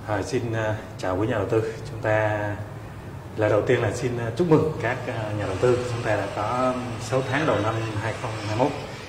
Xin chào quý nhà đầu tư. Chúng ta lời đầu tiên là xin chúc mừng các nhà đầu tư. Chúng ta đã có 6 tháng đầu năm 2021.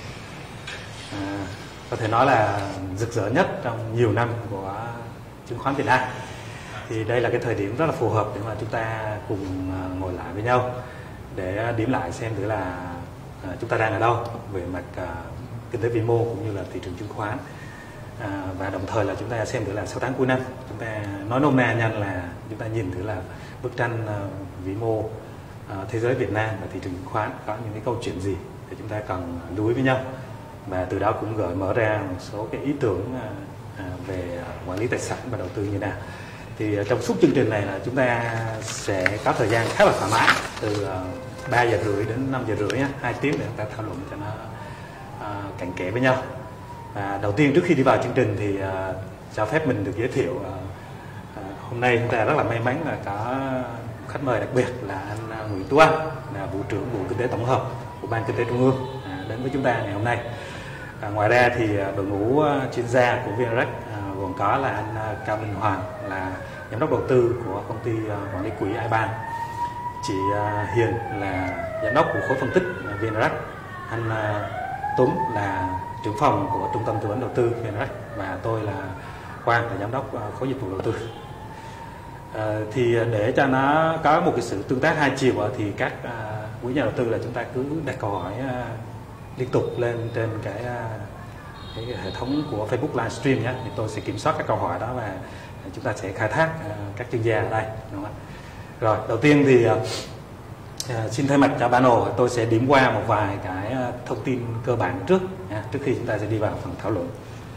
Có thể nói là rực rỡ nhất trong nhiều năm của chứng khoán Việt Nam. Thì đây là cái thời điểm rất là phù hợp để mà chúng ta cùng ngồi lại với nhau để điểm lại xem thử là chúng ta đang ở đâu về mặt kinh tế vĩ mô cũng như là thị trường chứng khoán. Và đồng thời là chúng ta xem thử là 6 tháng cuối năm, chúng ta nói nôm na nhanh là chúng ta nhìn thử là bức tranh vĩ mô thế giới Việt Nam và thị trường chứng khoán có những cái câu chuyện gì để chúng ta cần lưu ý với nhau, và từ đó cũng gợi mở ra một số cái ý tưởng về quản lý tài sản và đầu tư như nào. Thì trong suốt chương trình này là chúng ta sẽ có thời gian khá là thoải mái, từ 3 giờ rưỡi đến 5 giờ rưỡi nhé, 2 tiếng để chúng ta thảo luận cho nó cặn kẽ với nhau. Đầu tiên trước khi đi vào chương trình thì cho phép mình được giới thiệu hôm nay chúng ta rất là may mắn là có khách mời đặc biệt là anh Nguyễn Tú Anh, là vụ trưởng vụ kinh tế tổng hợp của Ban Kinh tế Trung ương đến với chúng ta ngày hôm nay. Ngoài ra thì đội ngũ chuyên gia của VNREX gồm có là anh Cao Minh Hoàng, là giám đốc đầu tư của công ty quản lý quỹ iBank, chị Hiền là giám đốc của khối phân tích VNREX, anh Tuấn là trưởng phòng của trung tâm tư vấn đầu tư VNREX, và tôi là Quang, là giám đốc khối dịch vụ đầu tư. Thì để cho nó có một cái sự tương tác hai chiều thì các quý nhà đầu tư là chúng ta cứ đặt câu hỏi liên tục lên trên cái hệ thống của Facebook livestream nhé, thì tôi sẽ kiểm soát các câu hỏi đó và chúng ta sẽ khai thác các chuyên gia ở đây, đúng không ạ? Rồi, đầu tiên thì xin thay mặt cho panel, tôi sẽ điểm qua một vài cái thông tin cơ bản trước khi chúng ta sẽ đi vào phần thảo luận.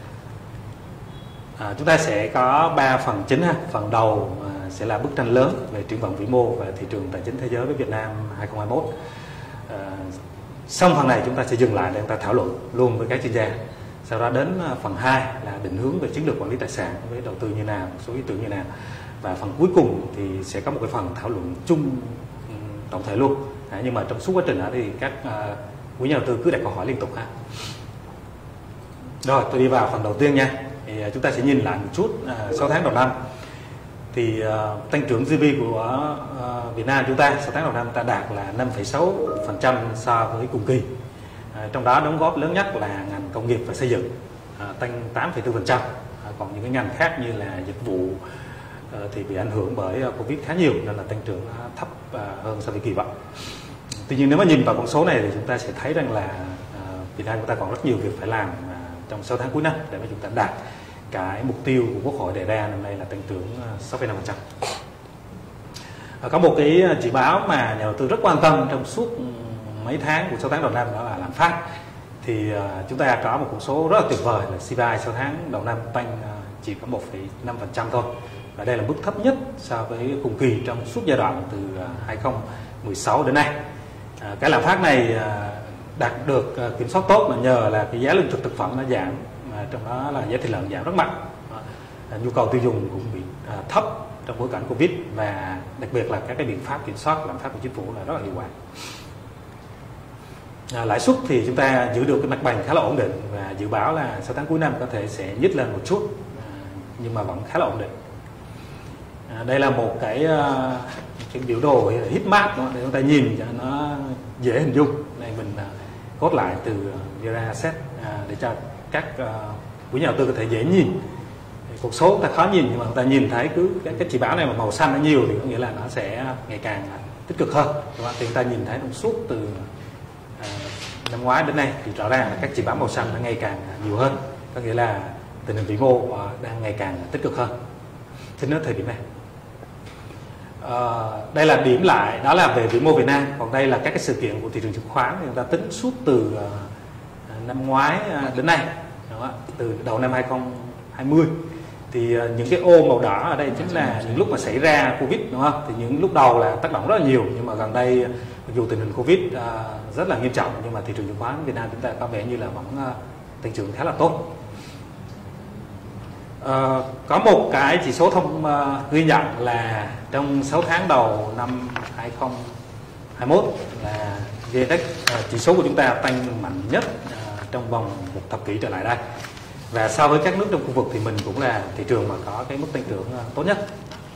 Chúng ta sẽ có 3 phần chính ha. Phần đầu sẽ là bức tranh lớn về triển vọng vĩ mô và thị trường tài chính thế giới với Việt Nam 2021. Xong phần này chúng ta sẽ dừng lại để chúng ta thảo luận luôn với các chuyên gia. Sau đó đến phần 2 là định hướng về chiến lược quản lý tài sản với đầu tư như nào, một số ý tưởng như nào. Và phần cuối cùng thì sẽ có một cái phần thảo luận chung tổng thể luôn. Nhưng mà trong suốt quá trình đó thì các quý nhà đầu tư cứ đặt câu hỏi liên tục ha. Rồi, tôi đi vào phần đầu tiên nha. Thì chúng ta sẽ nhìn lại một chút 6 tháng đầu năm. Thì tăng trưởng GDP của Việt Nam chúng ta 6 tháng đầu năm ta đạt là 5,6% so với cùng kỳ. Trong đó đóng góp lớn nhất là ngành công nghiệp và xây dựng, tăng 8,4%. Còn những cái ngành khác như là dịch vụ thì bị ảnh hưởng bởi Covid khá nhiều nên là tăng trưởng thấp hơn so với kỳ vọng. Tuy nhiên nếu mà nhìn vào con số này thì chúng ta sẽ thấy rằng là Việt Nam chúng ta còn rất nhiều việc phải làm trong 6 tháng cuối năm để mà chúng ta đạt cái mục tiêu của Quốc hội đề ra năm nay là tăng trưởng 6,5%. Có một cái chỉ báo mà nhà đầu tư rất quan tâm trong suốt mấy tháng của 6 tháng đầu năm, đó là lạm phát. Thì chúng ta có một con số rất là tuyệt vời là CPI 6 tháng đầu năm tăng chỉ có 1,5% thôi. Và đây là mức thấp nhất so với cùng kỳ trong suốt giai đoạn từ 2016 đến nay. Cái lạm phát này đạt được kiểm soát tốt là nhờ là cái giá lương thực phẩm nó giảm, mà trong đó là giá thịt lợn giảm rất mạnh. Nhu cầu tiêu dùng cũng bị thấp trong bối cảnh Covid, và đặc biệt là các cái biện pháp kiểm soát lạm phát của chính phủ là rất là hiệu quả. Lãi suất thì chúng ta giữ được cái mặt bằng khá là ổn định, và dự báo là 6 tháng cuối năm có thể sẽ nhích lên một chút, nhưng mà vẫn khá là ổn định. Đây là một cái biểu đồ heat map để chúng ta nhìn cho nó dễ hình dung. Đây mình cốt lại từ VeraSet để cho các quý nhà đầu tư có thể dễ nhìn. Cuộc số ta khó nhìn, nhưng mà chúng ta nhìn thấy cứ cái chỉ báo này mà màu xanh nó nhiều thì có nghĩa là nó sẽ ngày càng tích cực hơn. Thì chúng ta nhìn thấy trong suốt từ năm ngoái đến nay thì rõ ràng là các chỉ báo màu xanh nó ngày càng nhiều hơn, có nghĩa là tình hình vĩ mô đang ngày càng tích cực hơn trên thời điểm này. Đây là điểm lại, đó là về vĩ mô Việt Nam. Còn đây là các cái sự kiện của thị trường chứng khoán thì chúng ta tính suốt từ năm ngoái đến nay, từ đầu năm 2020. Thì những cái ô màu đỏ ở đây chính là những lúc mà xảy ra Covid, đúng không? Thì những lúc đầu là tác động rất là nhiều, nhưng mà gần đây mặc dù tình hình Covid rất là nghiêm trọng, nhưng mà thị trường chứng khoán Việt Nam chúng ta có vẻ như là vẫn tăng trưởng khá là tốt. Có một cái chỉ số ghi nhận là trong 6 tháng đầu năm 2021 là VN-Index, chỉ số của chúng ta tăng mạnh nhất trong vòng một thập kỷ trở lại đây. Và so với các nước trong khu vực thì mình cũng là thị trường mà có cái mức tăng trưởng tốt nhất.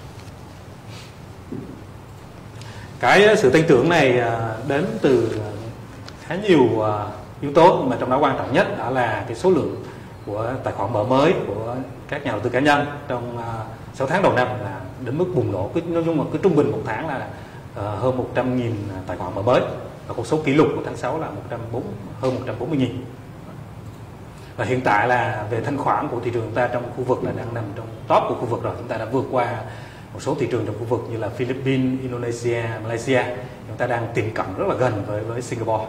Cái sự tăng trưởng này đến từ khá nhiều yếu tố, mà trong đó quan trọng nhất đó là cái số lượng của tài khoản mở mới của các nhà đầu tư cá nhân trong 6 tháng đầu năm là đến mức bùng nổ. Nói chung là cứ trung bình một tháng là hơn 100.000 tài khoản mở mới, và con số kỷ lục của tháng 6 là hơn 140.000. Và hiện tại là về thanh khoản của thị trường chúng ta trong khu vực là đang nằm trong top của khu vực rồi. Chúng ta đã vượt qua một số thị trường trong khu vực như là Philippines, Indonesia, Malaysia. Chúng ta đang tiệm cận rất là gần với Singapore.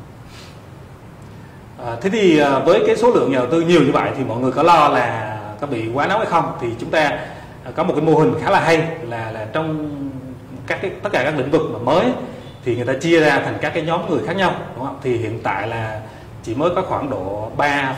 Thế thì với cái số lượng nhà đầu tư nhiều như vậy thì mọi người có lo là có bị quá nóng hay không? Thì chúng ta có một cái mô hình khá là hay là trong tất cả các lĩnh vực mà mới thì người ta chia ra thành các cái nhóm người khác nhau, đúng không? Thì hiện tại là chỉ mới có khoảng độ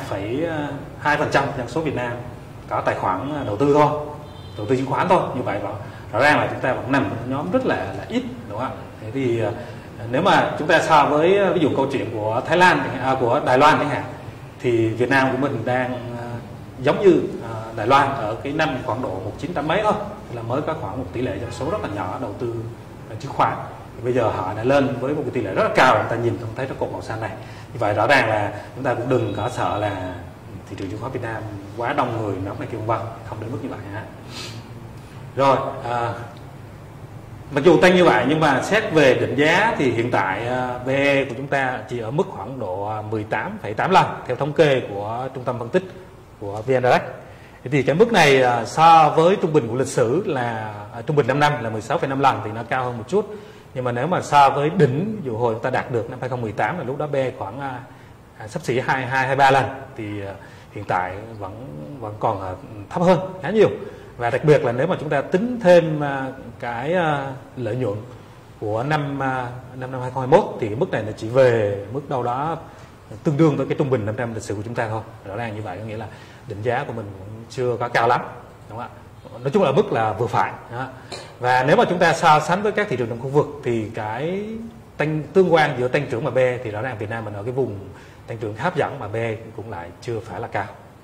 3,2% dân số Việt Nam có tài khoản đầu tư thôi, đầu tư chứng khoán thôi. Như vậy rõ ràng là chúng ta vẫn nằm trong nhóm rất là ít, đúng không ạ? Thế thì nếu mà chúng ta so với ví dụ câu chuyện của Thái Lan, của Đài Loan chẳng hạn, thì Việt Nam của mình đang giống như Đài Loan ở cái năm khoảng độ 1980 mấy thôi, là mới có khoảng một tỷ lệ dân số rất là nhỏ đầu tư chứng khoán. Bây giờ họ đã lên với một cái tỷ lệ rất là cao, người ta nhìn không thấy cái cột màu xanh này. Như vậy rõ ràng là chúng ta cũng đừng có sợ là thị trường chứng khoán Việt Nam quá đông người nóng này kia vân, không đến mức như vậy ha. Rồi, mặc dù tăng như vậy nhưng mà xét về định giá thì hiện tại PE của chúng ta chỉ ở mức khoảng độ 18,8 lần theo thống kê của trung tâm phân tích của VN Direct. Thì cái mức này so với trung bình của lịch sử là trung bình 5 năm là 16,5 lần thì nó cao hơn một chút. Nhưng mà nếu mà so với đỉnh dụ hồi chúng ta đạt được năm 2018 là lúc đó PE khoảng xấp xỉ 23 lần, thì hiện tại vẫn còn thấp hơn khá nhiều. Và đặc biệt là nếu mà chúng ta tính thêm cái lợi nhuận của năm 2021 thì mức này là chỉ về mức đâu đó tương đương với cái trung bình 5 năm lịch sử của chúng ta thôi. Rõ ràng như vậy có nghĩa là định giá của mình cũng chưa có cao lắm, đúng không ạ? Nói chung là mức là vừa phải. Và nếu mà chúng ta so sánh với các thị trường trong khu vực thì cái tương quan giữa tăng trưởng và PE thì rõ ràng Việt Nam mình ở cái vùng tăng trưởng hấp dẫn mà PE cũng lại chưa phải là cao.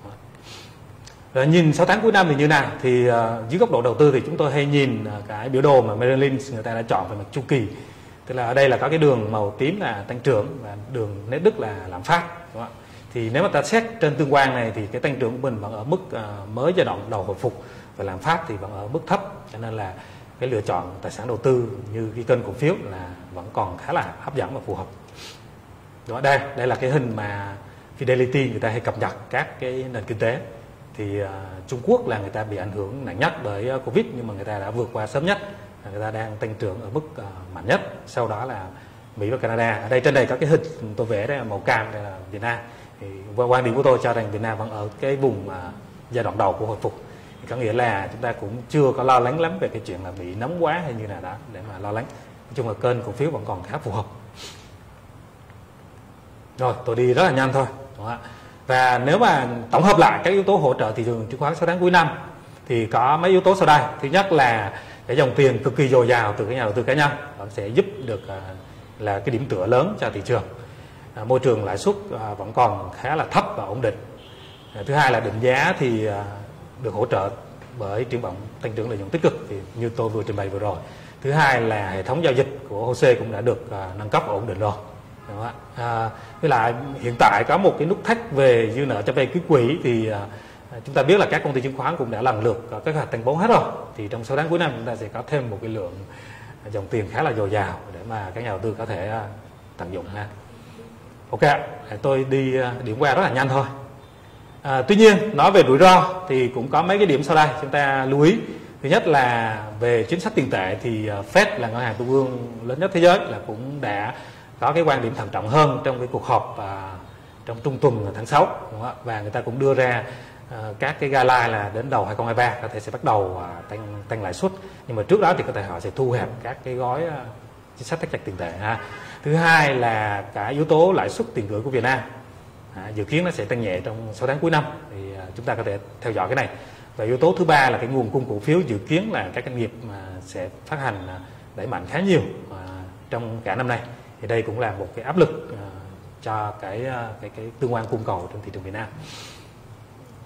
Rồi nhìn 6 tháng cuối năm thì như nào? Thì dưới góc độ đầu tư thì chúng tôi hay nhìn cái biểu đồ mà Merrill Lynch người ta đã chọn về mặt chu kỳ. Tức là ở đây là có cái đường màu tím là tăng trưởng và đường nét đứt là lạm phát, đúng không? Thì nếu mà ta xét trên tương quan này thì cái tăng trưởng của mình vẫn ở mức mới giai đoạn đầu hồi phục, và lạm phát thì vẫn ở mức thấp, cho nên là cái lựa chọn tài sản đầu tư như cái kênh cổ phiếu là vẫn còn khá là hấp dẫn và phù hợp. Đó, đây là cái hình mà Fidelity người ta hay cập nhật các cái nền kinh tế. Thì Trung Quốc là người ta bị ảnh hưởng nặng nhất bởi Covid, nhưng mà người ta đã vượt qua sớm nhất, người ta đang tăng trưởng ở mức mạnh nhất. Sau đó là Mỹ và Canada. Ở đây trên đây có cái hình tôi vẽ đây là màu cam, đây là Việt Nam. Thì quan điểm của tôi cho rằng Việt Nam vẫn ở cái vùng giai đoạn đầu của hồi phục. Thì có nghĩa là chúng ta cũng chưa có lo lắng lắm về cái chuyện là bị nóng quá hay như nào đó để mà lo lắng. Nói chung là kênh cổ phiếu vẫn còn khá phù hợp. Rồi, tôi đi rất là nhanh thôi. Đúng không? Và nếu mà tổng hợp lại các yếu tố hỗ trợ thị trường chứng khoán 6 tháng cuối năm thì có mấy yếu tố sau đây. Thứ nhất là cái dòng tiền cực kỳ dồi dào từ các nhà đầu tư cá nhân, nó sẽ giúp được là cái điểm tựa lớn cho thị trường. Môi trường lãi suất vẫn còn khá là thấp và ổn định. Thứ hai là định giá thì được hỗ trợ bởi triển vọng tăng trưởng lợi nhuận tích cực thì như tôi vừa trình bày vừa rồi. Thứ hai là hệ thống giao dịch của HOSE cũng đã được nâng cấp ổn định rồi. Với lại hiện tại có một cái nút thắt về dư nợ cho vay ký quỹ thì chúng ta biết là các công ty chứng khoán cũng đã lần lượt có kế hoạch tăng vốn hết rồi. Thì trong 6 tháng cuối năm chúng ta sẽ có thêm một cái lượng dòng tiền khá là dồi dào để mà các nhà đầu tư có thể tận dụng ha. Ok, tôi đi điểm qua rất là nhanh thôi. Tuy nhiên nói về rủi ro thì cũng có mấy cái điểm sau đây chúng ta lưu ý. Thứ nhất là về chính sách tiền tệ thì Fed là ngân hàng trung ương lớn nhất thế giới là cũng đã có cái quan điểm thận trọng hơn trong cái cuộc họp trong trung tuần tháng 6, đúng không? Và người ta cũng đưa ra các cái guideline là đến đầu 2023 có thể sẽ bắt đầu tăng lãi suất, nhưng mà trước đó thì có thể họ sẽ thu hẹp các cái gói chính sách thắt chặt tiền tệ ha. Thứ hai là cả yếu tố lãi suất tiền gửi của Việt Nam dự kiến nó sẽ tăng nhẹ trong 6 tháng cuối năm, thì chúng ta có thể theo dõi cái này. Và yếu tố thứ ba là cái nguồn cung cổ phiếu dự kiến là các doanh nghiệp mà sẽ phát hành đẩy mạnh khá nhiều trong cả năm nay. Thì đây cũng là một cái áp lực cho cái tương quan cung cầu trên thị trường Việt Nam.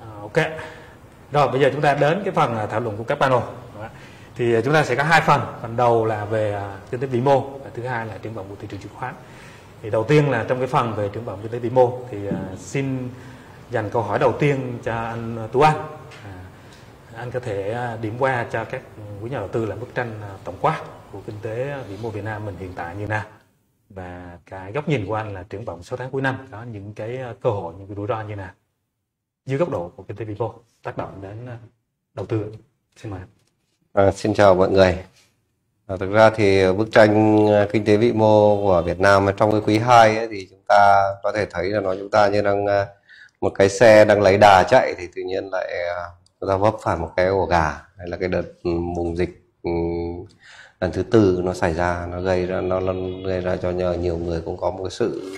Ok. Rồi bây giờ chúng ta đến cái phần thảo luận của các panel. Thì chúng ta sẽ có hai phần. Phần đầu là về kinh tế vĩ mô và thứ hai là triển vọng của thị trường chứng khoán. Thì đầu tiên là trong cái phần về triển vọng kinh tế vĩ mô thì xin dành câu hỏi đầu tiên cho anh Tú Anh. Anh có thể điểm qua cho các quý nhà đầu tư là bức tranh tổng quát của kinh tế vĩ mô Việt Nam mình hiện tại như nào, và cái góc nhìn của anh là triển vọng 6 tháng cuối năm có những cái cơ hội, những cái rủi ro như nào dưới góc độ của kinh tế vĩ mô tác động đến đầu tư. Xin mời. Xin chào mọi người. Thực ra thì bức tranh kinh tế vĩ mô của Việt Nam trong cái quý 2 ấy, thì chúng ta có thể thấy là chúng ta như đang một cái xe đang lấy đà chạy thì tự nhiên lại chúng ta vấp phải một cái ổ gà, hay là cái đợt bùng dịch lần thứ tư nó xảy ra, nó gây ra cho nhiều người cũng có một cái sự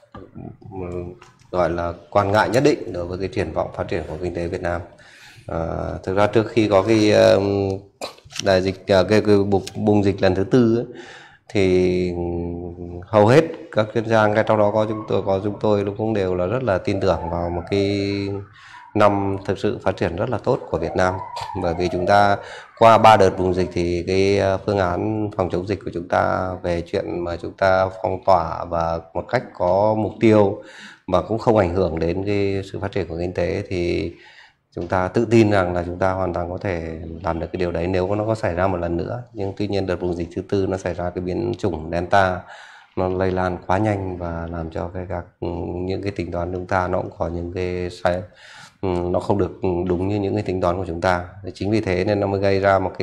gọi là quan ngại nhất định đối với cái triển vọng phát triển của kinh tế Việt Nam. Thực ra trước khi có cái đại dịch, cái bùng dịch lần thứ tư ấy, thì hầu hết các chuyên gia, ngay trong đó có chúng tôi cũng đều là rất là tin tưởng vào một cái năm thực sự phát triển rất là tốt của Việt Nam. Bởi vì chúng ta qua 3 đợt bùng dịch thì cái phương án phòng chống dịch của chúng ta về chuyện mà chúng ta phong tỏa và một cách có mục tiêu mà cũng không ảnh hưởng đến cái sự phát triển của kinh tế, thì chúng ta tự tin rằng là chúng ta hoàn toàn có thể làm được cái điều đấy nếu nó có xảy ra một lần nữa. Nhưng tuy nhiên đợt bùng dịch thứ tư nó xảy ra cái biến chủng Delta, nó lây lan quá nhanh và làm cho những cái tính toán chúng ta nó cũng có những cái sai, nó không được đúng như những cái tính toán của chúng ta. Chính vì thế nên nó mới gây ra một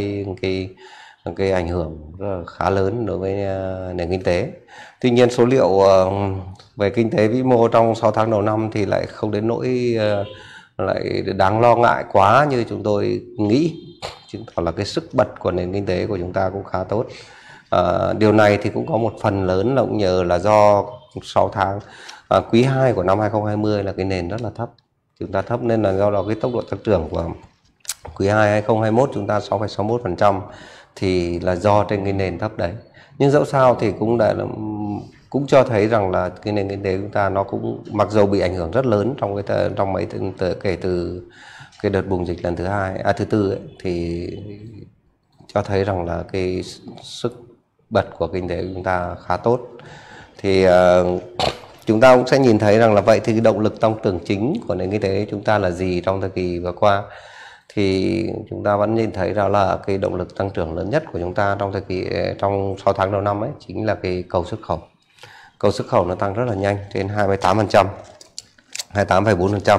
cái ảnh hưởng rất là khá lớn đối với nền kinh tế. Tuy nhiên số liệu về kinh tế vĩ mô trong 6 tháng đầu năm thì lại không đến nỗi lại đáng lo ngại quá như chúng tôi nghĩ, chứng tỏ là cái sức bật của nền kinh tế của chúng ta cũng khá tốt. Điều này thì cũng có một phần lớn là cũng nhờ là do 6 tháng quý 2 của năm 2020 là cái nền rất là thấp, chúng ta thấp, nên là do đó cái tốc độ tăng trưởng của quý 2 2021 chúng ta 6,61% thì là do trên cái nền thấp đấy. Nhưng dẫu sao thì cũng cho thấy rằng là cái nền kinh tế chúng ta nó cũng mặc dù bị ảnh hưởng rất lớn kể từ cái đợt bùng dịch lần thứ tư ấy, thì cho thấy rằng là cái sức bật của kinh tế chúng ta khá tốt. Thì chúng ta cũng sẽ nhìn thấy rằng là vậy thì cái động lực tăng trưởng chính của nền kinh tế chúng ta là gì trong thời kỳ vừa qua, thì chúng ta vẫn nhìn thấy rằng là cái động lực tăng trưởng lớn nhất của chúng ta trong 6 tháng đầu năm ấy chính là cái cầu xuất khẩu. Cầu xuất khẩu nó tăng rất là nhanh, trên 28%, 28,4%.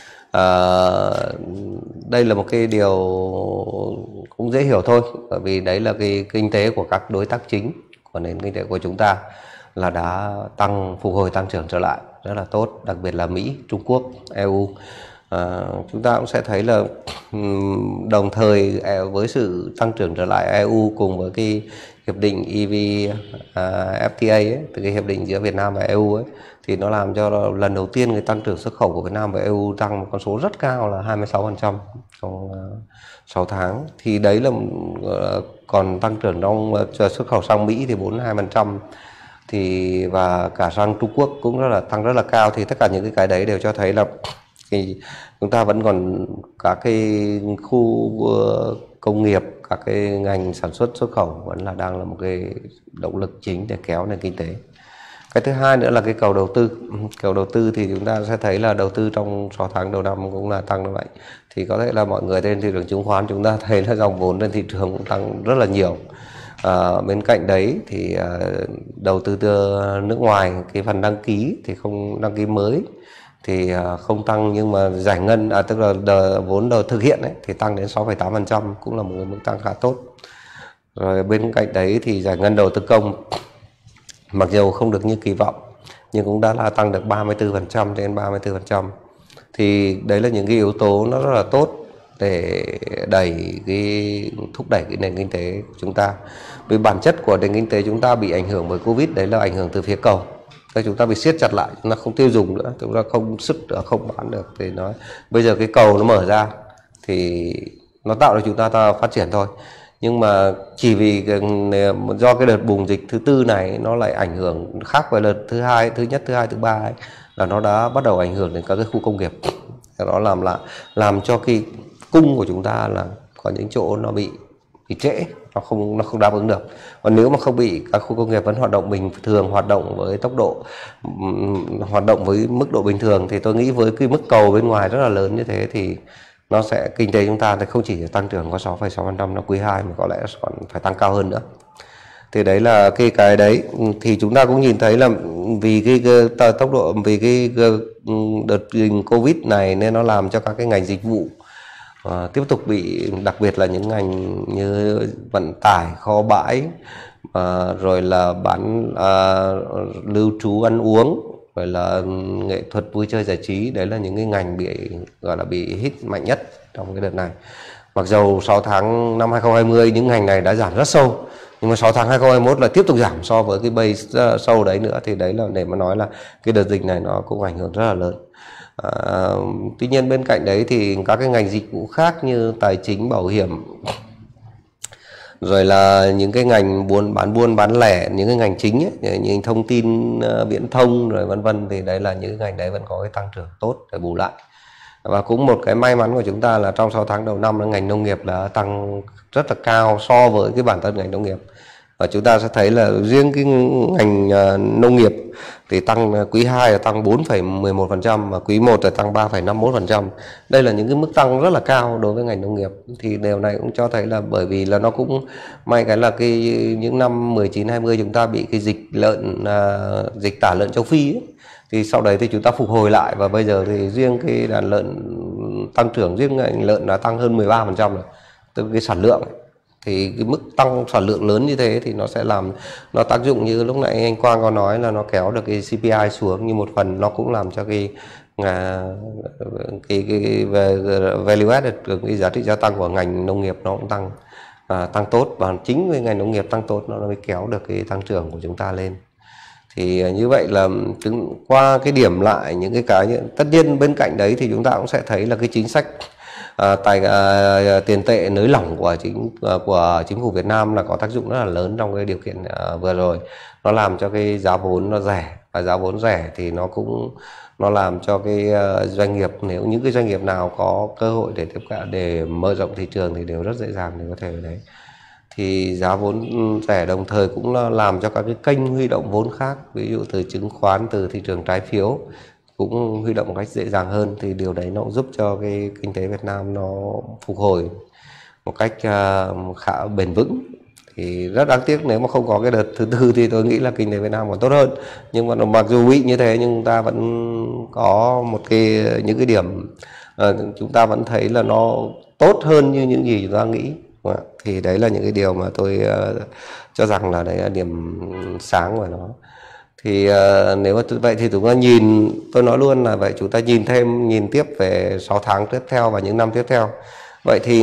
Đây là một cái điều cũng dễ hiểu thôi, bởi vì đấy là cái kinh tế của các đối tác chính của nền kinh tế của chúng ta là đã phục hồi tăng trưởng trở lại rất là tốt, đặc biệt là Mỹ, Trung Quốc, EU. Chúng ta cũng sẽ thấy là đồng thời với sự tăng trưởng trở lại EU cùng với cái hiệp định EVFTA ấy, từ cái hiệp định giữa Việt Nam và EU ấy, thì nó làm cho lần đầu tiên cái tăng trưởng xuất khẩu của Việt Nam và EU tăng một con số rất cao là 26% trong 6 tháng. Thì đấy là còn tăng trưởng trong xuất khẩu sang Mỹ thì 42%, thì và cả sang Trung Quốc cũng tăng rất là cao. Thì tất cả những cái đấy đều cho thấy là thì chúng ta vẫn còn các cái khu công nghiệp, các cái ngành sản xuất xuất khẩu vẫn đang là một cái động lực chính để kéo nền kinh tế. Cái thứ hai nữa là cái cầu đầu tư. Cầu đầu tư thì chúng ta sẽ thấy là đầu tư trong 6 tháng đầu năm cũng là tăng như vậy. Thì có thể là mọi người trên thị trường chứng khoán chúng ta thấy là dòng vốn trên thị trường cũng tăng rất là nhiều. Bên cạnh đấy thì đầu tư nước ngoài, cái phần đăng ký thì không đăng ký mới thì không tăng, nhưng mà giải ngân tức là vốn đầu thực hiện ấy, thì tăng đến 6,8%, cũng là một mức tăng khá tốt. Rồi bên cạnh đấy thì giải ngân đầu tư công mặc dù không được như kỳ vọng nhưng cũng đã là tăng được 34% đến 34%. Thì đấy là những cái yếu tố nó rất là tốt để thúc đẩy cái nền kinh tế của chúng ta. Vì bản chất của nền kinh tế chúng ta bị ảnh hưởng bởi Covid, đấy là ảnh hưởng từ phía cầu. Chúng ta bị siết chặt lại, chúng ta không tiêu dùng nữa, chúng ta không không bán được, thì bây giờ cái cầu nó mở ra thì nó tạo ra chúng ta phát triển thôi. Nhưng mà chỉ vì do cái đợt bùng dịch thứ tư này nó lại ảnh hưởng khác với đợt thứ nhất, thứ hai, thứ ba ấy, là nó đã bắt đầu ảnh hưởng đến các cái khu công nghiệp. Nó làm cho cái cung của chúng ta là có những chỗ nó bị trễ, nó không đáp ứng được. Còn nếu mà không bị, các khu công nghiệp vẫn hoạt động bình thường, hoạt động với tốc độ, hoạt động với mức độ bình thường, thì tôi nghĩ với cái mức cầu bên ngoài rất là lớn như thế thì nó sẽ, kinh tế chúng ta thì không chỉ tăng trưởng có 6,6% năm quý 2 mà có lẽ còn phải tăng cao hơn nữa. Thì đấy là cái đấy. Thì chúng ta cũng nhìn thấy là vì cái tốc độ, vì cái đợt dịch Covid này nên nó làm cho các cái ngành dịch vụ tiếp tục bị, đặc biệt là những ngành như vận tải, kho bãi, rồi là lưu trú ăn uống, rồi là nghệ thuật vui chơi giải trí. Đấy là những cái ngành gọi là bị hit mạnh nhất trong cái đợt này. Mặc dầu 6 tháng năm 2020 những ngành này đã giảm rất sâu, nhưng mà 6 tháng 2021 là tiếp tục giảm so với cái base sâu đấy nữa. Thì đấy là để mà nói là cái đợt dịch này nó cũng ảnh hưởng rất là lớn. Tuy nhiên bên cạnh đấy thì các cái ngành dịch vụ khác như tài chính, bảo hiểm, rồi là những cái ngành buôn bán lẻ, những cái ngành chính ấy, như thông tin, viễn thông rồi vân vân, thì đấy là những ngành đấy vẫn có cái tăng trưởng tốt để bù lại. Và cũng một cái may mắn của chúng ta là trong 6 tháng đầu năm ngành nông nghiệp là tăng rất là cao so với cái bản thân ngành nông nghiệp. Và chúng ta sẽ thấy là riêng cái ngành nông nghiệp thì tăng quý 2 là tăng 4,11% và quý 1 là tăng 3,51%. Đây là những cái mức tăng rất là cao đối với ngành nông nghiệp. Thì điều này cũng cho thấy là bởi vì là nó cũng may cái là những năm 19 20 chúng ta bị cái dịch tả lợn châu Phi ấy. Thì sau đấy thì chúng ta phục hồi lại, và bây giờ thì riêng cái đàn lợn tăng trưởng, riêng ngành lợn đã tăng hơn 13% rồi, từ cái sản lượng ấy. Thì cái mức tăng sản lượng lớn như thế thì nó sẽ làm, nó tác dụng như lúc nãy anh Quang có nói là nó kéo được cái CPI xuống, như một phần nó cũng làm cho cái value added, cái giá trị gia tăng của ngành nông nghiệp nó cũng tăng tốt, và chính vì ngành nông nghiệp tăng tốt nó mới kéo được cái tăng trưởng của chúng ta lên. Thì như vậy là qua cái điểm lại những cái tất nhiên bên cạnh đấy thì chúng ta cũng sẽ thấy là cái chính sách tiền tệ nới lỏng của chính phủ Việt Nam là có tác dụng rất là lớn trong cái điều kiện vừa rồi. Nó làm cho cái giá vốn nó rẻ, và giá vốn rẻ thì nó làm cho cái doanh nghiệp, nếu những cái doanh nghiệp nào có cơ hội để tiếp cận, để mở rộng thị trường thì đều rất dễ dàng để có thể ở đấy. Thì giá vốn rẻ đồng thời cũng làm cho các cái kênh huy động vốn khác, ví dụ từ chứng khoán, từ thị trường trái phiếu cũng huy động một cách dễ dàng hơn. Thì điều đấy nó cũng giúp cho cái kinh tế Việt Nam nó phục hồi một cách khá bền vững. Thì rất đáng tiếc nếu mà không có cái đợt thứ tư thì tôi nghĩ là kinh tế Việt Nam còn tốt hơn. Nhưng mà mặc dù bị như thế nhưng chúng ta vẫn có những cái điểm chúng ta vẫn thấy là nó tốt hơn như những gì chúng ta nghĩ. Thì đấy là những cái điều mà tôi cho rằng là đấy là điểm sáng của nó. Thì nếu mà vậy thì chúng ta tôi nói luôn là vậy, chúng ta nhìn tiếp về 6 tháng tiếp theo và những năm tiếp theo. Vậy thì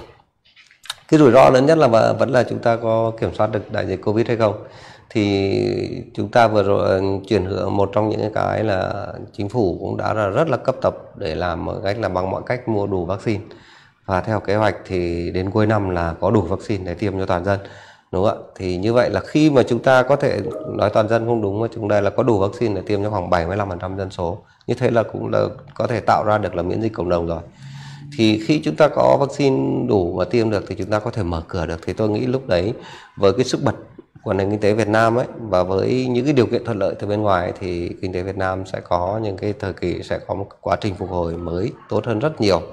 cái rủi ro lớn nhất là vẫn là chúng ta có kiểm soát được đại dịch Covid hay không. Thì chúng ta vừa rồi chuyển hướng, một trong những cái là chính phủ cũng đã rất là cấp tập để làm một cách là bằng mọi cách mua đủ vaccine. Và theo kế hoạch thì đến cuối năm là có đủ vaccine để tiêm cho toàn dân, đúng không ạ? Thì như vậy là khi mà chúng ta có thể nói toàn dân không đúng, mà chúng ta là có đủ vaccine để tiêm cho khoảng 75% dân số, như thế là cũng là có thể tạo ra được là miễn dịch cộng đồng rồi. Thì khi chúng ta có vaccine đủ và tiêm được thì chúng ta có thể mở cửa được. Thì tôi nghĩ lúc đấy với cái sức bật của nền kinh tế Việt Nam ấy, và với những cái điều kiện thuận lợi từ bên ngoài, thì kinh tế Việt Nam sẽ có những cái thời kỳ, sẽ có một quá trình phục hồi mới tốt hơn rất nhiều.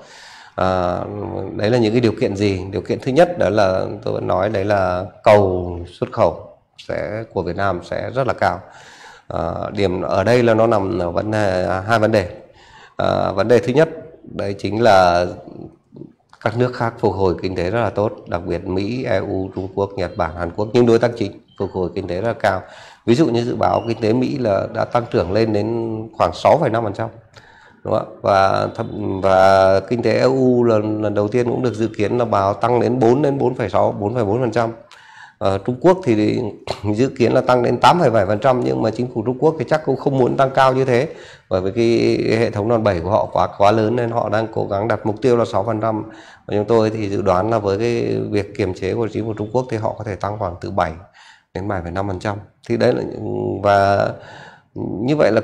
Đấy là những cái điều kiện gì? Điều kiện thứ nhất đó là tôi vẫn nói đấy là cầu xuất khẩu của Việt Nam sẽ rất là cao. Điểm ở đây là nó nằm ở hai vấn đề. Vấn đề thứ nhất đấy chính là các nước khác phục hồi kinh tế rất là tốt, đặc biệt Mỹ, EU, Trung Quốc, Nhật Bản, Hàn Quốc, những đối tác chính phục hồi kinh tế rất là cao. Ví dụ như dự báo kinh tế Mỹ là đã tăng trưởng lên đến khoảng 6,5%. Đúng không? Và kinh tế EU lần đầu tiên cũng được dự kiến là báo tăng đến 4,6, 4,4%. Trung Quốc thì dự kiến là tăng đến 8,7%, nhưng mà chính phủ Trung Quốc thì chắc cũng không muốn tăng cao như thế, bởi vì cái hệ thống đòn bẩy của họ quá lớn nên họ đang cố gắng đặt mục tiêu là 6%. Và chúng tôi thì dự đoán là với cái việc kiềm chế của chính phủ Trung Quốc thì họ có thể tăng khoảng từ 7 đến 7,5%. Thì đấy là, và như vậy là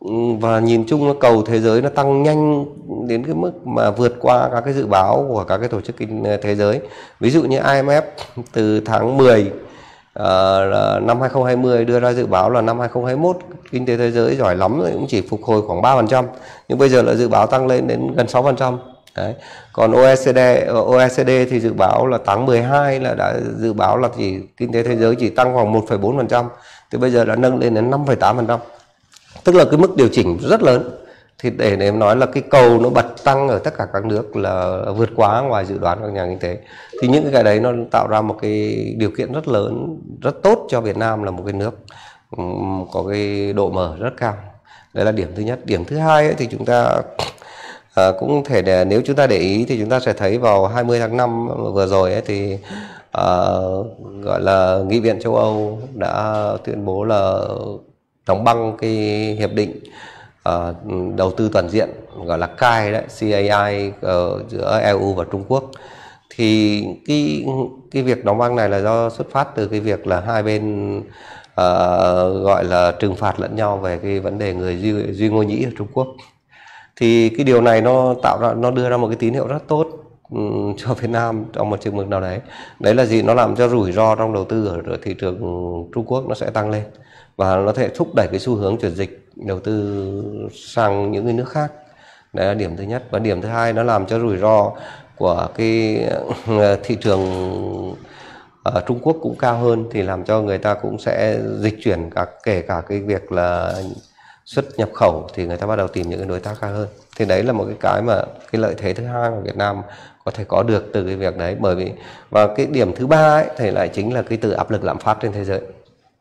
và nhìn chung là cầu thế giới nó tăng nhanh đến cái mức mà vượt qua các cái dự báo của các cái tổ chức kinh thế giới. Ví dụ như IMF từ tháng 10 năm 2020 đưa ra dự báo là năm 2021 kinh tế thế giới giỏi lắm rồi cũng chỉ phục hồi khoảng 3%, nhưng bây giờ là dự báo tăng lên đến gần 6%. Đấy. Còn OECD thì dự báo là tháng 12 là đã dự báo là kinh tế thế giới chỉ tăng khoảng 1,4%, thì bây giờ đã nâng lên đến 5,8%. Tức là cái mức điều chỉnh rất lớn. Thì để em nói là cái cầu nó bật tăng ở tất cả các nước là vượt quá ngoài dự đoán của các nhà kinh tế. Thì những cái đấy nó tạo ra một cái điều kiện rất lớn, rất tốt cho Việt Nam là một cái nước có cái độ mở rất cao. Đấy là điểm thứ nhất. Điểm thứ hai ấy, thì chúng ta cũng thể nếu chúng ta để ý thì chúng ta sẽ thấy vào 20 tháng 5 vừa rồi ấy, thì gọi là Nghị viện châu Âu đã tuyên bố là đóng băng cái hiệp định đầu tư toàn diện gọi là CAI đấy, CAI giữa EU và Trung Quốc. Thì cái việc đóng băng này là do xuất phát từ cái việc là hai bên gọi là trừng phạt lẫn nhau về cái vấn đề người Duy Ngô Nhĩ ở Trung Quốc. Thì cái điều này nó đưa ra một cái tín hiệu rất tốt cho Việt Nam trong một chừng mực nào đấy. Đấy là gì? Nó làm cho rủi ro trong đầu tư ở thị trường Trung Quốc nó sẽ tăng lên, và nó thể thúc đẩy cái xu hướng chuyển dịch đầu tư sang những cái nước khác. Đấy là điểm thứ nhất. Và điểm thứ hai, nó làm cho rủi ro của cái thị trường Trung Quốc cũng cao hơn, thì làm cho người ta cũng sẽ dịch chuyển kể cả cái việc là xuất nhập khẩu, thì người ta bắt đầu tìm những cái đối tác khác hơn. Thì đấy là một cái mà cái lợi thế thứ hai mà Việt Nam có thể có được từ cái việc đấy. Bởi vì và cái điểm thứ ba ấy thì lại chính là cái từ áp lực lạm phát trên thế giới.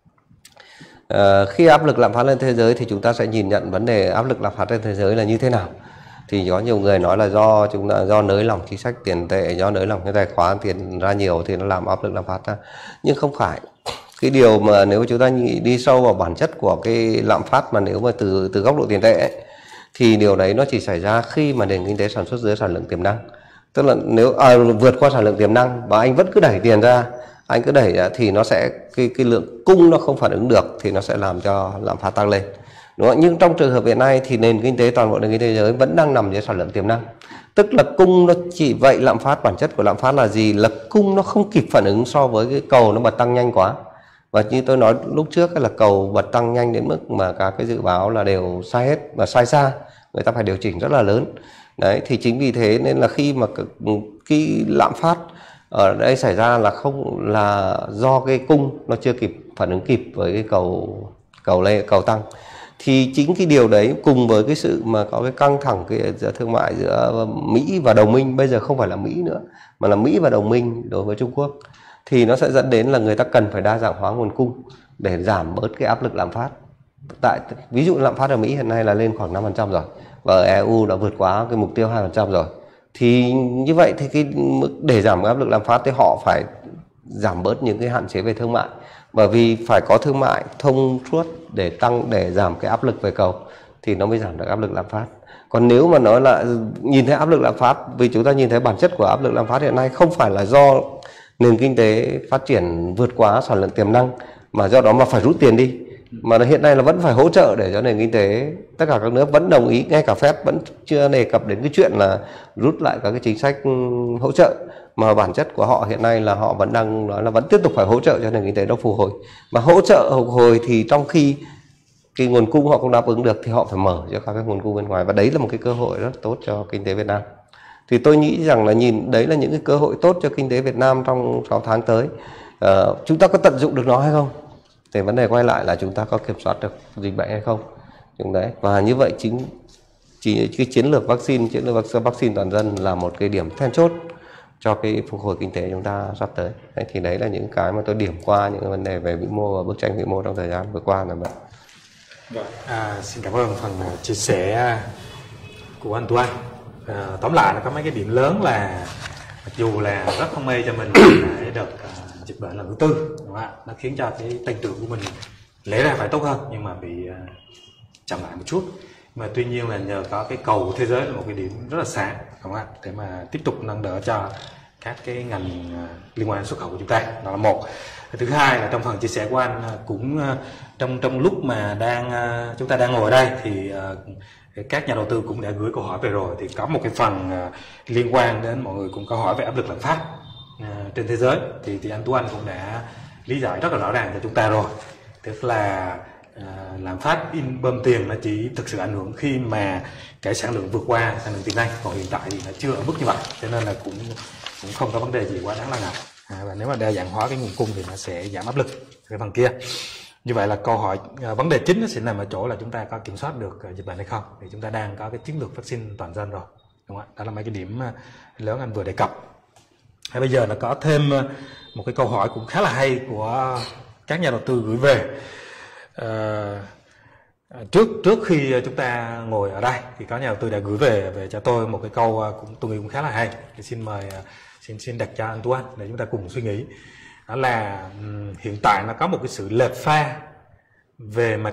Khi áp lực lạm phát lên thế giới thì chúng ta sẽ nhìn nhận vấn đề áp lực lạm phát trên thế giới là như thế nào. Thì có nhiều người nói là do nới lỏng chính sách tiền tệ, do nới lỏng cái tài khoá tiền ra nhiều thì nó làm áp lực lạm phát ra. Nhưng không phải. Cái điều mà nếu chúng ta đi sâu vào bản chất của cái lạm phát mà nếu mà từ góc độ tiền tệ ấy, thì điều đấy nó chỉ xảy ra khi mà nền kinh tế sản xuất dưới sản lượng tiềm năng. Tức là nếu vượt qua sản lượng tiềm năng và anh vẫn cứ đẩy tiền ra, anh cứ đẩy thì nó sẽ cái lượng cung nó không phản ứng được, thì nó sẽ làm cho lạm phát tăng lên. Đúng không? Nhưng trong trường hợp hiện nay thì toàn bộ nền kinh tế thế giới vẫn đang nằm dưới sản lượng tiềm năng. Tức là cung nó chỉ vậy, lạm phát, bản chất của lạm phát là gì? Là cung nó không kịp phản ứng so với cái cầu nó bật tăng nhanh quá. Và như tôi nói lúc trước là cầu bật tăng nhanh đến mức mà các cái dự báo là đều sai hết và sai xa, người ta phải điều chỉnh rất là lớn. Đấy, thì chính vì thế nên là khi mà cái lạm phát ở đây xảy ra là không là do cái cung nó chưa kịp phản ứng kịp với cái cầu tăng. Thì chính cái điều đấy cùng với cái sự mà có cái căng thẳng giữa thương mại giữa Mỹ và đồng minh, bây giờ không phải là Mỹ nữa mà là Mỹ và đồng minh đối với Trung Quốc, thì nó sẽ dẫn đến là người ta cần phải đa dạng hóa nguồn cung để giảm bớt cái áp lực lạm phát. Ví dụ lạm phát ở Mỹ hiện nay là lên khoảng 5% rồi, và ở EU đã vượt quá cái mục tiêu 2% rồi. Thì như vậy thì cái mức để giảm áp lực lạm phát thì họ phải giảm bớt những cái hạn chế về thương mại, bởi vì phải có thương mại thông suốt để giảm cái áp lực về cầu thì nó mới giảm được áp lực lạm phát. Còn nếu mà nói là nhìn thấy áp lực lạm phát, vì chúng ta nhìn thấy bản chất của áp lực lạm phát hiện nay không phải là do nền kinh tế phát triển vượt quá sản lượng tiềm năng mà do đó mà phải rút tiền đi, mà hiện nay là vẫn phải hỗ trợ để cho nền kinh tế, tất cả các nước vẫn đồng ý, ngay cả Fed vẫn chưa đề cập đến cái chuyện là rút lại các cái chính sách hỗ trợ, mà bản chất của họ hiện nay là họ vẫn đang nói là vẫn tiếp tục phải hỗ trợ cho nền kinh tế nó phục hồi. Mà hỗ trợ phục hồi thì trong khi cái nguồn cung họ không đáp ứng được thì họ phải mở cho các cái nguồn cung bên ngoài, và đấy là một cái cơ hội rất tốt cho kinh tế Việt Nam. Thì tôi nghĩ rằng là nhìn đấy là những cái cơ hội tốt cho kinh tế Việt Nam trong 6 tháng tới. Chúng ta có tận dụng được nó hay không? Thì vấn đề quay lại là chúng ta có kiểm soát được dịch bệnh hay không? Đấy. Và như vậy chỉ cái chiến lược vaccine toàn dân là một cái điểm then chốt cho cái phục hồi kinh tế chúng ta sắp tới. Đấy, thì đấy là những cái mà tôi điểm qua những vấn đề về vĩ mô và bức tranh vĩ mô trong thời gian vừa qua là vậy. Xin cảm ơn phần chia sẻ của anh Tuấn. Tóm lại là có mấy cái điểm lớn là mặc dù là rất không mê cho mình để đợt dịch bệnh lần thứ tư, đúng không ạ? Nó khiến cho cái tăng trưởng của mình lẽ ra phải tốt hơn nhưng mà bị chậm lại một chút. Mà tuy nhiên là nhờ có cái cầu thế giới là một cái điểm rất là sáng, đúng không ạ? Để mà tiếp tục nâng đỡ cho các cái ngành liên quan đến xuất khẩu của chúng ta. Đó là một. Thứ hai là trong phần chia sẻ của anh cũng trong lúc mà chúng ta đang ngồi ở đây thì các nhà đầu tư cũng đã gửi câu hỏi về rồi, thì có một cái phần liên quan đến mọi người cũng có hỏi về áp lực lạm phát trên thế giới, thì anh Tú Anh cũng đã lý giải rất là rõ ràng cho chúng ta rồi. Tức là lạm phát in bơm tiền nó chỉ thực sự ảnh hưởng khi mà cái sản lượng vượt qua sản lượng tiền năng, còn hiện tại thì nó chưa ở mức như vậy, cho nên là cũng không có vấn đề gì quá đáng lo ngại. Và nếu mà đa dạng hóa cái nguồn cung thì nó sẽ giảm áp lực cái phần kia. Như vậy là câu hỏi vấn đề chính nó sẽ nằm ở chỗ là chúng ta có kiểm soát được dịch bệnh hay không, thì chúng ta đang có cái chiến lược vaccine toàn dân rồi, đúng không ạ? Đó là mấy cái điểm lớn anh vừa đề cập. Bây giờ là có thêm một cái câu hỏi cũng khá là hay của các nhà đầu tư gửi về. Trước khi chúng ta ngồi ở đây thì có nhà đầu tư đã gửi về cho tôi một cái câu tôi nghĩ cũng khá là hay. Thì xin mời xin đặt cho anh Tú Anh để chúng ta cùng suy nghĩ. Đó là hiện tại nó có một cái sự lệch pha về mặt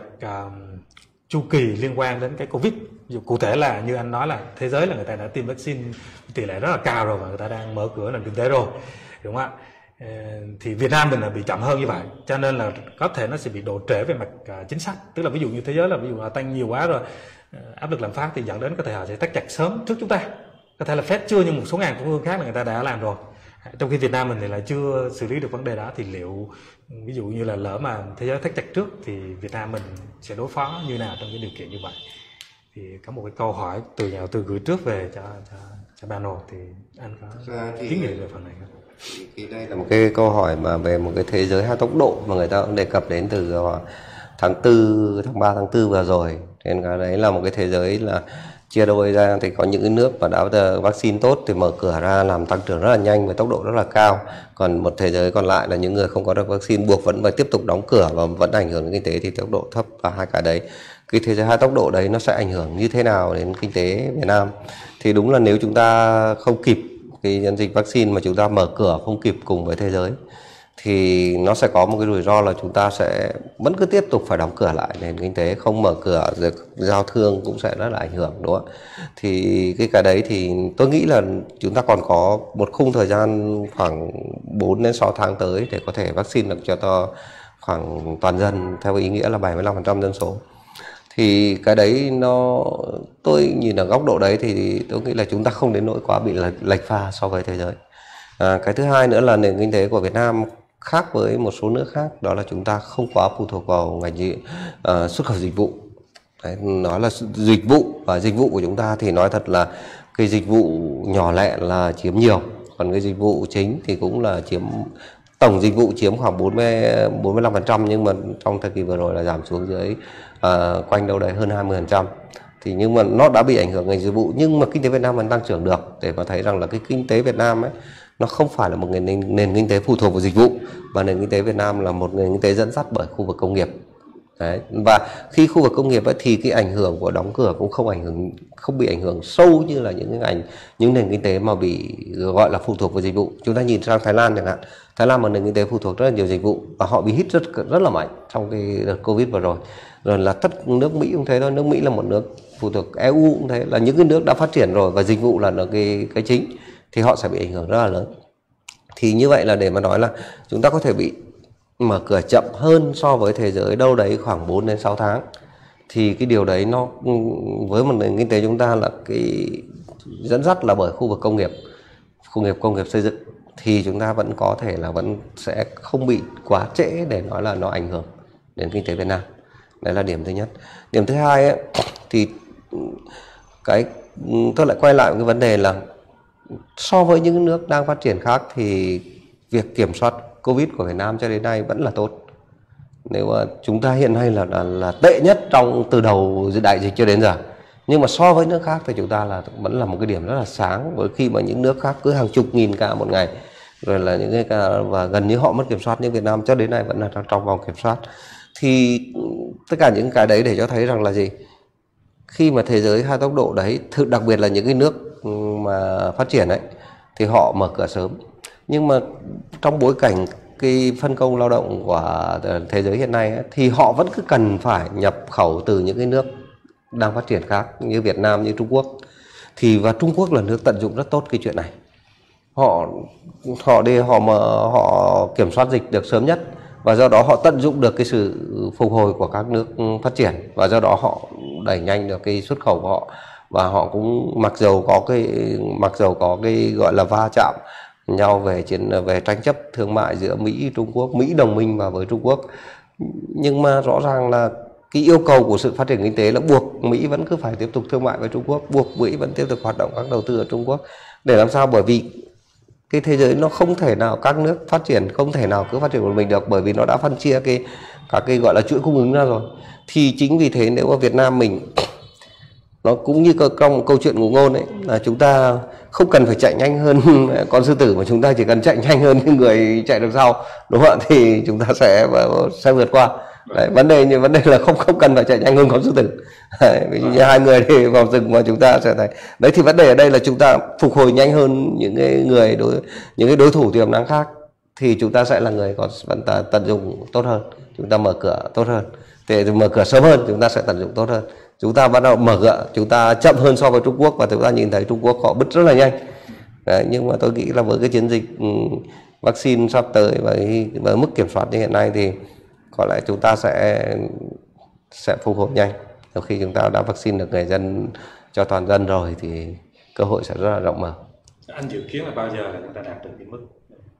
chu kỳ liên quan đến cái Covid. Cụ thể là như anh nói là thế giới là người ta đã tiêm vaccine tỷ lệ rất là cao rồi và người ta đang mở cửa nền kinh tế rồi, đúng không ạ? Thì Việt Nam mình là bị chậm hơn như vậy, cho nên là có thể nó sẽ bị độ trễ về mặt chính sách. Tức là ví dụ như thế giới là ví dụ là tăng nhiều quá rồi, áp lực lạm phát thì dẫn đến có thể họ sẽ thắt chặt sớm trước chúng ta. Có thể là Fed chưa, nhưng một số ngành trung ương khác là người ta đã làm rồi. Trong khi Việt Nam mình thì lại chưa xử lý được vấn đề đó, thì liệu ví dụ như là lỡ mà thế giới thắt chặt trước thì Việt Nam mình sẽ đối phó như nào trong cái điều kiện như vậy? Thì có một cái câu hỏi từ nhà đầu tư gửi trước về cho panel, thì anh có kiến nghị về phần này không? Thì đây là một cái câu hỏi mà về một cái thế giới hai tốc độ mà người ta cũng đề cập đến từ tháng 3 tháng 4 vừa rồi. Nên cái đấy là một cái thế giới là chia đôi ra, thì có những cái nước mà đã vaccine tốt thì mở cửa ra làm tăng trưởng rất là nhanh với tốc độ rất là cao. Còn một thế giới còn lại là những người không có được vaccine buộc vẫn phải tiếp tục đóng cửa và vẫn ảnh hưởng đến kinh tế thì tốc độ thấp. Và hai cái đấy, cái thế giới hai tốc độ đấy nó sẽ ảnh hưởng như thế nào đến kinh tế Việt Nam? Thì đúng là nếu chúng ta không kịp cái chiến dịch vaccine mà chúng ta mở cửa không kịp cùng với thế giới thì nó sẽ có một cái rủi ro là chúng ta sẽ vẫn cứ tiếp tục phải đóng cửa lại, nền kinh tế không mở cửa, giao thương cũng sẽ rất là ảnh hưởng, đúng không? Thì cái đấy thì tôi nghĩ là chúng ta còn có một khung thời gian khoảng 4 đến 6 tháng tới để có thể vaccine được cho khoảng toàn dân, theo ý nghĩa là 75% dân số. Thì cái đấy tôi nhìn ở góc độ đấy thì tôi nghĩ là chúng ta không đến nỗi quá bị lệch pha so với thế giới. Cái thứ hai nữa là nền kinh tế của Việt Nam khác với một số nước khác, đó là chúng ta không quá phụ thuộc vào ngành xuất khẩu dịch vụ. Đấy, nói là dịch vụ, và dịch vụ của chúng ta thì nói thật là cái dịch vụ nhỏ lẻ là chiếm nhiều, còn cái dịch vụ chính thì cũng là tổng dịch vụ chiếm khoảng 45%, nhưng mà trong thời kỳ vừa rồi là giảm xuống dưới quanh đâu đấy hơn 20%. Thì nhưng mà nó đã bị ảnh hưởng ngành dịch vụ, nhưng mà kinh tế Việt Nam vẫn tăng trưởng được, để mà thấy rằng là cái kinh tế Việt Nam ấy nó không phải là một nền kinh tế phụ thuộc vào dịch vụ, mà nền kinh tế Việt Nam là một nền kinh tế dẫn dắt bởi khu vực công nghiệp. Đấy. Và khi khu vực công nghiệp ấy, thì cái ảnh hưởng của đóng cửa cũng không bị ảnh hưởng sâu như là những nền kinh tế mà bị gọi là phụ thuộc vào dịch vụ. Chúng ta nhìn sang Thái Lan chẳng hạn. Thái Lan là một nền kinh tế phụ thuộc rất là nhiều dịch vụ và họ bị hit rất là mạnh trong cái đợt Covid vừa rồi. Rồi là nước Mỹ cũng thế thôi, nước Mỹ là một nước phụ thuộc, EU cũng thế, là những cái nước đã phát triển rồi và dịch vụ là cái chính, thì họ sẽ bị ảnh hưởng rất là lớn. Thì như vậy là để mà nói là chúng ta có thể bị mở cửa chậm hơn so với thế giới đâu đấy khoảng 4 đến 6 tháng. Thì cái điều đấy nó với một nền kinh tế chúng ta là cái dẫn dắt là bởi khu vực công nghiệp xây dựng, thì chúng ta vẫn có thể là vẫn sẽ không bị quá trễ để nói là nó ảnh hưởng đến kinh tế Việt Nam. Đấy là điểm thứ nhất. Điểm thứ hai ấy, thì tôi lại quay lại một cái vấn đề là so với những nước đang phát triển khác thì việc kiểm soát Covid của Việt Nam cho đến nay vẫn là tốt. Nếu mà chúng ta hiện nay là tệ nhất từ đầu đại dịch cho đến giờ. Nhưng mà so với nước khác thì chúng ta vẫn là một cái điểm rất là sáng, với khi mà những nước khác cứ hàng chục nghìn ca một ngày, rồi là những cái ca và gần như họ mất kiểm soát, nhưng Việt Nam cho đến nay vẫn là trong vòng kiểm soát. Thì tất cả những cái đấy để cho thấy rằng là gì? Khi mà thế giới hai tốc độ đấy, đặc biệt là những cái nước mà phát triển ấy, thì họ mở cửa sớm. Nhưng mà trong bối cảnh cái phân công lao động của thế giới hiện nay ấy, thì họ vẫn cứ cần phải nhập khẩu từ những cái nước đang phát triển khác như Việt Nam, như Trung Quốc. Và Trung Quốc là nước tận dụng rất tốt cái chuyện này. họ họ kiểm soát dịch được sớm nhất, và do đó họ tận dụng được cái sự phục hồi của các nước phát triển, và do đó họ đẩy nhanh được cái xuất khẩu của họ. Và họ cũng mặc dầu có cái gọi là va chạm nhau về tranh chấp thương mại giữa Mỹ, Trung Quốc, Mỹ đồng minh và với Trung Quốc, nhưng mà rõ ràng là cái yêu cầu của sự phát triển kinh tế là buộc Mỹ vẫn cứ phải tiếp tục thương mại với Trung Quốc, buộc Mỹ vẫn tiếp tục hoạt động các đầu tư ở Trung Quốc. Để làm sao? Bởi vì cái thế giới nó không thể nào, các nước phát triển không thể nào cứ phát triển một mình được, bởi vì nó đã phân chia các cái gọi là chuỗi cung ứng ra rồi. Thì chính vì thế nếu mà Việt Nam mình, nó cũng như trong câu chuyện ngụ ngôn ấy, là chúng ta không cần phải chạy nhanh hơn con sư tử, mà chúng ta chỉ cần chạy nhanh hơn những người chạy được sau, đúng không ạ? Thì chúng ta sẽ vượt qua. Đấy, vấn đề là không cần phải chạy nhanh hơn con sư tử. Đấy, ví dụ như hai người thì vào rừng mà chúng ta sẽ thấy. Đấy, thì vấn đề ở đây là chúng ta phục hồi nhanh hơn những cái đối thủ tiềm năng khác, thì chúng ta sẽ là người có tận dụng tốt hơn, chúng ta mở cửa tốt hơn. Thì mở cửa sớm hơn, chúng ta sẽ tận dụng tốt hơn. Chúng ta bắt đầu mở cửa, chúng ta chậm hơn so với Trung Quốc, và chúng ta nhìn thấy Trung Quốc họ bứt rất là nhanh. Đấy, nhưng mà tôi nghĩ là với cái chiến dịch vaccine sắp tới và mức kiểm soát như hiện nay thì có lẽ chúng ta sẽ phục hồi nhanh. Sau khi chúng ta đã vaccine được người dân cho toàn dân rồi thì cơ hội sẽ rất là rộng mở. Anh dự kiến là bao giờ là chúng ta đạt được cái mức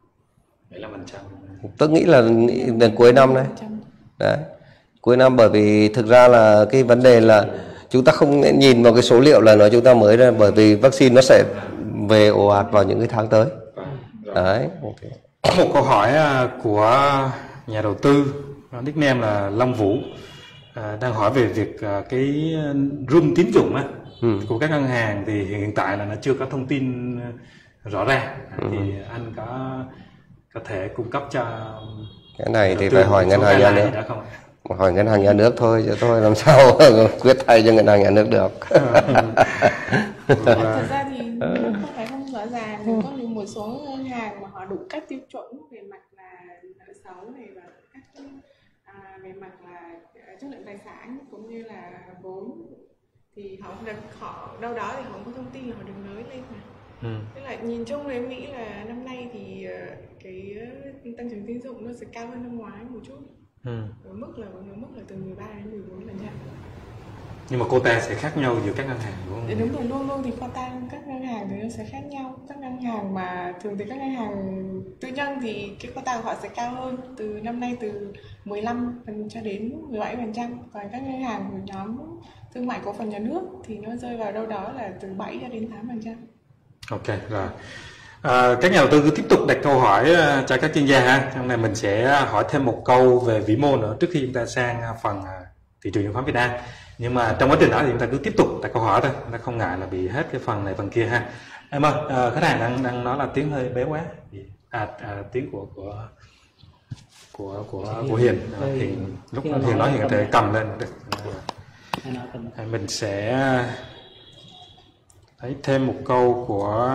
15%? Tôi nghĩ là đến cuối năm đấy. Đấy, cuối năm, bởi vì thực ra là cái vấn đề là chúng ta không nhìn vào cái số liệu là nói chúng ta mới ra, bởi vì vaccine nó sẽ về ồ ạt vào những cái tháng tới. Đấy. Có một câu hỏi của nhà đầu tư nickname là Long Vũ, đang hỏi về việc cái room tín dụng của các ngân hàng thì hiện tại là nó chưa có thông tin rõ ràng. Thì anh có thể cung cấp cho cái này thì phải hỏi ngân hàng nhà nước, hỏi ngân hàng nhà nước thôi, chứ tôi làm sao quyết thay cho ngân hàng nhà nước được. Thực ra thì không phải không rõ ràng, có một số ngân hàng mà họ đủ các tiêu chuẩn về mặt là nợ xấu này, và các về mặt là chất lượng tài sản cũng như là vốn, thì họ đâu đó thì họ có thông tin là họ đừng nói lên mà. Tức là nhìn chung thì em nghĩ là năm nay thì cái tăng trưởng tín dụng nó sẽ cao hơn năm ngoái một chút. Ở mức là từ 13 đến 14%. Nhưng mà quota sẽ khác nhau giữa các ngân hàng, đúng không? Đúng rồi, luôn thì quota các ngân hàng thì nó sẽ khác nhau. Các ngân hàng mà thường thì các ngân hàng tư nhân thì cái quota của họ sẽ cao hơn, từ năm nay từ 15 cho đến 17%. Còn các ngân hàng của nhóm thương mại cổ phần nhà nước thì nó rơi vào đâu đó là từ 7 cho đến 8%. Ok, rồi. Các nhà đầu tư cứ tiếp tục đặt câu hỏi cho các chuyên gia ha. Trong này mình sẽ hỏi thêm một câu về vĩ mô nữa trước khi chúng ta sang phần thị trường chứng khoán Việt Nam. Nhưng mà trong quá trình đó thì chúng ta cứ tiếp tục đặt câu hỏi thôi, chúng ta không ngại là bị hết cái phần này phần kia ha. Em ơi, khách hàng đang nói là tiếng hơi bé quá. Tiếng của Hiền. Lúc Hiền nói Hiền có thể cầm lên được. Mình sẽ thấy thêm một câu của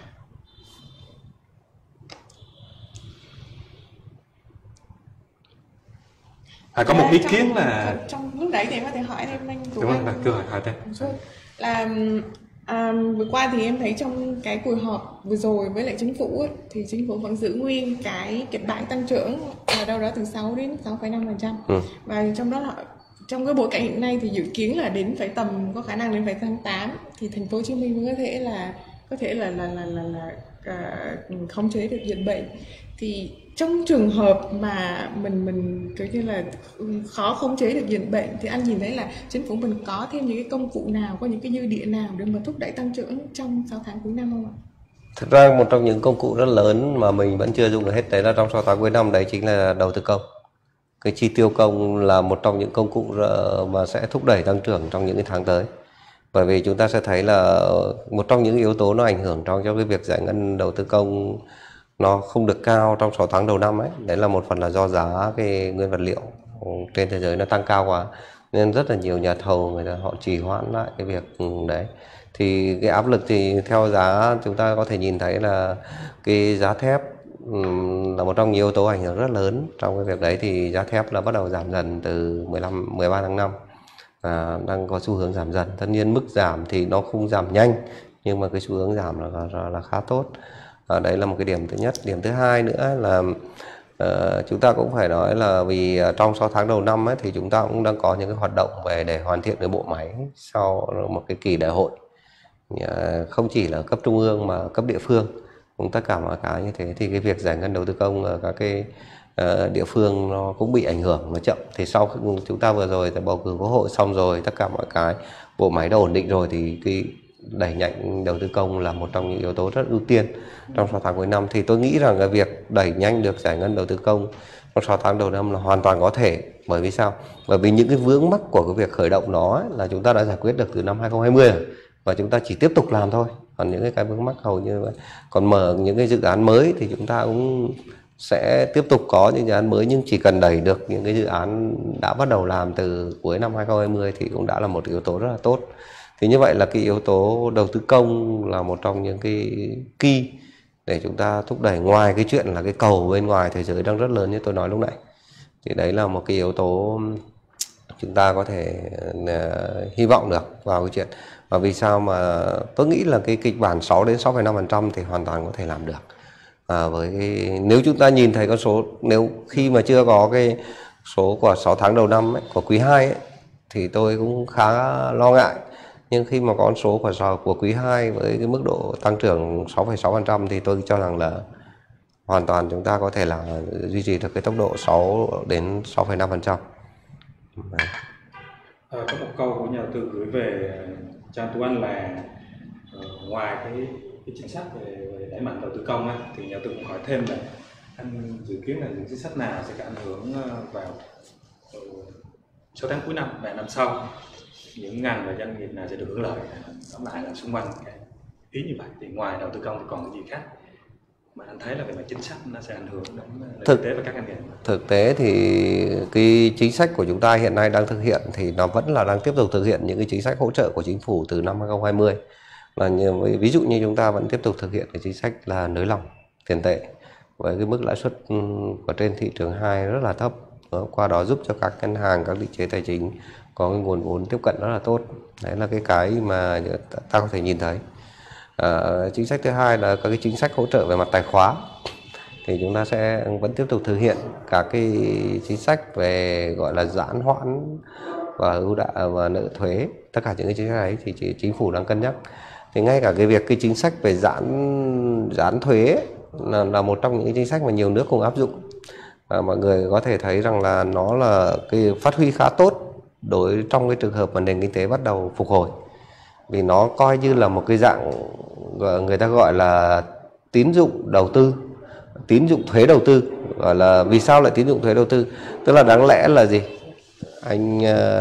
có một ý kiến là trong lúc đấy thì em có thể hỏi thêm anh của đúng không? Cứ hỏi thêm là vừa qua thì em thấy trong cái cuộc họp vừa rồi với lại chính phủ ấy, thì chính phủ vẫn giữ nguyên cái kịch bản tăng trưởng là đâu đó từ 6 đến 6,5%. Và trong đó là trong cái bối cảnh hiện nay thì dự kiến là đến phải tầm, có khả năng đến phải tháng 8 thì thành phố Hồ Chí Minh mới có thể là khống chế được dịch bệnh. Thì trong trường hợp mà mình kiểu như là khó khống chế được dịch bệnh thì anh nhìn thấy là chính phủ mình có thêm những cái công cụ nào, có những cái dư địa nào để mà thúc đẩy tăng trưởng trong 6 tháng cuối năm không ạ? Thực ra một trong những công cụ rất lớn mà mình vẫn chưa dùng được hết đấy là trong 6 tháng cuối năm, đấy chính là đầu tư công. Cái chi tiêu công là một trong những công cụ mà sẽ thúc đẩy tăng trưởng trong những cái tháng tới. Bởi vì chúng ta sẽ thấy là một trong những yếu tố nó ảnh hưởng trong cái việc giải ngân đầu tư công nó không được cao trong 6 tháng đầu năm ấy. Đấy là một phần là do giá cái nguyên vật liệu trên thế giới nó tăng cao quá, nên rất là nhiều nhà thầu người ta họ trì hoãn lại cái việc đấy. Thì cái áp lực thì theo giá chúng ta có thể nhìn thấy là cái giá thép là một trong nhiều yếu tố ảnh hưởng rất lớn trong cái việc đấy. Thì giá thép là bắt đầu giảm dần từ 13 tháng 5, đang có xu hướng giảm dần. Tất nhiên mức giảm thì nó không giảm nhanh, nhưng mà cái xu hướng giảm là khá tốt. Đấy là một cái điểm thứ nhất. Điểm thứ hai nữa là chúng ta cũng phải nói là vì trong 6 tháng đầu năm ấy, thì chúng ta cũng đang có những cái hoạt động về để hoàn thiện cái bộ máy sau một cái kỳ đại hội, không chỉ là cấp trung ương mà cấp địa phương cũng tất cả mọi cái như thế, thì cái việc giải ngân đầu tư công ở các cái địa phương nó cũng bị ảnh hưởng, nó chậm. Thì sau chúng ta vừa rồi bầu cử quốc hội xong rồi, tất cả mọi cái bộ máy đã ổn định rồi, thì cái đẩy nhanh đầu tư công là một trong những yếu tố rất ưu tiên trong 6 tháng cuối năm. Thì tôi nghĩ rằng cái việc đẩy nhanh được giải ngân đầu tư công trong 6 tháng đầu năm là hoàn toàn có thể. Bởi vì sao? Bởi vì những cái vướng mắc của cái việc khởi động nó ấy, là chúng ta đã giải quyết được từ năm 2020 rồi, và chúng ta chỉ tiếp tục làm thôi. Còn những cái vướng mắc hầu như còn mở những cái dự án mới thì chúng ta cũng sẽ tiếp tục có những dự án mới, nhưng chỉ cần đẩy được những cái dự án đã bắt đầu làm từ cuối năm 2020 thì cũng đã là một yếu tố rất là tốt. Thì như vậy là cái yếu tố đầu tư công là một trong những cái key để chúng ta thúc đẩy, ngoài cái chuyện là cái cầu bên ngoài thế giới đang rất lớn như tôi nói lúc nãy. Thì đấy là một cái yếu tố chúng ta có thể hy vọng được vào cái chuyện. Và vì sao mà tôi nghĩ là cái kịch bản 6 đến 6,5% thì hoàn toàn có thể làm được. Nếu chúng ta nhìn thấy con số, nếu khi mà chưa có cái số của 6 tháng đầu năm ấy, của quý 2 ấy, thì tôi cũng khá lo ngại. Nhưng khi mà có con số của quý 2 với cái mức độ tăng trưởng 6,6% thì tôi cho rằng là hoàn toàn chúng ta có thể là duy trì được cái tốc độ 6 đến 6,5%. Có một câu của nhà đầu tư gửi về cho anh Tú Anh là ngoài cái chính sách về đẩy mạnh đầu tư công á, thì nhà đầu tư cũng hỏi thêm là anh dự kiến là những chính sách nào sẽ có ảnh hưởng vào 6 tháng cuối năm và năm sau, những ngành và doanh nghiệp nào sẽ được hưởng lợi. Tóm lại là xung quanh cái ý như vậy. Thì ngoài đầu tư công thì còn cái gì khác mà anh thấy là về mặt chính sách nó sẽ ảnh hưởng đến kinh tế và các ngành nghề? Thực tế thì cái chính sách của chúng ta hiện nay đang thực hiện thì nó vẫn là đang tiếp tục thực hiện những cái chính sách hỗ trợ của chính phủ từ năm 2020. Ví dụ như chúng ta vẫn tiếp tục thực hiện cái chính sách là nới lỏng tiền tệ với cái mức lãi suất của trên thị trường 2 rất là thấp. Qua đó giúp cho các ngân hàng, các định chế tài chính có cái nguồn vốn tiếp cận rất là tốt. Đấy là cái mà ta có thể nhìn thấy. Chính sách thứ hai là các cái chính sách hỗ trợ về mặt tài khóa, thì chúng ta sẽ vẫn tiếp tục thực hiện các cái chính sách về gọi là giãn hoãn và ưu đãi và nợ thuế. Tất cả những cái chính sách ấy thì chính phủ đang cân nhắc. Thì ngay cả cái việc cái chính sách về giãn thuế là một trong những chính sách mà nhiều nước cùng áp dụng. Mọi người có thể thấy rằng là nó là cái phát huy khá tốt đối trong cái trường hợp mà nền kinh tế bắt đầu phục hồi, vì nó coi như là một cái dạng người ta gọi là tín dụng đầu tư, tín dụng thuế đầu tư. Gọi là vì sao lại tín dụng thuế đầu tư? Tức là đáng lẽ là gì? Anh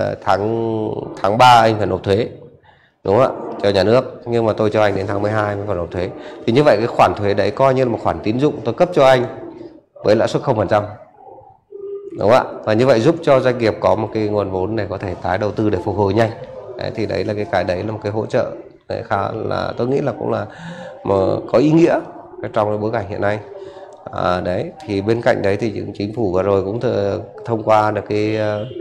tháng 3 anh phải nộp thuế, đúng không ạ, cho nhà nước, nhưng mà tôi cho anh đến tháng 12 mới phải nộp thuế. Thì như vậy cái khoản thuế đấy coi như là một khoản tín dụng tôi cấp cho anh với lãi suất 0%, đúng không ạ? Và như vậy giúp cho doanh nghiệp có một cái nguồn vốn để có thể tái đầu tư để phục hồi nhanh. Đấy, thì đấy là cái đấy là một cái hỗ trợ đấy, khá là tôi nghĩ là cũng là có ý nghĩa trong cái bối cảnh hiện nay. Đấy thì bên cạnh đấy thì chính phủ vừa rồi cũng thông qua được cái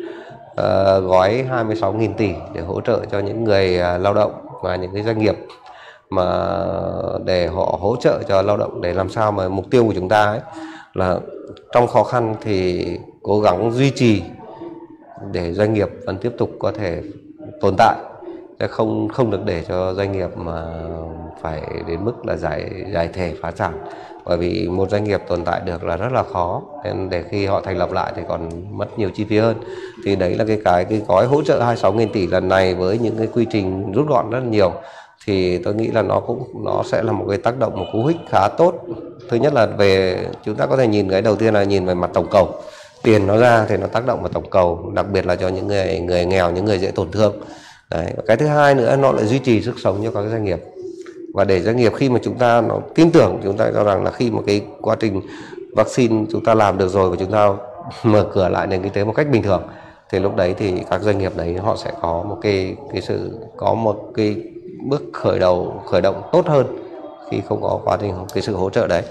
gói 26.000 tỷ để hỗ trợ cho những người lao động và những cái doanh nghiệp mà để họ hỗ trợ cho lao động, để làm sao mà mục tiêu của chúng ta ấy là trong khó khăn thì cố gắng duy trì để doanh nghiệp vẫn tiếp tục có thể tồn tại, sẽ không được để cho doanh nghiệp mà phải đến mức là giải thể phá sản. Bởi vì một doanh nghiệp tồn tại được là rất là khó, nên để khi họ thành lập lại thì còn mất nhiều chi phí hơn. Thì đấy là cái gói hỗ trợ 26.000 tỷ lần này với những cái quy trình rút gọn rất là nhiều, thì tôi nghĩ là nó sẽ là một cái tác động, một cú hích khá tốt. Thứ nhất là về chúng ta có thể nhìn cái đầu tiên là nhìn về mặt tổng cầu, tiền nó ra thì nó tác động vào tổng cầu, đặc biệt là cho những người nghèo, những người dễ tổn thương. Đấy. Cái thứ hai nữa, nó lại duy trì sức sống cho các doanh nghiệp, và để doanh nghiệp khi mà chúng ta nó tin tưởng, chúng ta cho rằng là khi mà cái quá trình vaccine chúng ta làm được rồi và chúng ta mở cửa lại nền kinh tế một cách bình thường, thì lúc đấy thì các doanh nghiệp đấy họ sẽ có một cái bước khởi động tốt hơn khi không có quá trình cái sự hỗ trợ đấy.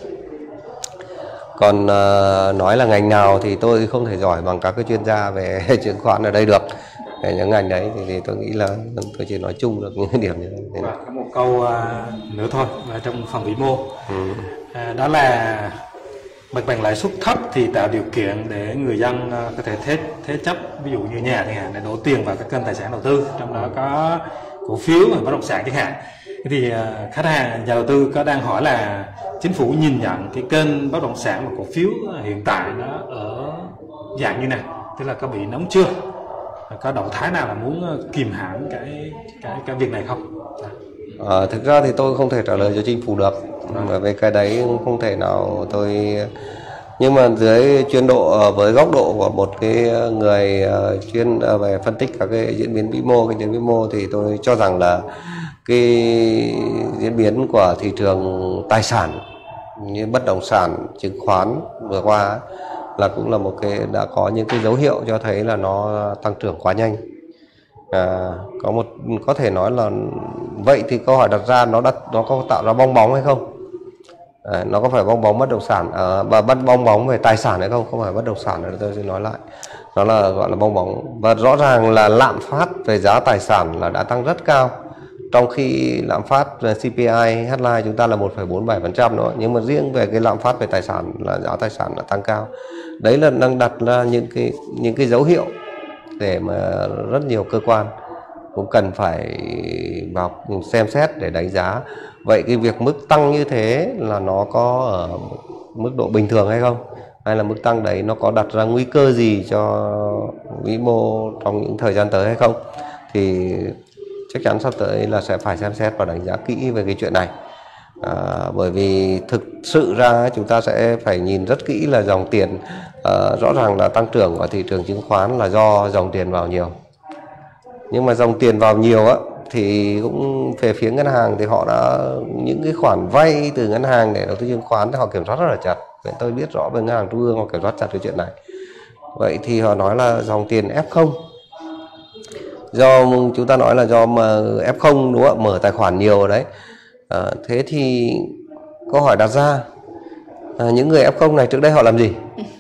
Còn nói là ngành nào thì tôi không thể giỏi bằng các cái chuyên gia về chứng khoán ở đây được. Những ngành đấy thì tôi nghĩ là tôi chỉ nói chung được những điểm như thế. Và có một một câu nữa thôi trong phần vĩ mô. Đó là mặt bằng lãi suất thấp thì tạo điều kiện để người dân có thể thế chấp, ví dụ như nhà chẳng hạn, để đổ tiền vào các kênh tài sản đầu tư, trong đó có cổ phiếu và bất động sản chẳng hạn. Thì khách hàng, nhà đầu tư có đang hỏi là chính phủ nhìn nhận cái kênh bất động sản và cổ phiếu hiện tại nó ở dạng như nào, tức là có bị nóng chưa, có động thái nào là muốn kìm hãm cái việc này không? Thực ra thì tôi không thể trả lời cho chính phủ được, bởi vì cái đấy không thể nào tôi, nhưng mà dưới chuyên độ, với góc độ của một cái người chuyên về phân tích các cái diễn biến vĩ mô, kinh tế vĩ mô, thì tôi cho rằng là cái diễn biến của thị trường tài sản như bất động sản, chứng khoán vừa qua là cũng là một cái đã có những cái dấu hiệu cho thấy là nó tăng trưởng quá nhanh. Có thể nói là vậy thì câu hỏi đặt ra, nó có tạo ra bong bóng hay không? Nó có phải bong bóng bất động sản và bong bóng về tài sản hay không? Không phải bất động sản nữa, tôi sẽ nói lại, nó là gọi là bong bóng. Và rõ ràng là lạm phát về giá tài sản là đã tăng rất cao, trong khi lạm phát về CPI headline chúng ta là 1,47% nữa, nhưng mà riêng về cái lạm phát về tài sản là giá tài sản là tăng cao. Đấy là đang đặt ra những cái dấu hiệu để mà rất nhiều cơ quan cũng cần phải vào xem xét để đánh giá vậy cái việc mức tăng như thế là nó có ở mức độ bình thường hay không, hay là mức tăng đấy nó có đặt ra nguy cơ gì cho vĩ mô trong những thời gian tới hay không. Thì chắc chắn sắp tới là sẽ phải xem xét và đánh giá kỹ về cái chuyện này. Bởi vì thực sự ra chúng ta sẽ phải nhìn rất kỹ là dòng tiền, rõ ràng là tăng trưởng ở thị trường chứng khoán là do dòng tiền vào nhiều. Nhưng mà dòng tiền vào nhiều á thì cũng về phía ngân hàng thì họ đã những cái khoản vay từ ngân hàng để đầu tư chứng khoán thì họ kiểm soát rất là chặt. Vậy tôi biết rõ về ngân hàng trung ương họ kiểm soát chặt cái chuyện này. Vậy thì họ nói là dòng tiền F0, do chúng ta nói là do mà F0 đúng không, mở tài khoản nhiều đấy. Thế thì câu hỏi đặt ra, những người F0 này trước đây họ làm gì?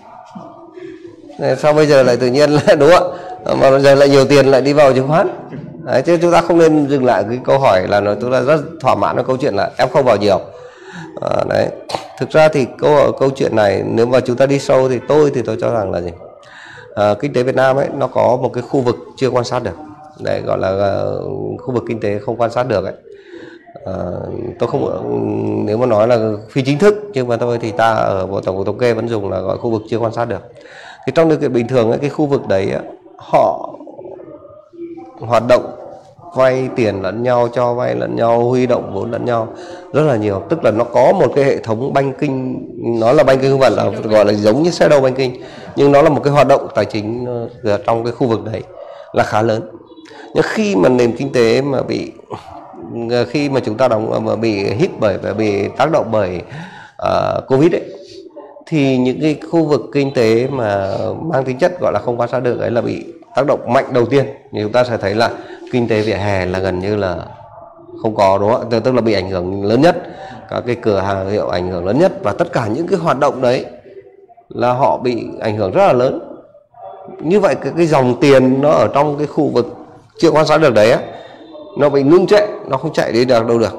Sao bây giờ lại tự nhiên là đúng không ạ, mà bây giờ lại nhiều tiền lại đi vào chứng khoán? Đấy, chứ chúng ta không nên dừng lại cái câu hỏi là chúng ta rất thỏa mãn với câu chuyện là F0 vào nhiều. Đấy, thực ra thì câu chuyện này nếu mà chúng ta đi sâu thì tôi cho rằng là gì? Kinh tế Việt Nam ấy nó có một cái khu vực chưa quan sát được, để gọi là khu vực kinh tế không quan sát được ấy. Tôi không, nếu mà nói là phi chính thức, nhưng mà thì ta ở Bộ Tổng cục Thống kê vẫn dùng là gọi khu vực chưa quan sát được. Thì trong điều kiện bình thường ấy, cái khu vực đấy ấy, họ hoạt động vay tiền lẫn nhau, cho vay lẫn nhau, huy động vốn lẫn nhau rất là nhiều. Tức là nó có một cái hệ thống banking, nó là banking không phải là gọi là giống như shadow banking, nhưng nó là một cái hoạt động tài chính trong cái khu vực đấy là khá lớn. Nhưng khi mà nền kinh tế mà khi mà chúng ta bị hit bị tác động bởi Covid ấy, thì những cái khu vực kinh tế mà mang tính chất gọi là không quan sát được ấy là bị tác động mạnh đầu tiên. Thì chúng ta sẽ thấy là kinh tế vỉa hè là gần như là không có, đúng không? Tức là bị ảnh hưởng lớn nhất, các cái cửa hàng hiệu ảnh hưởng lớn nhất, và tất cả những cái hoạt động đấy là họ bị ảnh hưởng rất là lớn. Như vậy cái dòng tiền nó ở trong cái khu vực chưa quan sát được đấy á, nó bị ngưng trệ, nó không chạy đi được đâu được.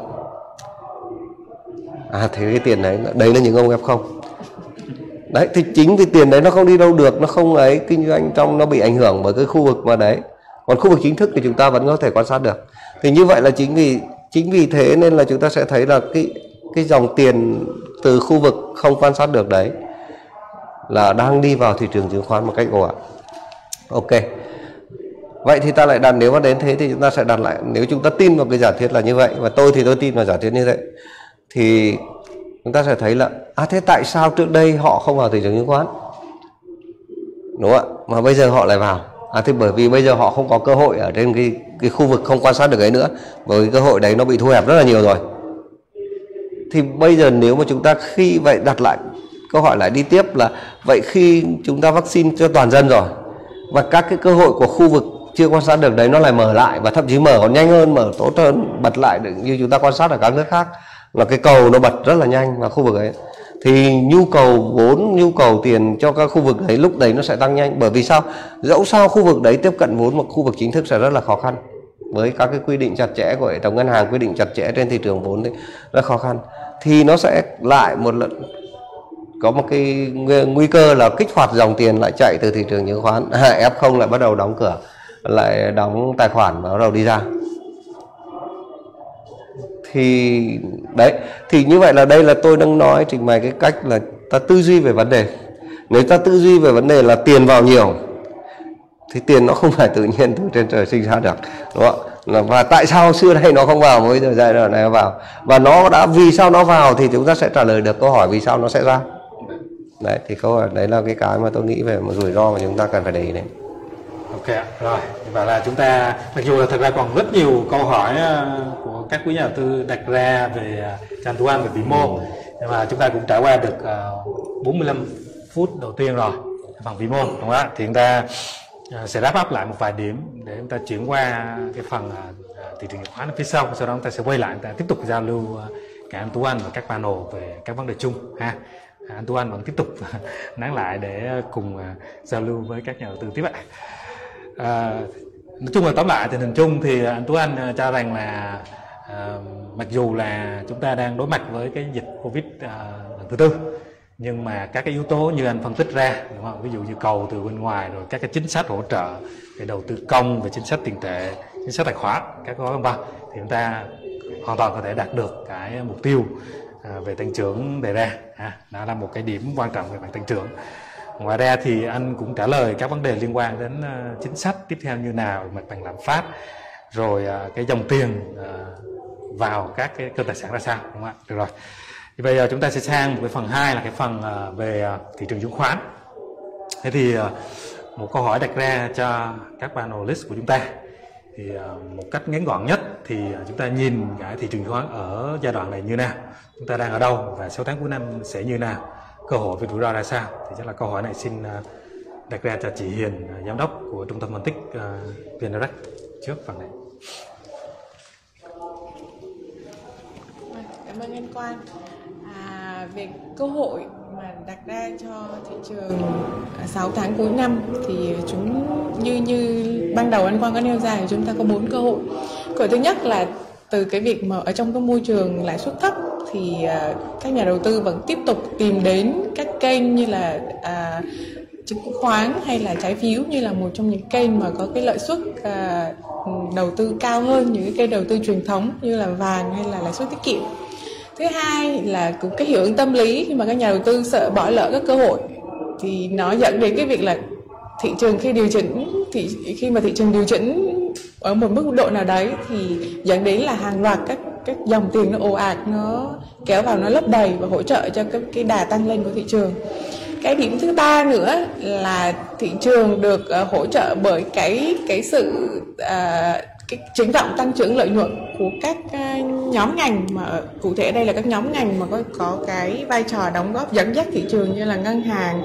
Thế cái tiền đấy là những ông F0. Đấy, thì chính vì tiền đấy nó không đi đâu được, nó không ấy, kinh doanh trong nó bị ảnh hưởng bởi cái khu vực mà đấy. Còn khu vực chính thức thì chúng ta vẫn có thể quan sát được. Thì như vậy là chính vì thế nên là chúng ta sẽ thấy là cái dòng tiền từ khu vực không quan sát được đấy là đang đi vào thị trường chứng khoán một cách ồ ạt. Ok. Vậy thì ta lại đặt, nếu mà đến thế thì chúng ta sẽ đặt lại, nếu chúng ta tin vào cái giả thiết là như vậy, và tôi tin vào giả thiết như thế, thì chúng ta sẽ thấy là thế tại sao trước đây họ không vào thị trường chứng khoán, đúng không ạ, mà bây giờ họ lại vào? Thì bởi vì bây giờ họ không có cơ hội ở trên cái khu vực không quan sát được ấy nữa, bởi vì cơ hội đấy nó bị thu hẹp rất là nhiều rồi. Thì bây giờ nếu mà chúng ta khi vậy đặt lại câu hỏi lại đi tiếp là vậy khi chúng ta vaccine cho toàn dân rồi, và các cái cơ hội của khu vực chưa quan sát được đấy nó lại mở lại, và thậm chí mở còn nhanh hơn, mở tốt hơn, bật lại được như chúng ta quan sát ở các nước khác, là cái cầu nó bật rất là nhanh vào khu vực ấy, thì nhu cầu vốn, nhu cầu tiền cho các khu vực đấy lúc đấy nó sẽ tăng nhanh. Bởi vì sao? Dẫu sao khu vực đấy tiếp cận vốn một khu vực chính thức sẽ rất là khó khăn. với các cái quy định chặt chẽ của hệ thống ngân hàng, quy định chặt chẽ trên thị trường vốn thì rất khó khăn, thì nó sẽ lại một lần có một cái nguy cơ là kích hoạt dòng tiền lại chạy từ thị trường chứng khoán. F0 lại bắt đầu đóng cửa, lại đóng tài khoản và bắt đầu đi ra. Thì đấy, thì như vậy là đây là tôi đang nói trình bày cái cách là ta tư duy về vấn đề. Nếu ta tư duy về vấn đề là tiền vào nhiều thì tiền nó không phải tự nhiên từ trên trời sinh ra được, đúng không? Và tại sao xưa đây nó không vào, bây giờ giai đoạn này nó vào, và nó đã vì sao nó vào thì chúng ta sẽ trả lời được câu hỏi vì sao nó sẽ ra. Đấy, thì câu hỏi đấy là cái mà tôi nghĩ về một rủi ro mà chúng ta cần phải để ý đến. Ok, rồi, vậy là chúng ta, mặc dù là thật ra còn rất nhiều câu hỏi của các quý nhà đầu tư đặt ra về cho anh Tú Anh về vĩ mô, nhưng mà chúng ta cũng trải qua được 45 phút đầu tiên rồi phần vĩ mô, đúng không ạ? Thì chúng ta sẽ wrap up lại một vài điểm để chúng ta chuyển qua cái phần thị trường chứng khoán ở phía sau. Sau đó chúng ta sẽ quay lại, chúng ta tiếp tục giao lưu cả anh Tú Anh và các panel về các vấn đề chung ha. Anh Tú Anh vẫn tiếp tục nán lại để cùng giao lưu với các nhà đầu tư tiếp ạ. Nói chung là tóm lại tình hình chung thì anh Tú Anh cho rằng là mặc dù là chúng ta đang đối mặt với cái dịch Covid lần thứ tư, nhưng mà các cái yếu tố như anh phân tích ra, đúng không? Ví dụ như cầu từ bên ngoài, rồi các cái chính sách hỗ trợ về đầu tư công, về chính sách tiền tệ, chính sách tài khoá, các gói vân vân, thì chúng ta hoàn toàn có thể đạt được cái mục tiêu về tăng trưởng đề ra. Đó là một cái điểm quan trọng về mặt tăng trưởng. Ngoài ra thì anh cũng trả lời các vấn đề liên quan đến chính sách tiếp theo như nào, mặt bằng lạm phát, rồi cái dòng tiền vào các cái kênh tài sản ra sao, đúng không ạ? Được rồi. Thì bây giờ chúng ta sẽ sang một cái phần 2 là cái phần về thị trường chứng khoán. Thế thì một câu hỏi đặt ra cho các panelist của chúng ta, thì một cách ngắn gọn nhất thì chúng ta nhìn cái thị trường chứng khoán ở giai đoạn này như nào, chúng ta đang ở đâu và 6 tháng cuối năm sẽ như nào, cơ hội với rủi ro ra sao. Thì chắc là câu hỏi này xin đặt ra cho chị Hiền, giám đốc của trung tâm phân tích VN Direct trước phần này. Cảm ơn anh Quang. Về cơ hội mà đặt ra cho thị trường 6 tháng cuối năm thì chúng như ban đầu anh Quang có nêu ra thì chúng ta có 4 cơ hội. Cơ hội thứ nhất là từ cái việc mà ở trong cái môi trường lãi suất thấp thì các nhà đầu tư vẫn tiếp tục tìm đến các kênh như là chứng khoán hay là trái phiếu như là một trong những kênh mà có cái lợi suất đầu tư cao hơn những cái kênh đầu tư truyền thống như là vàng hay là lãi suất tiết kiệm. Thứ hai là cũng cái hiệu ứng tâm lý, khi mà các nhà đầu tư sợ bỏ lỡ các cơ hội thì nó dẫn đến cái việc là thị trường khi mà thị trường điều chỉnh ở một mức độ nào đấy thì dẫn đến là hàng loạt các dòng tiền nó ồ ạt, nó kéo vào, nó lấp đầy và hỗ trợ cho cái đà tăng lên của thị trường. Cái điểm thứ ba nữa là thị trường được hỗ trợ bởi cái sự cái triển vọng tăng trưởng lợi nhuận của các nhóm ngành, mà cụ thể đây là các nhóm ngành mà có cái vai trò đóng góp dẫn dắt thị trường như là ngân hàng,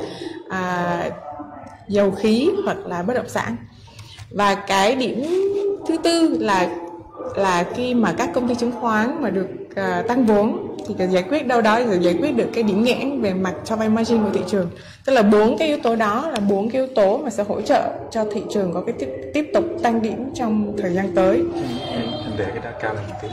dầu khí hoặc là bất động sản. Và cái điểm thứ tư là khi mà các công ty chứng khoán mà được tăng vốn thì giải quyết đâu đó để giải quyết được cái điểm nghẽn về mặt cho vay margin của thị trường. Tức là 4 cái yếu tố đó là 4 cái yếu tố mà sẽ hỗ trợ cho thị trường có cái tiếp tục tăng điểm trong thời gian tới. Để cái đã cao lên một tí.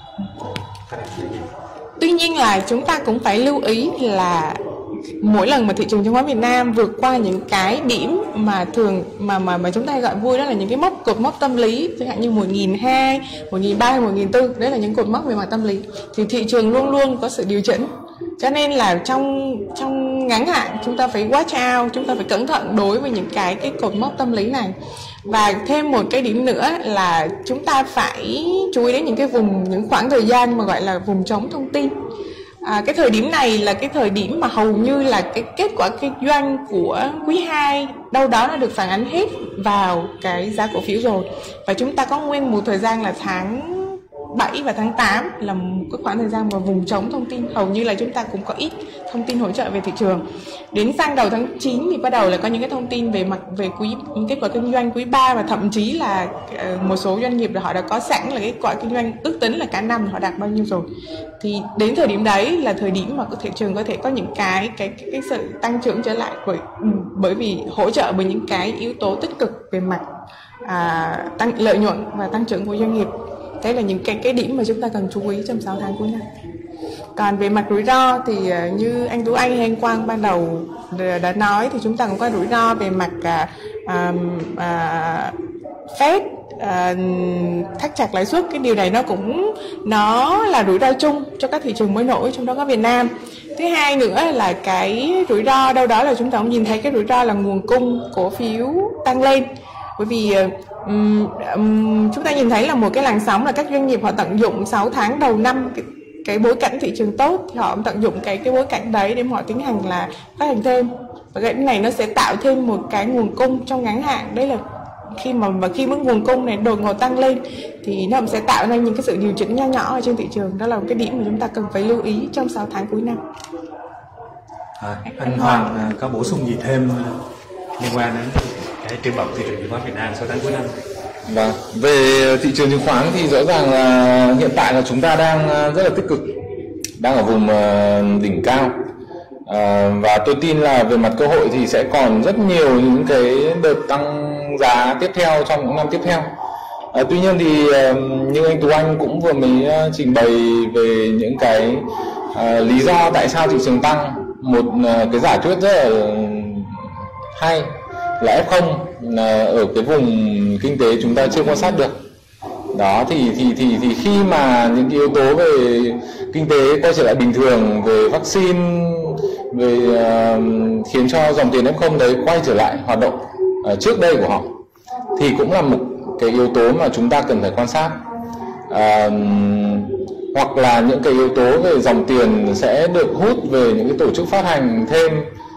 Tuy nhiên là chúng ta cũng phải lưu ý là mỗi lần mà thị trường chứng khoán Việt Nam vượt qua những cái điểm mà thường mà chúng ta gọi vui, đó là những cái cột mốc tâm lý, chẳng hạn như 1.200, 1.300, 1.400, đấy là những cột mốc về mặt tâm lý, thì thị trường luôn luôn có sự điều chỉnh. Cho nên là trong ngắn hạn chúng ta phải watch out, chúng ta phải cẩn thận đối với những cái cột mốc tâm lý này. Và thêm một cái điểm nữa là chúng ta phải chú ý đến những khoảng thời gian mà gọi là vùng trống thông tin. Cái thời điểm này là cái thời điểm mà hầu như là cái kết quả kinh doanh của quý 2 đâu đó đã được phản ánh hết vào cái giá cổ phiếu rồi. Và chúng ta có nguyên một thời gian là tháng 7 và tháng 8 là một cái khoảng thời gian mà vùng trống thông tin, hầu như là chúng ta cũng có ít thông tin hỗ trợ về thị trường. Đến sang đầu tháng 9 thì bắt đầu là có những cái thông tin về kết quả kinh doanh quý 3, và thậm chí là một số doanh nghiệp là họ đã có sẵn là kết quả kinh doanh ước tính là cả năm họ đạt bao nhiêu rồi. Thì đến thời điểm đấy là thời điểm mà thị trường có thể có những cái sự tăng trưởng trở lại bởi vì hỗ trợ bởi những cái yếu tố tích cực về mặt tăng lợi nhuận và tăng trưởng của doanh nghiệp. Đấy là những cái điểm mà chúng ta cần chú ý trong 6 tháng cuối năm. Còn về mặt rủi ro thì như anh Tú Anh hay anh Quang ban đầu đã nói, thì chúng ta cũng có rủi ro về mặt Fed thắt chặt lãi suất. Cái điều này nó là rủi ro chung cho các thị trường mới nổi, trong đó có Việt Nam. Thứ hai nữa là cái rủi ro đâu đó là chúng ta cũng nhìn thấy cái rủi ro là nguồn cung cổ phiếu tăng lên. Bởi vì chúng ta nhìn thấy là một cái làn sóng là các doanh nghiệp họ tận dụng 6 tháng đầu năm cái bối cảnh thị trường tốt, thì họ tận dụng cái bối cảnh đấy để họ tiến hành là phát hành thêm, và cái này nó sẽ tạo thêm một cái nguồn cung trong ngắn hạn. Đấy là khi mà nguồn cung này đột ngột tăng lên thì nó sẽ tạo ra những cái sự điều chỉnh nho nhỏ ở trên thị trường. Đó là một cái điểm mà chúng ta cần phải lưu ý trong 6 tháng cuối năm. Anh Hoàng có bổ sung gì thêm liên quan đến cái triển vọng thị trường chứng khoán Việt Nam 6 tháng cuối năm? Vâng, về thị trường chứng khoán thì rõ ràng là hiện tại là chúng ta đang rất là tích cực, đang ở vùng đỉnh cao, và tôi tin là về mặt cơ hội thì sẽ còn rất nhiều những cái đợt tăng giá tiếp theo trong những năm tiếp theo. Tuy nhiên thì như anh Tú Anh cũng vừa mới trình bày về những cái lý do tại sao thị trường tăng, một cái giả thuyết rất là hay là F0 ở cái vùng kinh tế chúng ta chưa quan sát được. Đó thì khi mà những cái yếu tố về kinh tế quay trở lại bình thường, về vaccine, về khiến cho dòng tiền F0 đấy quay trở lại hoạt động trước đây của họ, thì cũng là một cái yếu tố mà chúng ta cần phải quan sát. Hoặc là những cái yếu tố về dòng tiền sẽ được hút về những cái tổ chức phát hành thêm,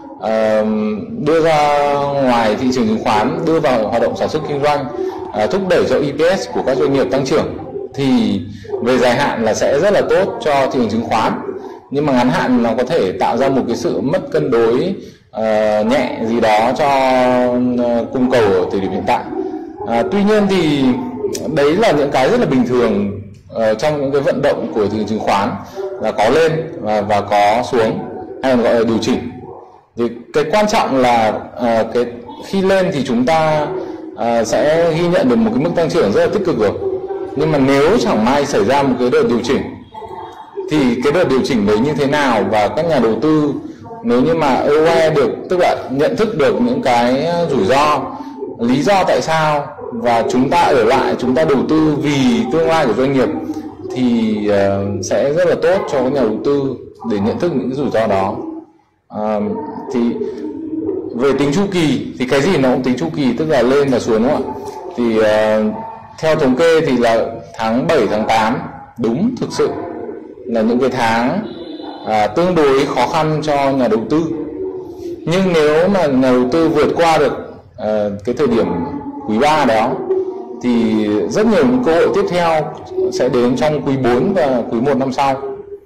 đưa ra ngoài thị trường chứng khoán, đưa vào hoạt động sản xuất kinh doanh, thúc đẩy cho EPS của các doanh nghiệp tăng trưởng, thì về dài hạn là sẽ rất là tốt cho thị trường chứng khoán. Nhưng mà ngắn hạn nó có thể tạo ra một cái sự mất cân đối nhẹ gì đó cho cung cầu ở thời điểm hiện tại. Tuy nhiên thì đấy là những cái rất là bình thường trong những cái vận động của thị trường chứng khoán, là có lên và có xuống, hay còn gọi là điều chỉnh. Thì cái quan trọng là cái khi lên thì chúng ta sẽ ghi nhận được một cái mức tăng trưởng rất là tích cực rồi. Nhưng mà nếu chẳng may xảy ra một cái đợt điều chỉnh, thì cái đợt điều chỉnh đấy như thế nào, và các nhà đầu tư nếu như mà aware được, tức là nhận thức được những cái rủi ro, lý do tại sao, và chúng ta ở lại, chúng ta đầu tư vì tương lai của doanh nghiệp, thì sẽ rất là tốt cho các nhà đầu tư để nhận thức những cái rủi ro đó. Thì về tính chu kỳ thì cái gì nó cũng tính chu kỳ, tức là lên và xuống, đúng không ạ? Thì theo thống kê thì là tháng 7, tháng 8 đúng thực sự là những cái tháng tương đối khó khăn cho nhà đầu tư. Nhưng nếu mà nhà đầu tư vượt qua được cái thời điểm quý 3 đó, thì rất nhiều những cơ hội tiếp theo sẽ đến trong quý 4 và quý 1 năm sau.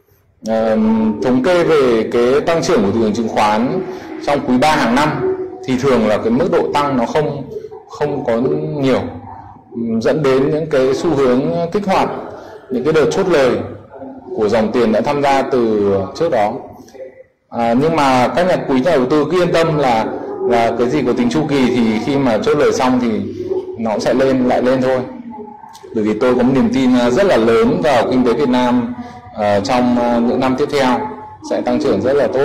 Thống kê về cái tăng trưởng của thị trường chứng khoán trong quý 3 hàng năm thì thường là cái mức độ tăng nó không có nhiều, dẫn đến những cái xu hướng kích hoạt những cái đợt chốt lời của dòng tiền đã tham gia từ trước đó. Nhưng mà các quý nhà đầu tư cứ yên tâm là cái gì có tính chu kỳ thì khi mà chốt lời xong thì nó sẽ lại lên thôi. Bởi vì tôi có một niềm tin rất là lớn vào kinh tế Việt Nam trong những năm tiếp theo sẽ tăng trưởng rất là tốt.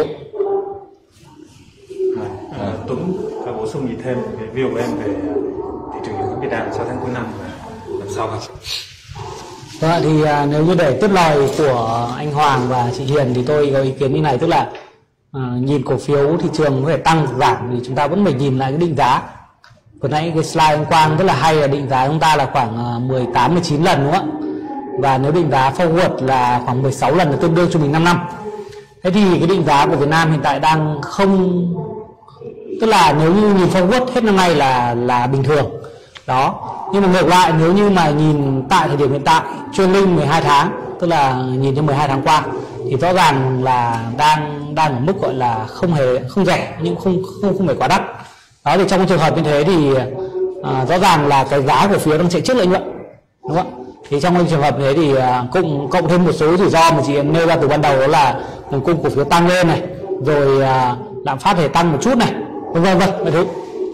Tuấn có bổ sung gì thêm về view của em về thị trường chứng khoán Việt Nam 6 tháng cuối năm và năm sau không? Vâng, thì nếu như để tiếp lời của anh Hoàng và chị Hiền thì tôi có ý kiến như này, tức là nhìn cổ phiếu thị trường có thể tăng giảm thì chúng ta vẫn phải nhìn lại cái định giá. Vừa nãy cái slide anh Quang rất là hay, là định giá chúng ta là khoảng 18-19 lần, đúng không ạ? Và nếu định giá forward là khoảng 16 lần, là tương đương trung bình 5 năm. Thế thì cái định giá của Việt Nam hiện tại đang không, tức là nếu như nhìn forward hết năm nay là bình thường đó. Nhưng mà ngược lại, nếu như mà nhìn tại thời điểm hiện tại trailing 12 tháng, tức là nhìn cho 12 tháng qua, thì rõ ràng là đang ở mức gọi là không rẻ nhưng không phải quá đắt. Đó, thì trong trường hợp như thế thì rõ ràng là cái giá cổ phiếu đang chạy trước lợi nhuận, đúng không ạ? Thì trong trường hợp như thế thì cộng thêm một số rủi ro mà chị em nêu ra từ ban đầu, đó là nguồn cung cổ phiếu tăng lên này, rồi lạm phát thể tăng một chút này, vân vân.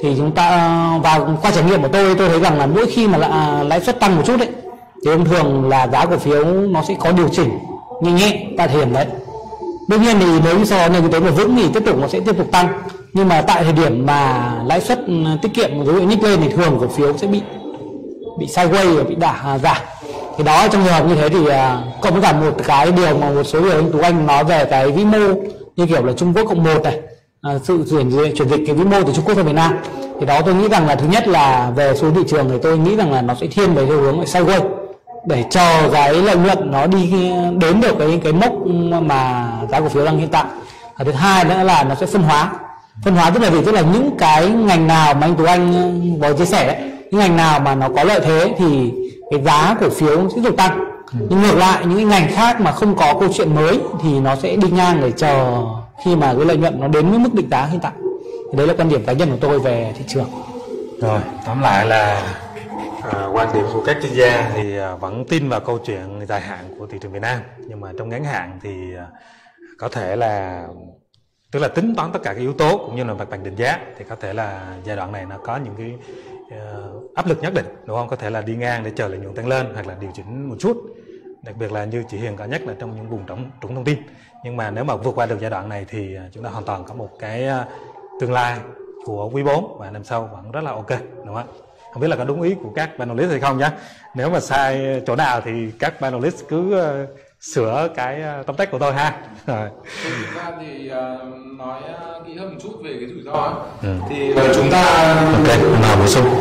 thì chúng ta và qua trải nghiệm của tôi thấy rằng là mỗi khi mà lãi suất tăng một chút đấy thì thông thường là giá cổ phiếu nó sẽ có điều chỉnh nhẹ nhẹ tại thời điểm đấy. Đương nhiên thì nếu như sau đó nền kinh tế mà vững thì tiếp tục nó sẽ tiếp tục tăng, nhưng mà tại thời điểm mà lãi suất tiết kiệm dấu hiệu nhích lên thì thường cổ phiếu sẽ bị sideways và bị đả giảm. Thì đó, trong trường hợp như thế thì cộng với cả một cái điều mà một số điều anh Tú Anh nói về cái vĩ mô như kiểu là Trung Quốc cộng một này, sự chuyển dịch cái vĩ mô từ Trung Quốc sang Việt Nam, thì đó tôi nghĩ rằng là thứ nhất là về xu thị trường thì tôi nghĩ rằng là nó sẽ thiên về theo hướng sideways để cho cái lợi nhuận nó đi đến được cái mốc mà giá cổ phiếu đang hiện tại. Và thứ hai nữa là nó sẽ phân hóa tức là gì? Tức là những cái ngành nào mà anh Tú Anh vừa chia sẻ đấy, những ngành nào mà nó có lợi thế thì cái giá cổ phiếu sẽ tục tăng. Nhưng ngược lại những cái ngành khác mà không có câu chuyện mới thì nó sẽ đi ngang để chờ khi mà cái lợi nhuận nó đến với mức định giá hiện tại. Thì đấy là quan điểm cá nhân của tôi về thị trường. Rồi, tóm lại là quan điểm của các chuyên gia thì vẫn tin vào câu chuyện dài hạn của thị trường Việt Nam, nhưng mà trong ngắn hạn thì có thể là, tức là tính toán tất cả các yếu tố cũng như là mặt bằng định giá, thì có thể là giai đoạn này nó có những cái áp lực nhất định, đúng không? Có thể là đi ngang để chờ lợi nhuận tăng lên hoặc là điều chỉnh một chút, đặc biệt là như chị Hiền có nhắc là trong những vùng trũng thông tin. Nhưng mà nếu mà vượt qua được giai đoạn này thì chúng ta hoàn toàn có một cái tương lai của quý 4 và năm sau vẫn rất là ok, đúng không? Không biết là có đúng ý của các panelist hay không nhé. Nếu mà sai chỗ nào thì các panelist cứ sửa cái tóm tắt của tôi ha. Rồi. Thực ra thì nói kỹ hơn một chút về cái rủi ro ấy. Thì chúng ta nào bổ sung.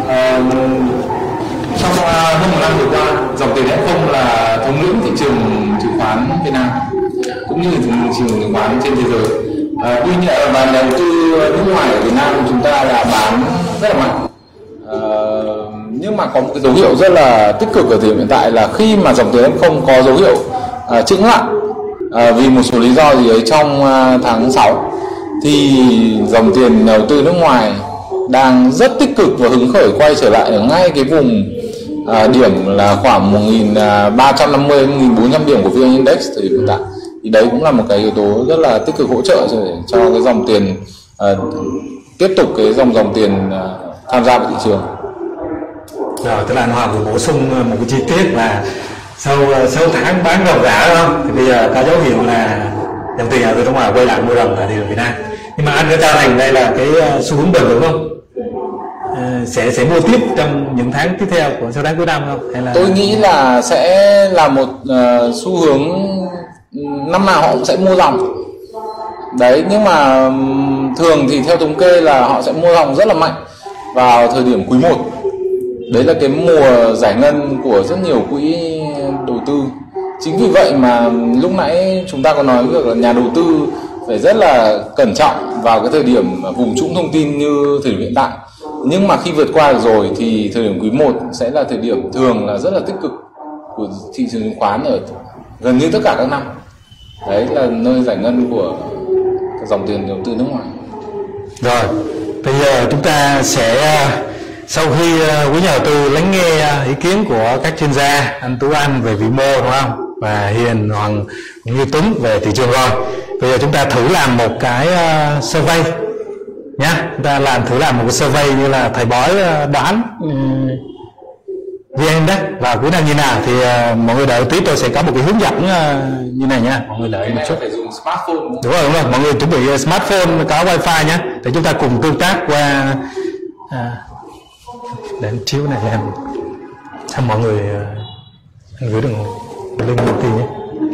Trong hơn một năm vừa qua, dòng tiền F0 là thống lĩnh thị trường chứng khoán Việt Nam cũng như thị trường chứng khoán trên thế giới. Tuy nhiên và đầu tư nước ngoài ở Việt Nam chúng ta là bán rất là mạnh. Nhưng mà có một cái dấu hiệu rất là tích cực ở thời điểm hiện tại là khi mà dòng tiền F0 có dấu hiệu chững lại vì một số lý do gì ấy trong tháng 6 thì dòng tiền đầu tư nước ngoài đang rất tích cực và hứng khởi quay trở lại ở ngay cái vùng điểm là khoảng 1.350 1.400 điểm của VN Index thời điểm hiện tại. Thì đấy cũng là một cái yếu tố rất là tích cực hỗ trợ cho cái dòng tiền tiếp tục cái dòng tiền tham gia vào thị trường. Rồi, tức là anh Hoàng vừa bổ sung một cái chi tiết là sau 6 tháng bán ròng rã, đúng không? Thì bây giờ có dấu hiệu là dòng tiền từ nước ngoài quay lại mua ròng tại thị trường Việt Nam. Nhưng mà anh có cho rằng đây là cái xu hướng bền vững không? Sẽ mua tiếp trong những tháng tiếp theo của 6 tháng cuối năm không? Hay là... Tôi nghĩ là sẽ là một xu hướng năm nào họ cũng sẽ mua ròng. Đấy, nhưng mà thường thì theo thống kê là họ sẽ mua ròng rất là mạnh vào thời điểm quý 1. Đấy là cái mùa giải ngân của rất nhiều quỹ đầu tư. Chính vì vậy mà lúc nãy chúng ta có nói việc là nhà đầu tư phải rất là cẩn trọng vào cái thời điểm vùng trũng thông tin như thời điểm hiện tại. Nhưng mà khi vượt qua được rồi thì thời điểm quý 1 sẽ là thời điểm thường là rất là tích cực của thị trường chứng khoán ở gần như tất cả các năm. Đấy là nơi giải ngân của dòng tiền đầu tư nước ngoài. Rồi, bây giờ chúng ta sẽ sau khi quý nhà đầu tư lắng nghe ý kiến của các chuyên gia, anh Tú Anh về vĩ mô, đúng không? Và Hiền, Hoàng cũng như Tuấn về thị trường rồi. Bây giờ chúng ta thử làm một cái survey nhá. Chúng ta thử làm một cái survey như là thầy bói đoán VN Index và cuối năm như nào. Thì mọi người đợi tí, tôi sẽ có một cái hướng dẫn như này nha. Mọi người đợi một chút. Phải dùng smartphone đúng rồi. Mọi người chuẩn bị smartphone có wifi nhé, để chúng ta cùng tương tác qua để anh chiếu này làm cho mọi người gửi đường link đầu tiên nhé.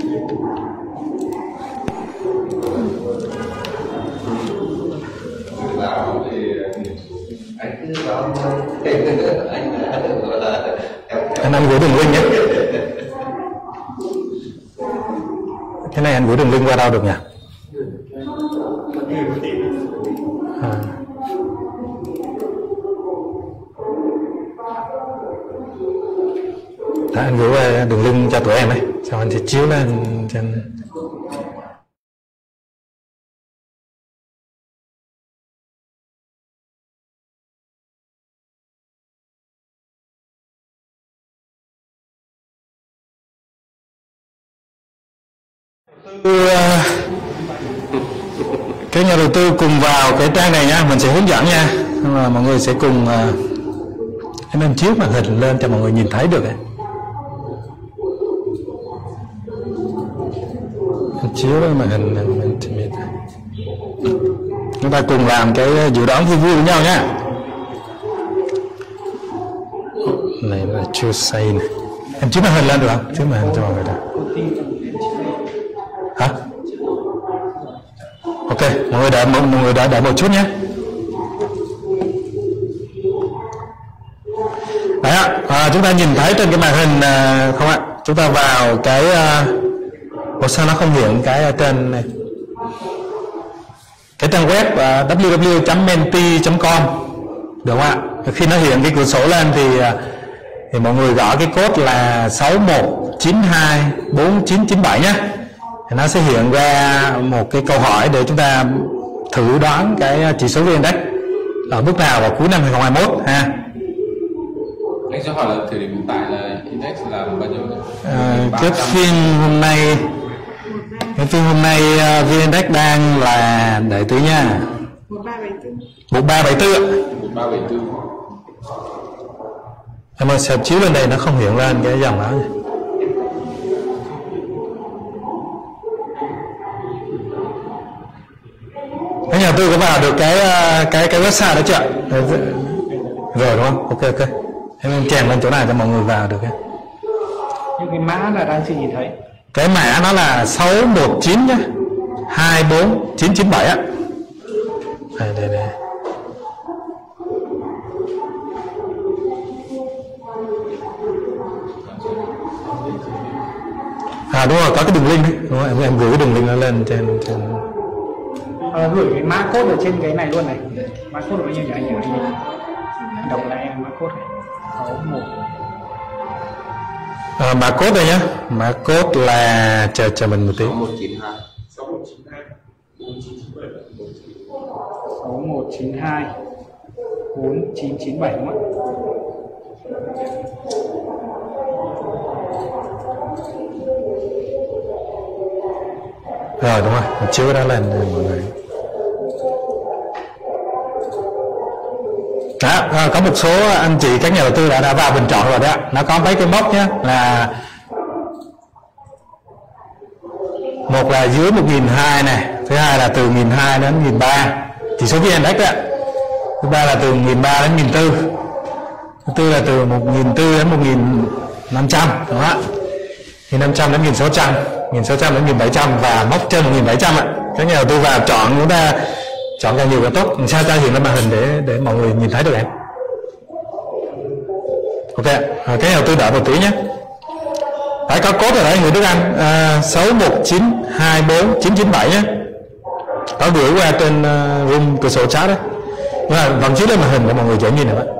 Anh gửi đường link nhé. Cái này anh gửi đường link qua đâu được nhỉ? Anh gửi qua đường link cho tụi em ấy, xong anh sẽ chiếu lên trên. Các nhà đầu tư cùng vào cái trang này nha, mình sẽ hướng dẫn nha. Nhưng mà mọi người sẽ cùng em chiếu màn hình lên cho mọi người nhìn thấy được ấy. Em chiếu cái màn hình này. Chúng ta cùng làm cái dự đoán vui với nhau nhé. Này là chưa xây này. Em chiếu màn hình lên được không? Chiếu màn hình cho mọi người được. Hả? Ok, mọi người đợi một chút nhé. Đấy ạ, chúng ta nhìn thấy trên cái màn hình không ạ? Chúng ta vào cái sao nó không hiện cái trên này, cái trang web www.menti.com được không ạ? Khi nó hiện cái cửa sổ lên thì mọi người gõ cái code là 61924997 nhé. Thì nó sẽ hiện ra một cái câu hỏi để chúng ta thử đoán cái chỉ số VN-Index ở mức nào vào cuối năm 2021 ha. Anh sẽ hỏi là thời điểm hiện tại là index là bao nhiêu? Cái phiên hôm nay VN-Index đang là đợi tí nha. 1374. 1374. Em ơi, xem chiếu lên đây nó không hiện lên cái dòng đó. Các nhà tư có vào được cái website đó chưa? Rồi đúng không? Ok. Em chèn lên chỗ này cho mọi người vào được. Nhưng cái mã là đang chưa nhìn thấy. Cái mã nó là 619 nhé, 24997 á. Đây. Đúng rồi, có cái đường link đấy. Đúng rồi, em gửi cái đường link nó lên trên. Gửi cái mã code ở trên cái này luôn này. Mã code bao nhiêu nhỉ anh nhỉ? Đọc lại em mã code này. 61. Mã code đây nhá. Mã code là chờ mình một tí. 6192 4997 đúng không ạ? Rồi đúng rồi, mình chiếu cái đó lên mọi người. Đó, có một số anh chị các nhà đầu tư đã vào bình chọn rồi đó. Nó có mấy cái mốc nhé, là một là dưới 1.200 này, thứ hai là từ 1.200 đến 1.300 chỉ số VN-Index đó. Thứ ba là từ 1.300 đến 1.400. Thứ tư là từ 1.400 đến 1.500 đúng không ạ? 1.500 đến 1.600, 1.600 đến 1.700 và mốc trên 1.700 ạ. Các nhà đầu tư vào chọn, chúng ta chọn càng nhiều càng tốt. Sao ta hiện lên màn hình để mọi người nhìn thấy được em. Ok, các nhà đầu tư đợi một tí nhé. Phải có code rồi đấy người Đức Anh, 619249997 nhé. Có gửi qua trên room cửa sổ chat đấy. Nhưng mà vẫn chiếu lên màn hình để mọi người dễ nhìn được đấy.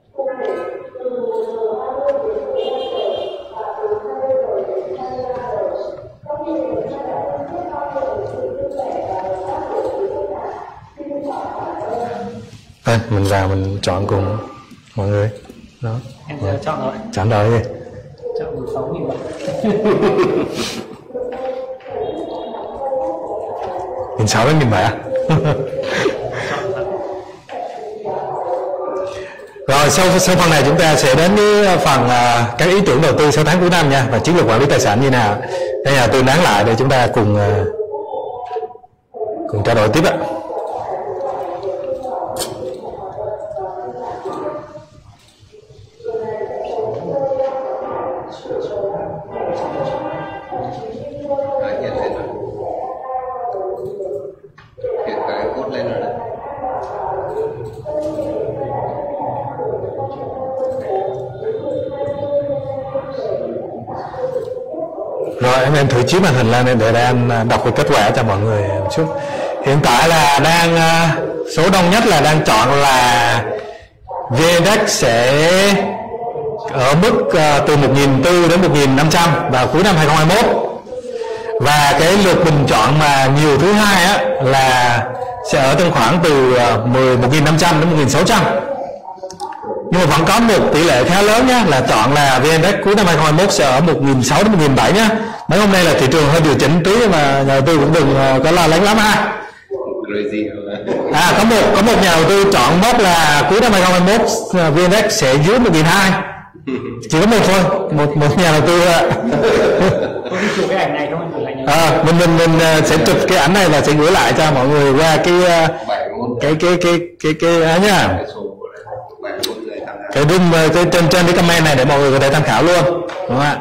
Đây, mình vào mình chọn cùng mọi người. Đó. Em vừa chọn rồi. Chọn rồi gì? Chọn 16.000 bạc. 1.600 đến 1.700 à? Rồi sau phần này chúng ta sẽ đến với phần các ý tưởng đầu tư 6 tháng cuối năm nha, và chiến lược quản lý tài sản như nào. Đây là tôi nán lại để chúng ta cùng trao đổi tiếp ạ. Rồi em thử chiếu màn hình lên để em đọc cái kết quả cho mọi người một chút. Hiện tại là đang số đông nhất là đang chọn là VN-Index sẽ ở mức từ 1.400 đến 1.500 vào cuối năm 2021. Và cái lượt bình chọn mà nhiều thứ hai á là sẽ ở trong khoảng từ 1.500 đến 1.600. Nhưng mà vẫn có một tỷ lệ khá lớn nhé, là chọn là VN-Index cuối năm 2021 sẽ ở 1.600 đến 1.700 nhé. Mấy hôm nay là thị trường hơi điều chỉnh tí mà nhà đầu tư cũng đừng có lo lắng lắm ha. Rồi gì có một nhà đầu tư chọn mốc là cuối năm 2021 VN-Index sẽ dưới 1.200. Chỉ có một thôi, một nhà đầu tư thôi ạ. Tôi đi chụp cái ảnh này không anh? Mình sẽ chụp cái ảnh này và sẽ gửi lại cho mọi người qua cái nhá. Cái room trên cái comment này để mọi người có thể tham khảo luôn, đúng không ạ?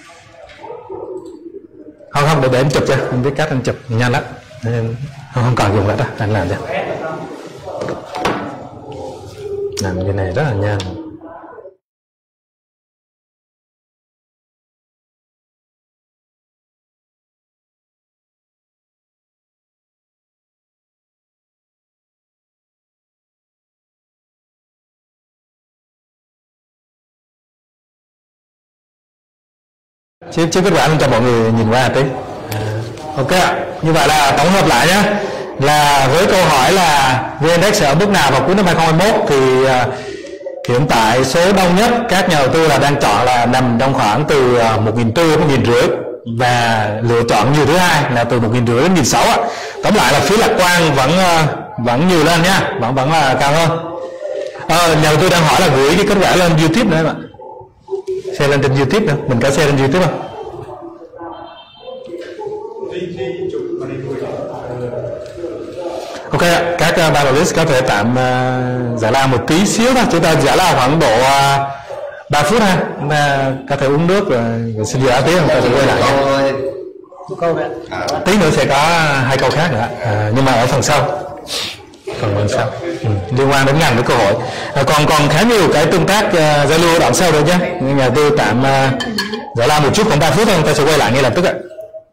Không để em chụp cho, em biết cách anh chụp nhanh lắm. Không cần dùng lại đó, anh làm cho. Làm cái này rất là nhanh. Chiếu kết quả lên cho mọi người nhìn qua tí. Ok ạ, như vậy là tổng hợp lại nhé, là với câu hỏi là VN-Index sẽ ở mức nào vào cuối năm 2021 thì hiện tại số đông nhất các nhà đầu tư là đang chọn là nằm trong khoảng từ 1.400 đến 1.500 và lựa chọn nhiều thứ hai là từ 1.500 đến 1.600 ạ. Tóm lại là phía lạc quan vẫn nhiều lên nhá, vẫn là cao hơn. Nhà đầu tư đang hỏi là gửi cái kết quả lên YouTube nữa em ạ. Share lên trên YouTube nữa, mình có share lên YouTube không? Ok, các panelist có thể tạm giải lao một tí xíu thôi, chúng ta giải lao khoảng độ 3 phút ha, chúng ta có thể uống nước rồi xin giải tí, chúng ta sẽ quay lại nha. Câu đấy. Tí nữa sẽ có 2 câu khác nữa, nhưng mà ở phần sau. Phần sau liên quan đến ngành với cơ hội, còn khá nhiều cái tương tác giao lưu ở đoạn sau rồi nhé. Nhà tư tạm giải lao một chút, khoảng 3 phút thôi, ta sẽ quay lại ngay lập tức ạ.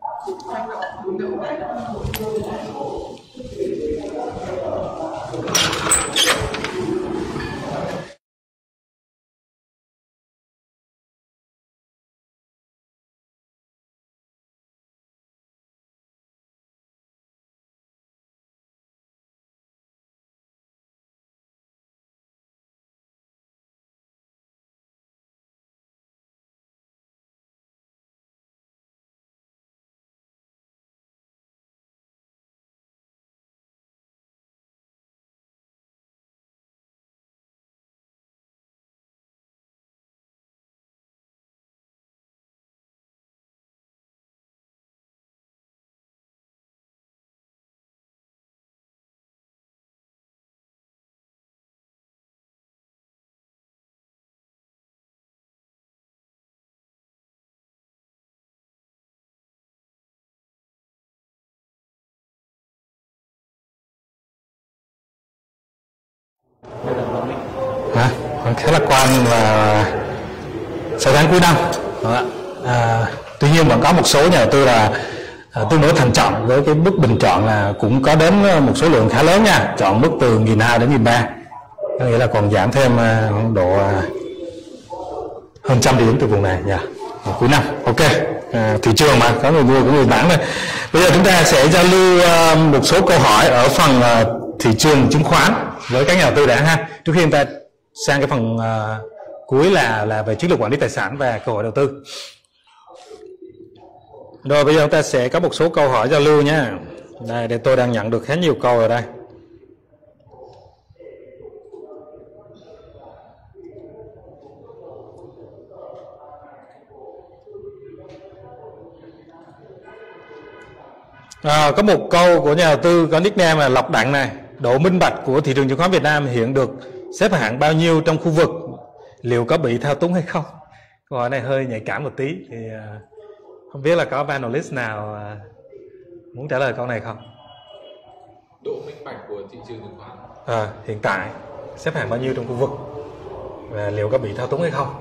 Khá lạc quan và 6 tháng cuối năm. Tuy nhiên vẫn có một số nhà đầu tư là tương đối thận trọng với cái mức bình chọn là cũng có đến một số lượng khá lớn nha, chọn mức từ 1.200 đến 1.300, có nghĩa là còn giảm thêm khoảng độ hơn 100 điểm từ vùng này nha. Cuối năm. Ok, thị trường mà có người mua có người bán thôi. Bây giờ chúng ta sẽ giao lưu một số câu hỏi ở phần thị trường chứng khoán với các nhà đầu tư đã ha, trước khi chúng ta sang cái phần cuối là về chiến lược quản lý tài sản và cơ hội đầu tư. Rồi bây giờ chúng ta sẽ có một số câu hỏi giao lưu nhé. Đây, để tôi đang nhận được khá nhiều câu ở đây. Có một câu của nhà đầu tư có nickname là Lộc Đặng này: độ minh bạch của thị trường chứng khoán Việt Nam hiện được xếp hạng bao nhiêu trong khu vực, liệu có bị thao túng hay không? Câu hỏi này hơi nhạy cảm một tí, thì không biết là có panelist nào muốn trả lời câu này không? Độ minh bạch của thị trường chứng khoán hiện tại xếp hạng bao nhiêu trong khu vực và liệu có bị thao túng hay không?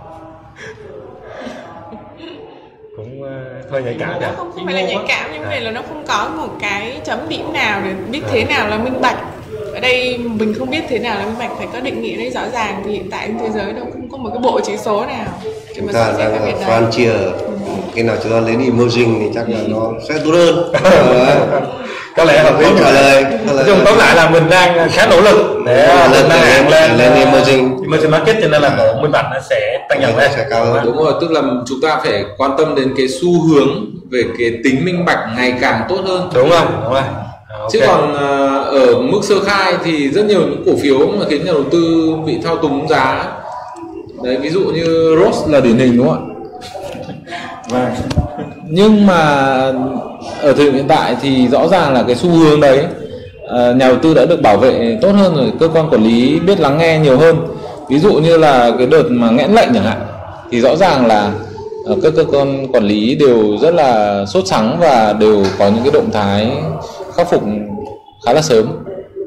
Cũng hơi nhạy cảm. Không phải là nhạy cảm, nhưng mà là nó không có một cái chấm điểm nào để biết thế nào là minh bạch. Ở đây mình không biết thế nào là minh bạch, phải có định nghĩa đấy rõ ràng. Thì hiện tại trên thế giới đâu không có một cái bộ chỉ số nào để mà ta đang ở frontier. Khi nào chúng ta lấy emerging thì chắc là nó sẽ tốt hơn. Có lẽ hợp lý trả lời. Chung tóm lại là mình đang khá nỗ lực để lên emerging market, cho nên là bộ minh bạch nó sẽ tăng dần lên, sẽ cao hơn. Đúng rồi, tức là chúng ta phải quan tâm đến cái xu hướng về cái tính minh bạch ngày càng tốt hơn. Đúng không? Đúng rồi. Chứ còn ở mức sơ khai thì rất nhiều những cổ phiếu mà khiến nhà đầu tư bị thao túng giá. Đấy, ví dụ như Ross là điển hình đúng không ạ? Nhưng mà ở thời điểm hiện tại thì rõ ràng là cái xu hướng đấy nhà đầu tư đã được bảo vệ tốt hơn rồi, cơ quan quản lý biết lắng nghe nhiều hơn. Ví dụ như là cái đợt mà nghẽn lệnh chẳng hạn, thì rõ ràng là các cơ quan quản lý đều rất là sốt sắng và đều có những cái động thái khắc phục khá là sớm.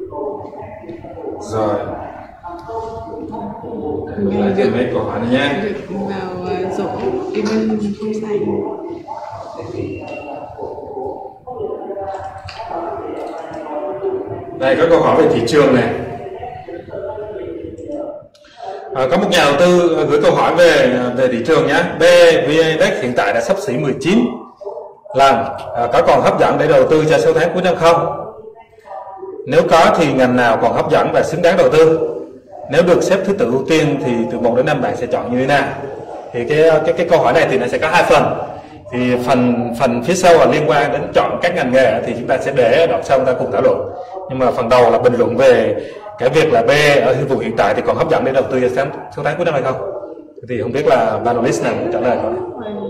Rồi. Lại thêm mấy câu hỏi này nha. Vào rổ event không xanh. Đây có câu hỏi về thị trường này. Có một nhà đầu tư gửi câu hỏi về thị trường nhé. VN Index hiện tại đã xấp xỉ 19 lần, có còn hấp dẫn để đầu tư cho 6 tháng cuối năm không? Nếu có thì ngành nào còn hấp dẫn và xứng đáng đầu tư? Nếu được xếp thứ tự ưu tiên thì từ 1 đến 5 bạn sẽ chọn như thế nào? Thì cái câu hỏi này thì nó sẽ có hai phần. Thì phần phía sau là liên quan đến chọn các ngành nghề thì chúng ta sẽ để đoạn sau chúng ta cùng thảo luận. Nhưng mà phần đầu là bình luận về cái việc là B ở vùng hiện tại thì còn hấp dẫn để đầu tư cho 6 tháng cuối năm hay không? Thì không biết là panelist nào trả lời không?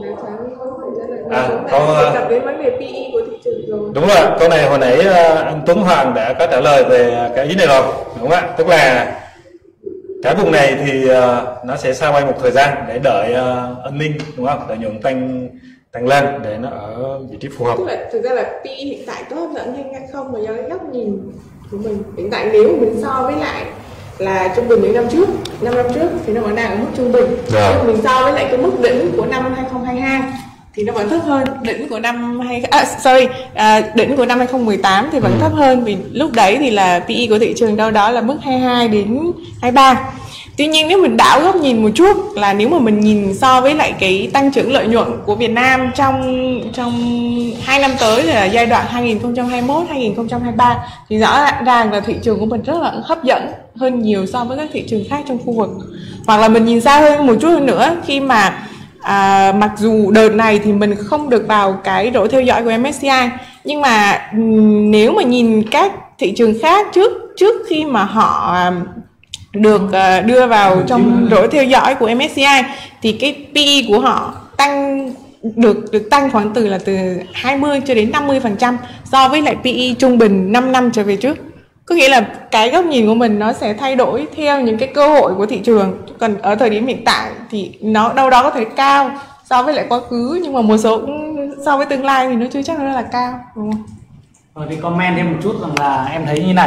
Cập đến vấn đề PE của thị trường rồi. Đúng rồi, câu này hồi nãy anh Tuấn Hoàng đã có trả lời về cái ý này rồi, đúng không ạ? Tức là cái vùng này thì nó sẽ sao quay một thời gian để đợi earning, đúng không? Đợi nhuận tăng lên để nó ở vị trí phù hợp. Tức là thực ra là PE hiện tại có hấp dẫn hay không mà do cái góc nhìn của mình. Hiện tại nếu mình so với lại là trung bình những năm trước thì nó vẫn đang ở mức trung bình. Nhưng mình so với lại cái mức đỉnh của năm 2022 thì nó vẫn thấp hơn. Đỉnh của năm đỉnh của năm 2018 thì vẫn thấp hơn, vì lúc đấy thì là PE của thị trường đâu đó là mức 22 đến 23. Tuy nhiên nếu mình đảo góc nhìn một chút là nếu mà mình nhìn so với lại cái tăng trưởng lợi nhuận của Việt Nam trong 2 năm tới là giai đoạn 2021-2023 thì rõ ràng là thị trường của mình rất là hấp dẫn hơn nhiều so với các thị trường khác trong khu vực. Hoặc là mình nhìn xa hơn một chút hơn nữa, khi mà mặc dù đợt này thì mình không được vào cái rổ theo dõi của MSCI, nhưng mà nếu mà nhìn các thị trường khác trước khi mà họ được đưa vào trong rổ theo dõi của MSCI thì cái PE của họ được tăng khoảng từ 20 cho đến 50% so với lại PE trung bình 5 năm trở về trước. Có nghĩa là cái góc nhìn của mình nó sẽ thay đổi theo những cái cơ hội của thị trường. Còn ở thời điểm hiện tại thì nó đâu đó có thể cao so với lại quá khứ, nhưng mà một số so với tương lai thì nó chưa chắc nó là cao, đúng không? Rồi thì comment thêm một chút rằng là em thấy như này,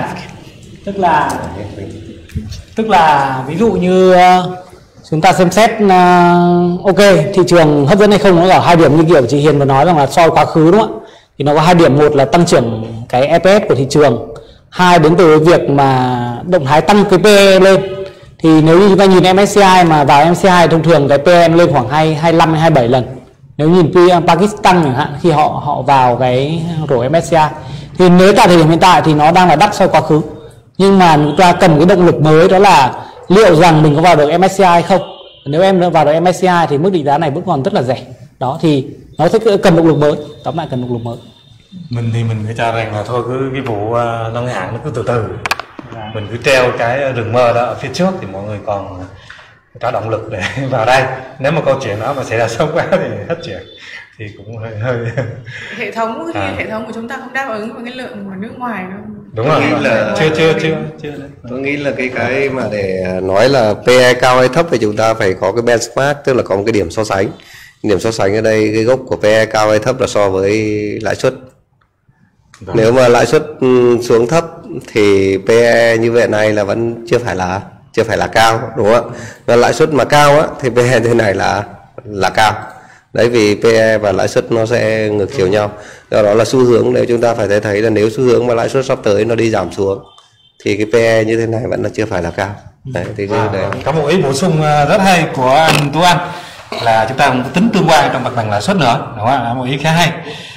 tức là ví dụ như chúng ta xem xét ok, thị trường hấp dẫn hay không, nó ở hai điểm như kiểu chị Hiền vừa nói rằng là so với quá khứ, đúng không ạ? Thì nó có hai điểm, một là tăng trưởng cái EPS của thị trường, hai đến từ việc mà động thái tăng cái PE lên. Thì nếu như chúng ta nhìn MSCI mà vào MSCI thông thường cái PE lên khoảng 25 hay 27 lần. Nếu nhìn Pakistan chẳng hạn, khi họ vào cái rổ MSCI thì nếu tại thời điểm hiện tại thì nó đang là đắt so với quá khứ. Nhưng mà chúng ta cần cái động lực mới, đó là liệu rằng mình có vào được MSCI hay không. Nếu em vào được MSCI thì mức định giá này vẫn còn rất là rẻ. Đó thì nó sẽ cần động lực mới, tóm lại cần động lực mới. Mình thì mình phải cho rằng là thôi cứ cái vụ ngân hàng nó cứ từ từ, mình cứ treo cái rừng mơ đó ở phía trước thì mọi người còn có động lực để vào đây. Nếu mà câu chuyện đó mà xảy ra sớm quá thì hết chuyện, thì cũng hơi hệ thống của chúng ta không đáp ứng với cái lượng của nước ngoài đâu. Đúng rồi, chưa. Tôi nghĩ là cái mà để nói là PE cao hay thấp thì chúng ta phải có cái benchmark, tức là có một cái điểm so sánh. Điểm so sánh ở đây, cái gốc của PE cao hay thấp là so với lãi suất. Nếu mà lãi suất xuống thấp thì PE như vậy này là vẫn chưa phải là cao, đúng không ạ? Và lãi suất mà cao á thì PE thế này là cao. Đấy, vì PE và lãi suất nó sẽ ngược chiều nhau. Do đó là xu hướng, nếu chúng ta phải thấy là nếu xu hướng mà lãi suất sắp tới nó đi giảm xuống thì cái PE như thế này vẫn là chưa phải là cao. Đấy, thì đấy. Có một ý bổ sung rất hay của anh Tú Anh là chúng ta không tính tương quan trong mặt bằng lãi suất nữa, đúng không ạ? Một ý khá hay.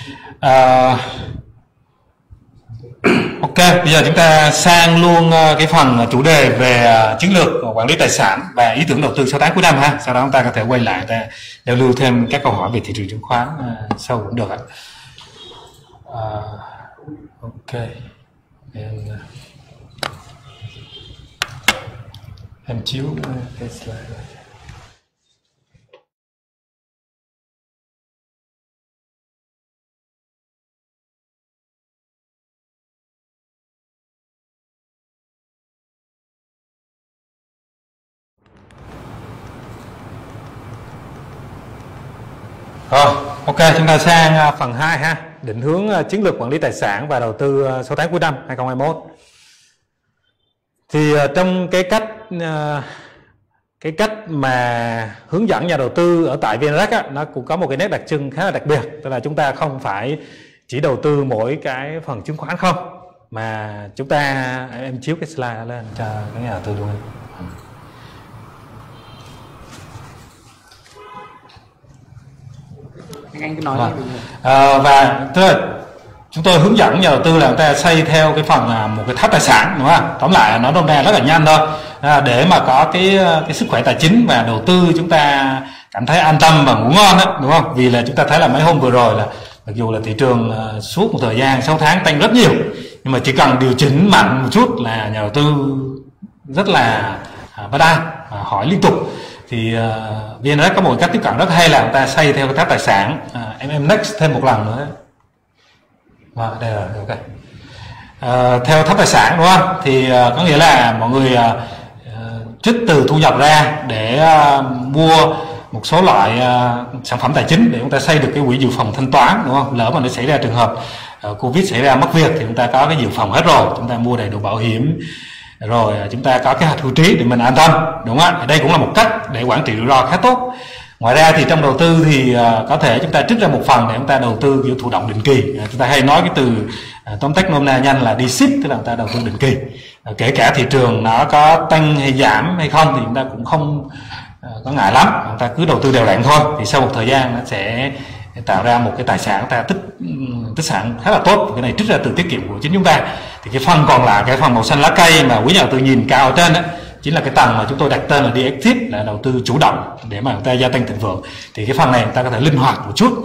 Ok, bây giờ chúng ta sang luôn cái phần chủ đề về chiến lược quản lý tài sản và ý tưởng đầu tư 6 tháng cuối năm ha. Sau đó chúng ta có thể quay lại để giao lưu thêm các câu hỏi về thị trường chứng khoán sau cũng được ạ. Ok. Em chiếu cái slide này. Rồi, ok, chúng ta sang phần 2 ha, định hướng chiến lược quản lý tài sản và đầu tư 6 tháng cuối năm 2021. Thì trong cái cách mà hướng dẫn nhà đầu tư ở tại VN-Direct á, nó cũng có một cái nét đặc trưng khá là đặc biệt, tức là chúng ta không phải chỉ đầu tư mỗi cái phần chứng khoán không, mà chúng ta, em chiếu cái slide lên cho các nhà đầu tư luôn. Anh cứ nói và tức là chúng tôi hướng dẫn nhà đầu tư là người ta xây theo cái phần một cái tháp tài sản, đúng không? Tóm lại nó nôm na rất là nhanh thôi, để mà có cái sức khỏe tài chính và đầu tư chúng ta cảm thấy an tâm và ngủ ngon đó, đúng không? Vì là chúng ta thấy là mấy hôm vừa rồi là mặc dù là thị trường suốt một thời gian 6 tháng tăng rất nhiều, nhưng mà chỉ cần điều chỉnh mạnh một chút là nhà đầu tư rất là bất an, hỏi liên tục. Thì VN-Direct có một cách tiếp cận rất hay là người ta xây theo cái tháp tài sản. Em next thêm một lần nữa. Đây rồi, ok. Theo tháp tài sản, đúng không? Thì có nghĩa là mọi người trích từ thu nhập ra để mua một số loại sản phẩm tài chính để chúng ta xây được cái quỹ dự phòng thanh toán, đúng không? Lỡ mà nó xảy ra trường hợp Covid xảy ra mất việc thì chúng ta có cái dự phòng hết rồi, chúng ta mua đầy đủ bảo hiểm, rồi chúng ta có kế hoạch hưu trí để mình an tâm, đúng không? Đây cũng là một cách để quản trị rủi ro khá tốt. Ngoài ra thì trong đầu tư thì có thể chúng ta trích ra một phần để chúng ta đầu tư kiểu thụ động định kỳ. Chúng ta hay nói cái từ tóm tắt nôm na nhanh là DCIP, tức là chúng ta đầu tư định kỳ. Kể cả thị trường nó có tăng hay giảm hay không thì chúng ta cũng không có ngại lắm, chúng ta cứ đầu tư đều đặn thôi. Thì sau một thời gian nó sẽ tạo ra một cái tài sản ta tích sản khá là tốt. Cái này trích ra từ tiết kiệm của chính chúng ta. Thì cái phần còn lại, cái phần màu xanh lá cây mà quý nhà đầu tư nhìn cao ở trên đó, chính là cái tầng mà chúng tôi đặt tên là Deactive, là đầu tư chủ động để mà người ta gia tăng thịnh vượng. Thì cái phần này người ta có thể linh hoạt một chút.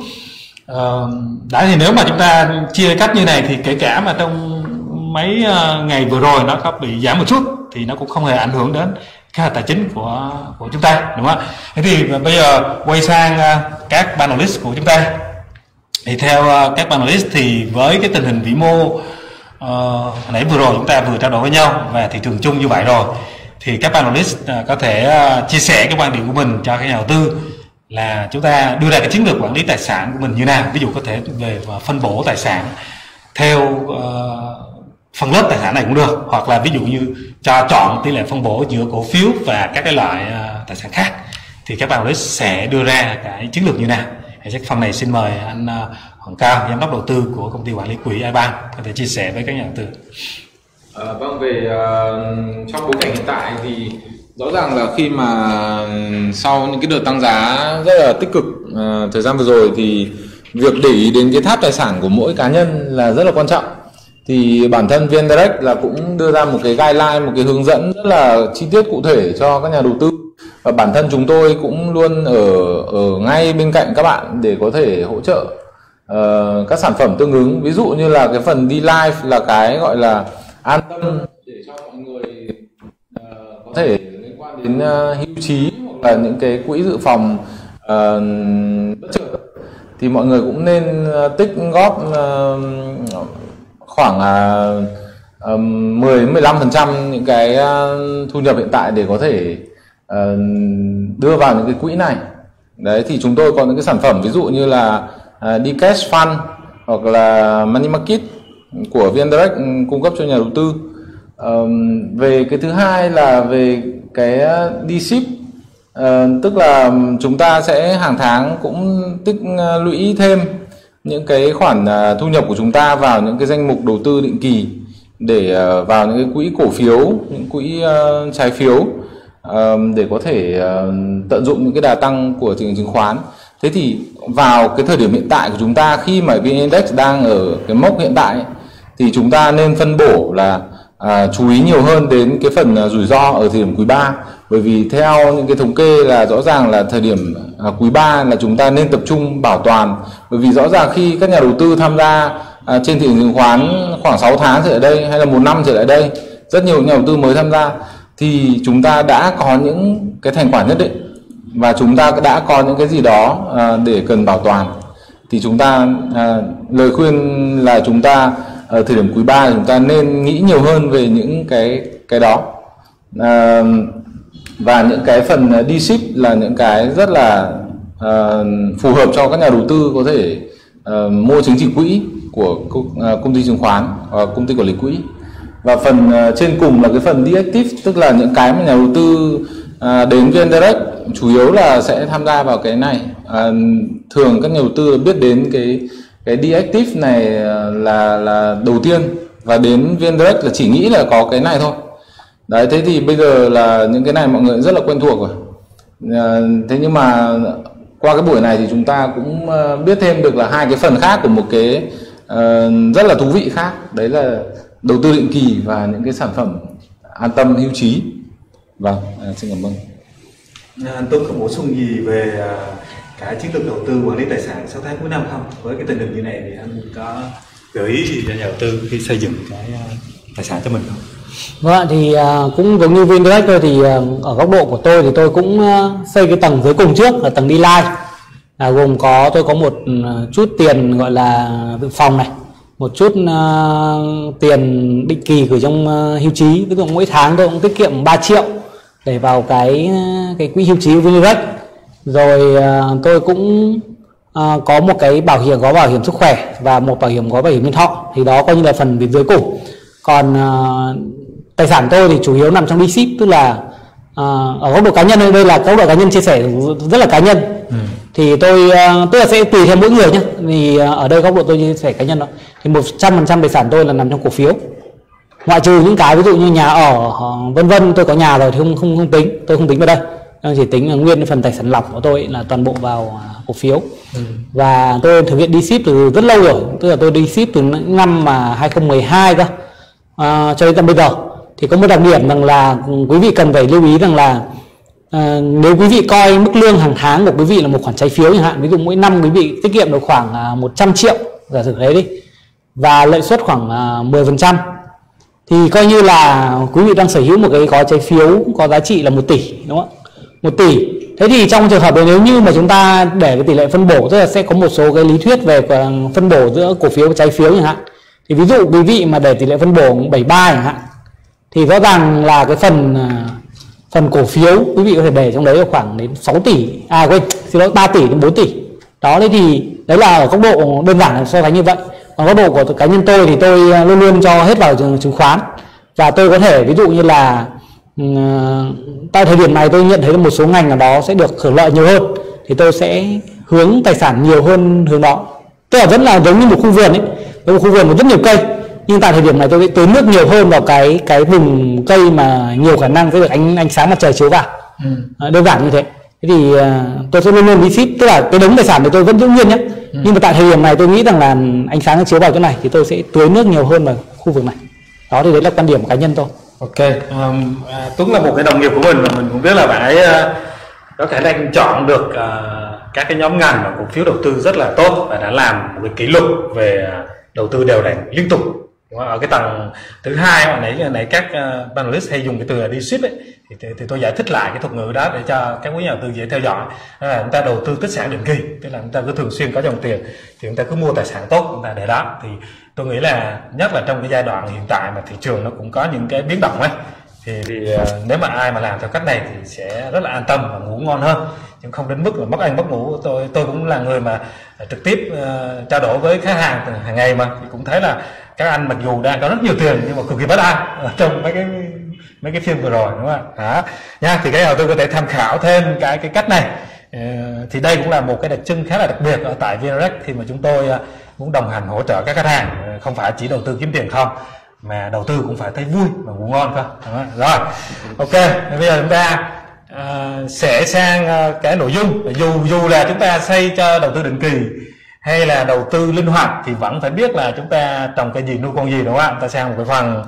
Đấy, thì nếu mà chúng ta chia cách như này thì kể cả mà trong mấy ngày vừa rồi nó có bị giảm một chút thì nó cũng không hề ảnh hưởng đến cái tài chính của chúng ta, đúng không ạ? Thế thì bây giờ quay sang các panelist của chúng ta. Thì theo các panelist thì với cái tình hình vĩ mô nãy vừa rồi chúng ta vừa trao đổi với nhau và thị trường chung như vậy rồi, thì các panelist có thể chia sẻ cái quan điểm của mình cho các nhà đầu tư là chúng ta đưa ra cái chiến lược quản lý tài sản của mình như nào. Ví dụ có thể về phân bổ tài sản theo phân lớp tài sản này cũng được, hoặc là ví dụ như cho chọn tỷ lệ phân bổ giữa cổ phiếu và các cái loại tài sản khác, thì các panelist sẽ đưa ra cái chiến lược như nào. Chắc phần này xin mời anh Hoàng Cao, giám đốc đầu tư của công ty quản lý quỹ iBank có thể chia sẻ với các nhà đầu tư. Vâng, về trong bối cảnh hiện tại thì rõ ràng là khi mà sau những cái đợt tăng giá rất là tích cực thời gian vừa rồi thì việc để ý đến cái tháp tài sản của mỗi cá nhân là rất là quan trọng. Thì bản thân VN-Direct là cũng đưa ra một cái guideline, một cái hướng dẫn rất là chi tiết cụ thể cho các nhà đầu tư. Và bản thân chúng tôi cũng luôn ở ngay bên cạnh các bạn để có thể hỗ trợ các sản phẩm tương ứng. Ví dụ như là cái phần D-Life là cái gọi là an tâm để cho mọi người có thể liên quan đến hưu trí hoặc là những cái quỹ dự phòng bất chợt, thì mọi người cũng nên tích góp khoảng 10-15% những cái thu nhập hiện tại để có thể đưa vào những cái quỹ này. Đấy, thì chúng tôi có những cái sản phẩm ví dụ như là Dcash Fund hoặc là Money Market của VN-Direct cung cấp cho nhà đầu tư. Về cái thứ hai là về cái DCIP, tức là chúng ta sẽ hàng tháng cũng tích lũy thêm những cái khoản thu nhập của chúng ta vào những cái danh mục đầu tư định kỳ, để vào những cái quỹ cổ phiếu, những quỹ trái phiếu, để có thể tận dụng những cái đà tăng của thị trường chứng khoán. Thế thì vào cái thời điểm hiện tại của chúng ta, khi mà VN Index đang ở cái mốc hiện tại thì chúng ta nên phân bổ là chú ý nhiều hơn đến cái phần rủi ro ở thời điểm quý 3. Bởi vì theo những cái thống kê là rõ ràng là thời điểm quý 3 là chúng ta nên tập trung bảo toàn. Bởi vì rõ ràng khi các nhà đầu tư tham gia trên thị trường chứng khoán khoảng 6 tháng trở lại đây hay là 1 năm trở lại đây, rất nhiều nhà đầu tư mới tham gia, thì chúng ta đã có những cái thành quả nhất định và chúng ta đã có những cái gì đó để cần bảo toàn. Thì chúng ta lời khuyên là chúng ta ở thời điểm quý 3 chúng ta nên nghĩ nhiều hơn về những cái đó. Và những cái phần đi ship là những cái rất là phù hợp cho các nhà đầu tư có thể mua chứng chỉ quỹ của công ty chứng khoán và công ty quản lý quỹ. Và phần trên cùng là cái phần deactive, tức là những cái mà nhà đầu tư đến VN Direct chủ yếu là sẽ tham gia vào cái này. Thường các nhà đầu tư biết đến cái deactive này là đầu tiên, và đến VN Direct là chỉ nghĩ là có cái này thôi. Đấy, thế thì bây giờ là những cái này mọi người rất là quen thuộc rồi. Thế nhưng mà qua cái buổi này thì chúng ta cũng biết thêm được là hai cái phần khác của một cái rất là thú vị khác. Đấy là đầu tư định kỳ và những cái sản phẩm an tâm hưu trí. Vâng, xin cảm ơn. Anh Tuấn có bổ sung gì về cái chiến lược đầu tư quản lý tài sản 6 tháng cuối năm không? Với cái tình hình như này thì anh có gợi ý gì cho nhà đầu tư khi xây dựng cái tài sản cho mình không? Vâng, thì cũng giống như VN Direct thôi, thì ở góc độ của tôi thì tôi cũng xây cái tầng dưới cùng trước là tầng D-Life, gồm tôi có một chút tiền gọi là dự phòng này, một chút tiền định kỳ gửi trong hưu trí. Ví dụ mỗi tháng tôi cũng tiết kiệm 3 triệu để vào cái quỹ hưu trí của VN Direct. Rồi tôi cũng có một cái gói bảo hiểm sức khỏe và một gói bảo hiểm nhân thọ, thì đó coi như là phần phía dưới cùng. Còn tài sản tôi thì chủ yếu nằm trong D-Ship, tức là ở góc độ cá nhân, đây là góc độ cá nhân chia sẻ rất là cá nhân. Thì tôi tức là sẽ tùy theo mỗi người nhé. Thì ở đây góc độ tôi chia sẻ cá nhân đó, thì 100% tài sản tôi là nằm trong cổ phiếu, ngoại trừ những cái ví dụ như nhà ở vân vân. Tôi có nhà rồi thì không tính, tôi không tính vào đây, tôi chỉ tính là nguyên phần tài sản lọc của tôi là toàn bộ vào cổ phiếu. Và tôi thực hiện D-Ship từ rất lâu rồi, tức là tôi D-Ship từ năm 2012 cơ cho đến tận bây giờ. Thì có một đặc điểm rằng là quý vị cần phải lưu ý rằng là nếu quý vị coi mức lương hàng tháng của quý vị là một khoản trái phiếu chẳng hạn, ví dụ mỗi năm quý vị tiết kiệm được khoảng 100 triệu, giả sử đấy đi, và lợi suất khoảng 10%, thì coi như là quý vị đang sở hữu một cái gói trái phiếu có giá trị là 1 tỷ, đúng không? 1 tỷ. Thế thì trong trường hợp đấy, nếu như mà chúng ta để cái tỷ lệ phân bổ, tức là sẽ có một số cái lý thuyết về phân bổ giữa cổ phiếu và trái phiếu chẳng hạn. Thì ví dụ quý vị mà để tỷ lệ phân bổ 73 chẳng hạn, thì rõ ràng là cái phần cổ phiếu quý vị có thể để trong đấy khoảng đến 6 tỷ, 3 tỷ đến 4 tỷ. Đó, thế thì đấy là ở góc độ đơn giản là so sánh như vậy. Còn góc độ của cá nhân tôi thì tôi luôn luôn cho hết vào chứng khoán, và tôi có thể ví dụ như là tại thời điểm này tôi nhận thấy một số ngành nào đó sẽ được hưởng lợi nhiều hơn, thì tôi sẽ hướng tài sản nhiều hơn hướng đó. Tức là vẫn là giống như một khu vườn ấy, một khu vườn có rất nhiều cây, nhưng tại thời điểm này tôi sẽ tưới nước nhiều hơn vào cái vùng cây mà nhiều khả năng sẽ được ánh sáng mặt trời chiếu vào. Đơn giản như thế. Thế thì tôi sẽ luôn luôn D-Ship, tức là cái đống tài sản của tôi vẫn giữ nguyên nhé. Nhưng mà tại thời điểm này tôi nghĩ rằng là ánh sáng chiếu vào chỗ này thì tôi sẽ tưới nước nhiều hơn vào khu vực này. Đó, thì đấy là quan điểm của cá nhân tôi. Ok, Tuấn là một cái đồng nghiệp của mình, và mình cũng biết là bạn ấy có khả năng chọn được các cái nhóm ngành và cổ phiếu đầu tư rất là tốt, và đã làm một cái kỷ lục về đầu tư đều đặn liên tục. Ở cái tầng thứ hai, hồi nãy các panelist hay dùng cái từ là D-Ship ấy, thì tôi giải thích lại cái thuật ngữ đó để cho các quý nhà đầu tư dễ theo dõi. Đó là chúng ta đầu tư tích sản định kỳ, tức là chúng ta cứ thường xuyên có dòng tiền thì chúng ta cứ mua tài sản tốt chúng ta để đó. Thì tôi nghĩ là nhất là trong cái giai đoạn hiện tại mà thị trường nó cũng có những cái biến động ấy, thì nếu mà ai mà làm theo cách này thì sẽ rất là an tâm và ngủ ngon hơn, chứ không đến mức là mất ăn mất ngủ. Tôi cũng là người mà trực tiếp trao đổi với khách hàng hàng ngày mà, thì cũng thấy là các anh mặc dù đang có rất nhiều tiền nhưng mà cực kỳ bất an ở trong mấy cái phiên vừa rồi, đúng không ạ? Nha, thì cái nào tôi có thể tham khảo thêm cái cách này. Thì đây cũng là một cái đặc trưng khá là đặc biệt ở tại VN Direct, khi mà chúng tôi muốn đồng hành hỗ trợ các khách hàng, không phải chỉ đầu tư kiếm tiền không, mà đầu tư cũng phải thấy vui và ngủ ngon không. Rồi, ok, bây giờ chúng ta sẽ sang cái nội dung. Dù là chúng ta xây cho đầu tư định kỳ hay là đầu tư linh hoạt thì vẫn phải biết là chúng ta trồng cái gì nuôi con gì, đúng không ạ? Ta sang một cái phần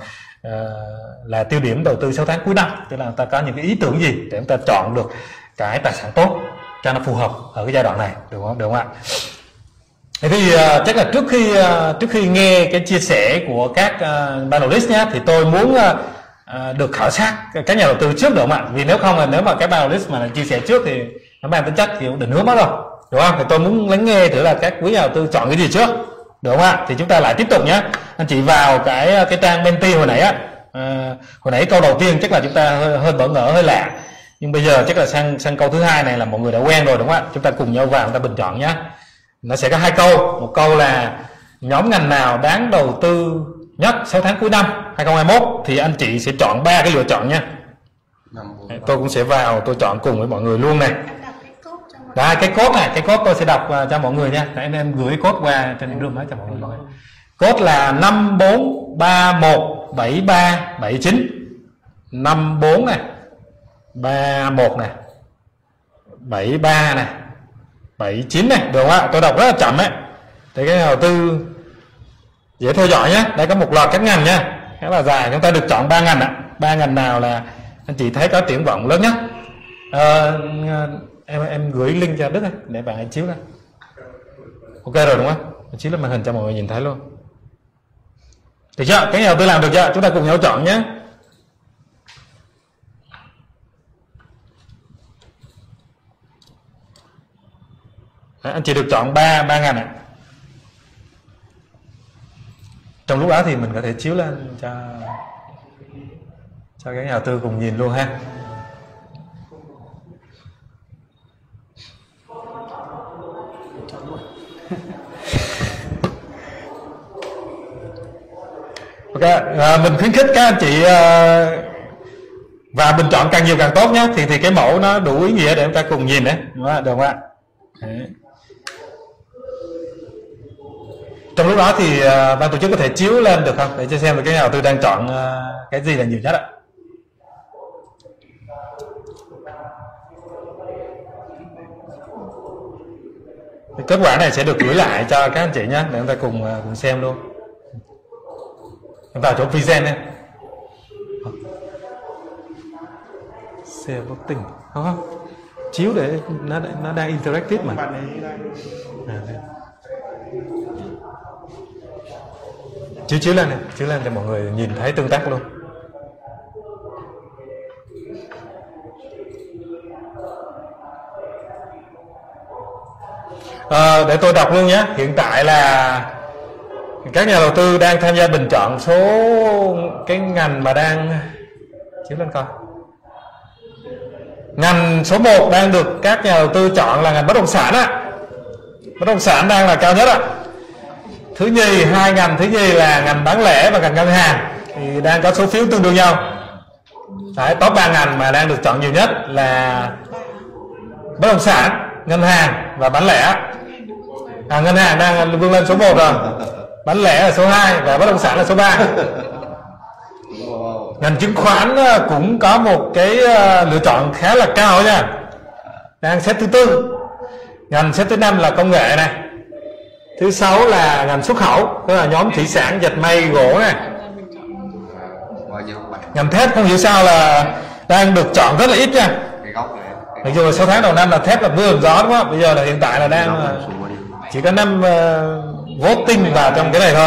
là tiêu điểm đầu tư 6 tháng cuối năm, tức là ta có những cái ý tưởng gì để chúng ta chọn được cái tài sản tốt cho nó phù hợp ở cái giai đoạn này, đúng không ạ? Thế thì chắc là trước khi nghe cái chia sẻ của các panelist nhé, thì tôi muốn được khảo sát các nhà đầu tư trước được không ạ? Vì nếu không là nếu mà các panelist mà chia sẻ trước thì nó mang tính chất kiểu định hướng mất rồi, đúng không? Thì tôi muốn lắng nghe thử là các quý nhà đầu tư chọn cái gì trước, được không ạ? Thì chúng ta lại tiếp tục nhé. Anh chị vào cái trang Menti hồi nãy á, hồi nãy câu đầu tiên chắc là chúng ta hơi bỡ ngỡ, hơi lạ, nhưng bây giờ chắc là sang câu thứ hai này là mọi người đã quen rồi, đúng không ạ? Chúng ta cùng nhau vào, chúng ta bình chọn nhé. Nó sẽ có hai câu, một câu là nhóm ngành nào đáng đầu tư nhất 6 tháng cuối năm 2021, thì anh chị sẽ chọn 3 cái lựa chọn nha. Tôi cũng sẽ vào, tôi chọn cùng với mọi người luôn này. Đây, cái code này, cái code tôi sẽ đọc cho mọi người nha. Để em gửi code qua trên room đó cho mọi người. Code là 54317379. 54 này, 31 này, 73 này, 79 này, được không ạ? Tôi đọc rất là chậm ấy. Thì cái đầu tư dễ theo dõi nhé. Đây có một loạt các ngành nha, khá là dài. Chúng ta được chọn 3 ngành ạ. 3 ngành nào là anh chị thấy có triển vọng lớn nhất? Em gửi link cho Đức ấy, để bạn ấy chiếu ra. Ok rồi đúng không? Chiếu lên màn hình cho mọi người nhìn thấy luôn. Được chưa? Cái nhà đầu tư làm được chưa? Chúng ta cùng nhau chọn nhé. Đấy, anh chị được chọn 3 ngành ạ. Trong lúc đó thì mình có thể chiếu lên cho các nhà đầu tư cùng nhìn luôn ha. Ok, mình khuyến khích các anh chị và bình chọn càng nhiều càng tốt nhé. Thì cái mẫu nó đủ ý nghĩa để chúng ta cùng nhìn đấy, được không ạ? Đấy. Trong lúc đó thì ban tổ chức có thể chiếu lên được không, để cho xem được cái nhà đầu tư đang chọn cái gì là nhiều nhất ạ. Cái kết quả này sẽ được gửi lại cho các anh chị nhé, để chúng ta cùng xem luôn. Em vào chỗ present em. Share voting, không? Chiếu để nó đang interactive mà. Chiếu lên này, chiếu lên để mọi người nhìn thấy tương tác luôn. Để tôi đọc luôn nhé. Hiện tại là các nhà đầu tư đang tham gia bình chọn số cái ngành mà đang chiếu lên coi. Ngành số 1 đang được các nhà đầu tư chọn là ngành bất động sản á. Bất động sản đang là cao nhất á. Thứ nhì, hai ngành thứ nhì là ngành bán lẻ và ngành ngân hàng thì đang có số phiếu tương đương nhau. Đấy, top 3 ngành mà đang được chọn nhiều nhất là bất động sản, ngân hàng và bán lẻ. Ngân hàng đang vươn lên số 1 rồi, bán lẻ là số 2 và bất động sản là số 3. Ngành chứng khoán cũng có một cái lựa chọn khá là cao nha, đang xếp thứ 4. Ngành xếp thứ 5 là công nghệ này. Thứ 6 là ngành xuất khẩu, tức là nhóm thủy sản, dệt may, gỗ này. Ngành thép không hiểu sao là đang được chọn rất là ít nha. Mặc dù 6 tháng đầu năm là thép là mưa làm gió, đúng không? Bây giờ là hiện tại là đang chỉ có 5 voting vào trong cái này thôi.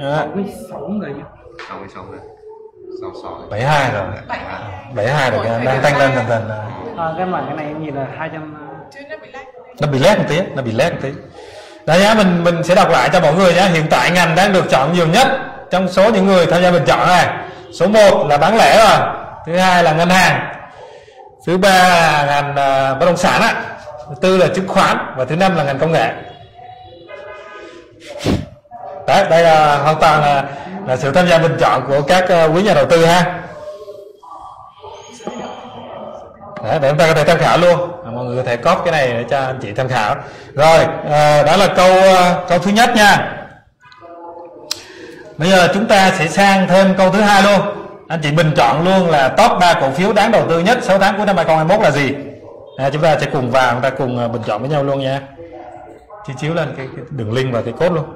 72 rồi, 72 rồi, đang tăng lên dần dần. Cái này em nhìn là 200. Nó bị lag một tí. Đấy nhá, mình sẽ đọc lại cho mọi người nhé. Hiện tại ngành đang được chọn nhiều nhất trong số những người tham gia bình chọn này. Số 1 là bán lẻ rồi, thứ 2 là ngân hàng, thứ 3 là ngành bất động sản á, thứ 4 là chứng khoán và thứ 5 là ngành công nghệ. Đấy, đây là hoàn toàn là sự tham gia bình chọn của các quý nhà đầu tư ha. Đấy, để chúng ta có thể tham khảo luôn. Mọi người có thể copy cái này để cho anh chị tham khảo. Rồi, đó là câu thứ nhất nha. Bây giờ chúng ta sẽ sang thêm câu thứ hai luôn. Anh chị bình chọn luôn là top 3 cổ phiếu đáng đầu tư nhất 6 tháng cuối năm 2021 là gì. Chúng ta sẽ cùng vào, chúng ta cùng bình chọn với nhau luôn nha. Chiếu lên cái đường link và cái code luôn.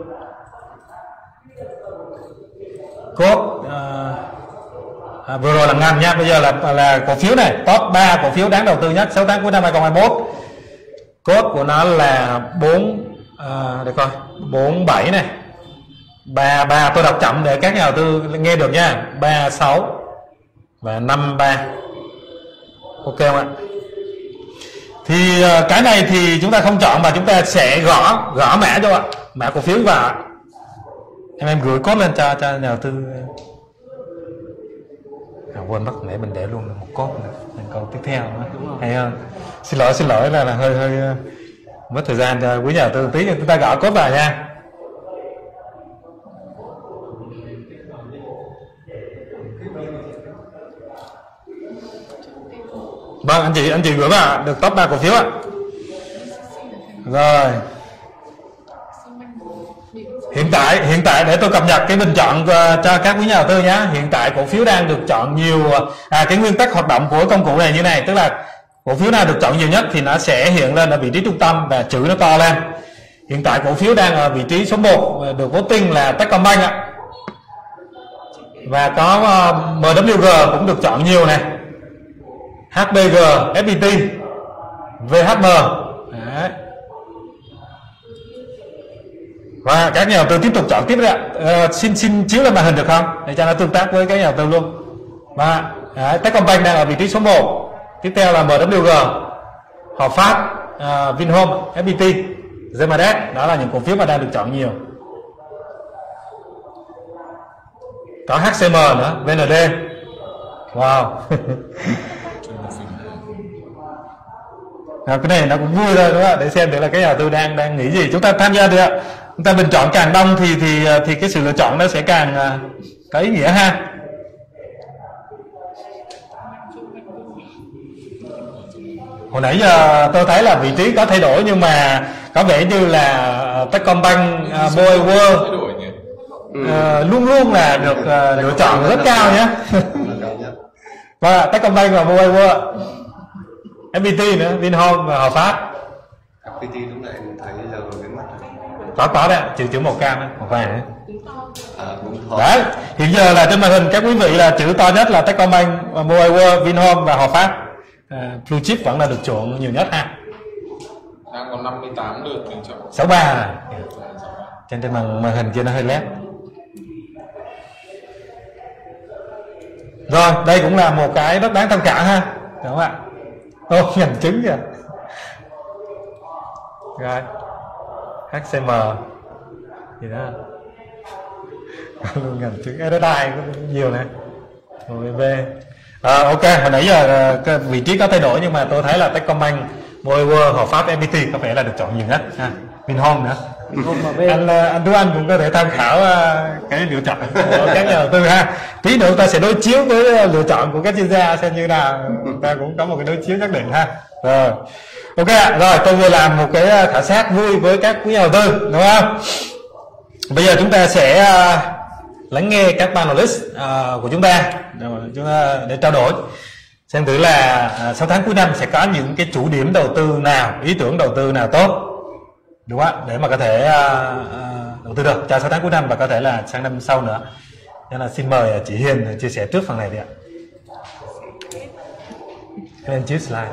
Code vừa rồi là ngành nha, bây giờ là cổ phiếu này, top 3 cổ phiếu đáng đầu tư nhất 6 tháng cuối năm 2021. Code của nó là Để coi 47 này, 33 tôi đọc chậm để các nhà đầu tư nghe được nha. 36 và 53. Ok không ạ? Thì cái này thì chúng ta không chọn mà chúng ta sẽ gõ mã cho ạ, mã cổ phiếu vào. Em gửi code lên cho nhà đầu tư. Quên mất nãy mình để luôn một code này, câu tiếp theo nữa. Hay không? Xin lỗi là hơi mất thời gian cho quý nhà đầu tư tí, chúng ta gõ code vào nha. Vâng, anh chị gửi vào được top 3 cổ phiếu ạ. Rồi. Hiện tại để tôi cập nhật cái bình chọn cho các quý nhà đầu tư nhé. Hiện tại cổ phiếu đang được chọn nhiều, cái nguyên tắc hoạt động của công cụ này như này, tức là cổ phiếu nào được chọn nhiều nhất thì nó sẽ hiện lên ở vị trí trung tâm và chữ nó to lên. Hiện tại cổ phiếu đang ở vị trí số 1 được voting là Techcombank ạ. Và có MWG cũng được chọn nhiều này, HBG, FPT, VHM. Đấy. Và các nhà đầu tư tiếp tục chọn tiếp ạ. Xin chiếu lên màn hình được không để cho nó tương tác với các nhà đầu tư luôn. Và Techcombank đang ở vị trí số 1. Tiếp theo là MWG, Hòa Phát, Vinhome, FPT, GMDS. Đó là những cổ phiếu mà đang được chọn nhiều. Có HCM nữa, VND. Wow. Cái này nó cũng vui thôi đúng không? Để xem được là cái nhà đầu tư đang nghĩ gì. Chúng ta tham gia được ạ. Chúng ta bình chọn càng đông thì cái sự lựa chọn nó sẽ càng có ý nghĩa ha. Hồi nãy giờ tôi thấy là vị trí có thay đổi nhưng mà có vẻ như là Techcombank, Boy World luôn luôn là được lựa chọn rất cao nhé. Và Techcombank và Boy World, FPT nữa, Vinhome và Hòa Phát. FPT đúng là em thấy giờ biến mất rồi. Có đấy, chữ màu cam đấy, màu vàng đấy. Đúng Đấy, hiện giờ là trên màn hình các quý vị là chữ to nhất là Techcombank, Boy World, Vinhome và Hòa Phát. Blue chip vẫn là được chọn nhiều nhất ha. Đang có 58 lượt bình chọn. 63 này. Trên màn hình kia nó hơi lép. Rồi, đây cũng là một cái rất đáng tham khảo ha. Đúng không ạ? Ngành trứng kìa. Rồi. HCM gì đó. Luôn ngành trứng SSI cũng nhiều này. OVB. Ok, hồi nãy giờ cái vị trí có thay đổi nhưng mà tôi thấy là Techcombank, Boy World, Hòa Phát, FPT có vẻ là được chọn nhiều nhất ha. Vinhome nữa. Anh Tú Anh cũng có thể tham khảo cái lựa chọn của các nhà đầu tư ha. Tí nữa ta sẽ đối chiếu với lựa chọn của các chuyên gia xem như nào, ta cũng có một cái đối chiếu nhất định ha. Rồi, ok ạ. Rồi tôi vừa làm một cái khảo sát vui với các quý nhà đầu tư đúng không? Bây giờ chúng ta sẽ lắng nghe các panelist của chúng ta để trao đổi xem thử là 6 tháng cuối năm sẽ có những cái chủ điểm đầu tư nào, ý tưởng đầu tư nào tốt đúng không ạ, để mà có thể đầu tư được cho 6 tháng cuối năm và có thể là sang năm sau nữa. Nên là xin mời chị Hiền chia sẻ trước phần này đi ạ. Lên chiếu slide.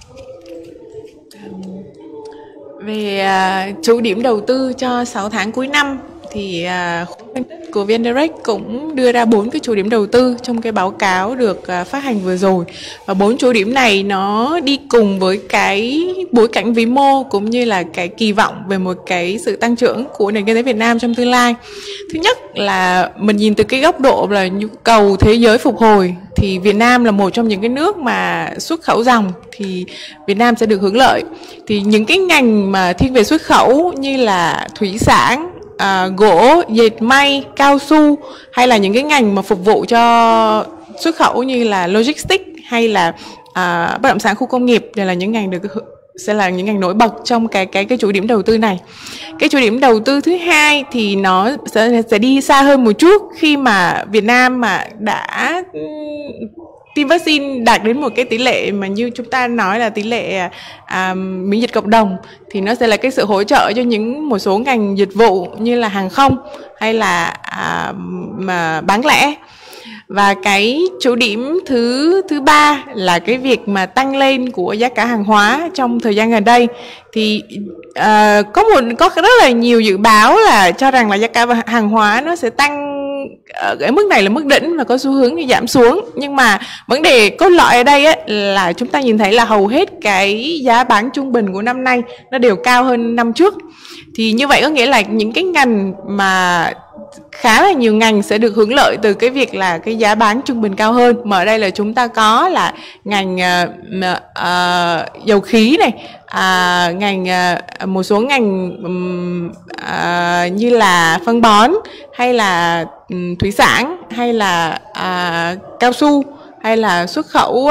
Về chủ điểm đầu tư cho 6 tháng cuối năm thì của VN-Direct cũng đưa ra 4 cái chủ điểm đầu tư trong cái báo cáo được phát hành vừa rồi. Và 4 chủ điểm này nó đi cùng với cái bối cảnh vĩ mô cũng như là cái kỳ vọng về một cái sự tăng trưởng của nền kinh tế Việt Nam trong tương lai. Thứ nhất là mình nhìn từ cái góc độ là nhu cầu thế giới phục hồi thì Việt Nam là một trong những cái nước mà xuất khẩu dòng thì Việt Nam sẽ được hưởng lợi. Thì những cái ngành mà thiên về xuất khẩu như là thủy sản, gỗ, dệt may, cao su hay là những cái ngành mà phục vụ cho xuất khẩu như là logistics hay là bất động sản khu công nghiệp đều là những ngành sẽ là những ngành nổi bật trong cái chủ điểm đầu tư này. Cái chủ điểm đầu tư thứ hai thì nó sẽ đi xa hơn một chút khi mà Việt Nam mà đã tiêm vaccine đạt đến một cái tỷ lệ mà như chúng ta nói là tỷ lệ miễn dịch cộng đồng thì nó sẽ là cái sự hỗ trợ cho một số ngành dịch vụ như là hàng không hay là mà bán lẻ. Và cái chủ điểm thứ ba là cái việc mà tăng lên của giá cả hàng hóa trong thời gian gần đây. Thì có rất là nhiều dự báo là cho rằng là giá cả hàng hóa nó sẽ tăng ở cái mức này là mức đỉnh và có xu hướng đi giảm xuống. Nhưng mà vấn đề cốt lõi ở đây ấy, là chúng ta nhìn thấy là hầu hết cái giá bán trung bình của năm nay nó đều cao hơn năm trước. Thì như vậy có nghĩa là những cái ngành mà khá là nhiều ngành sẽ được hưởng lợi từ cái việc là cái giá bán trung bình cao hơn. Mà ở đây là chúng ta có là ngành dầu khí này, ngành một số ngành như là phân bón, hay là thủy sản, hay là cao su, hay là xuất khẩu,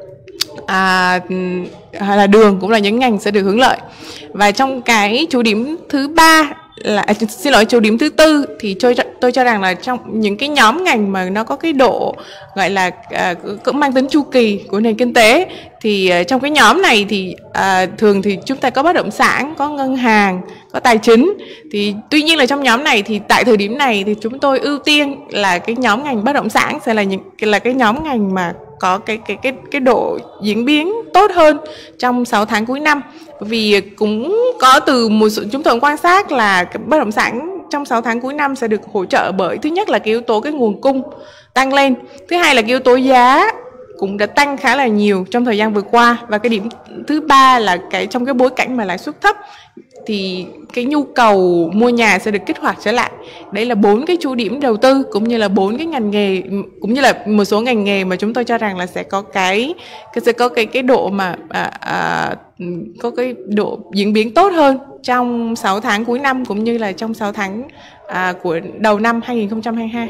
hay là đường cũng là những ngành sẽ được hưởng lợi. Và trong cái chủ điểm thứ ba là chủ điểm thứ tư thì tôi cho rằng là trong những cái nhóm ngành mà nó có cái độ gọi là cũng mang tính chu kỳ của nền kinh tế, thì trong cái nhóm này thì thường thì chúng ta có bất động sản, có ngân hàng, có tài chính. Thì tuy nhiên là trong nhóm này thì tại thời điểm này thì chúng tôi ưu tiên là cái nhóm ngành bất động sản sẽ là cái nhóm ngành mà có cái độ diễn biến tốt hơn trong 6 tháng cuối năm. Vì cũng có từ một số chúng tôi quan sát là cái bất động sản trong 6 tháng cuối năm sẽ được hỗ trợ bởi thứ nhất là cái yếu tố cái nguồn cung tăng lên, thứ hai là cái yếu tố giá cũng đã tăng khá là nhiều trong thời gian vừa qua, và cái điểm thứ ba là trong cái bối cảnh mà lãi suất thấp thì cái nhu cầu mua nhà sẽ được kích hoạt trở lại. Đấy là 4 cái chủ điểm đầu tư cũng như là 4 cái ngành nghề, cũng như là một số ngành nghề mà chúng tôi cho rằng là sẽ có cái độ mà có cái độ diễn biến tốt hơn trong 6 tháng cuối năm cũng như là trong 6 tháng của đầu năm 2022.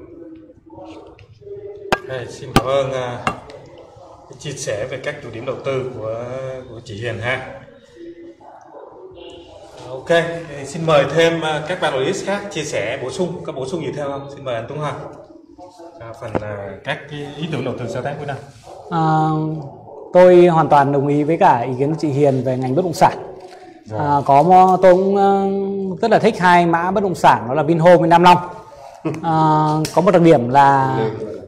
Xin cảm ơn chia sẻ về các chủ điểm đầu tư của chị Hiền ha. Ok, xin mời thêm các panelist khác chia sẻ có bổ sung gì theo không? Xin mời anh Tuấn Hoàng. Phần các cái ý tưởng đầu tư 6 tháng cuối năm. Tôi hoàn toàn đồng ý với cả ý kiến của chị Hiền về ngành bất động sản. Tôi cũng rất là thích hai mã bất động sản, đó là Vinhome và Nam Long. Có một đặc điểm là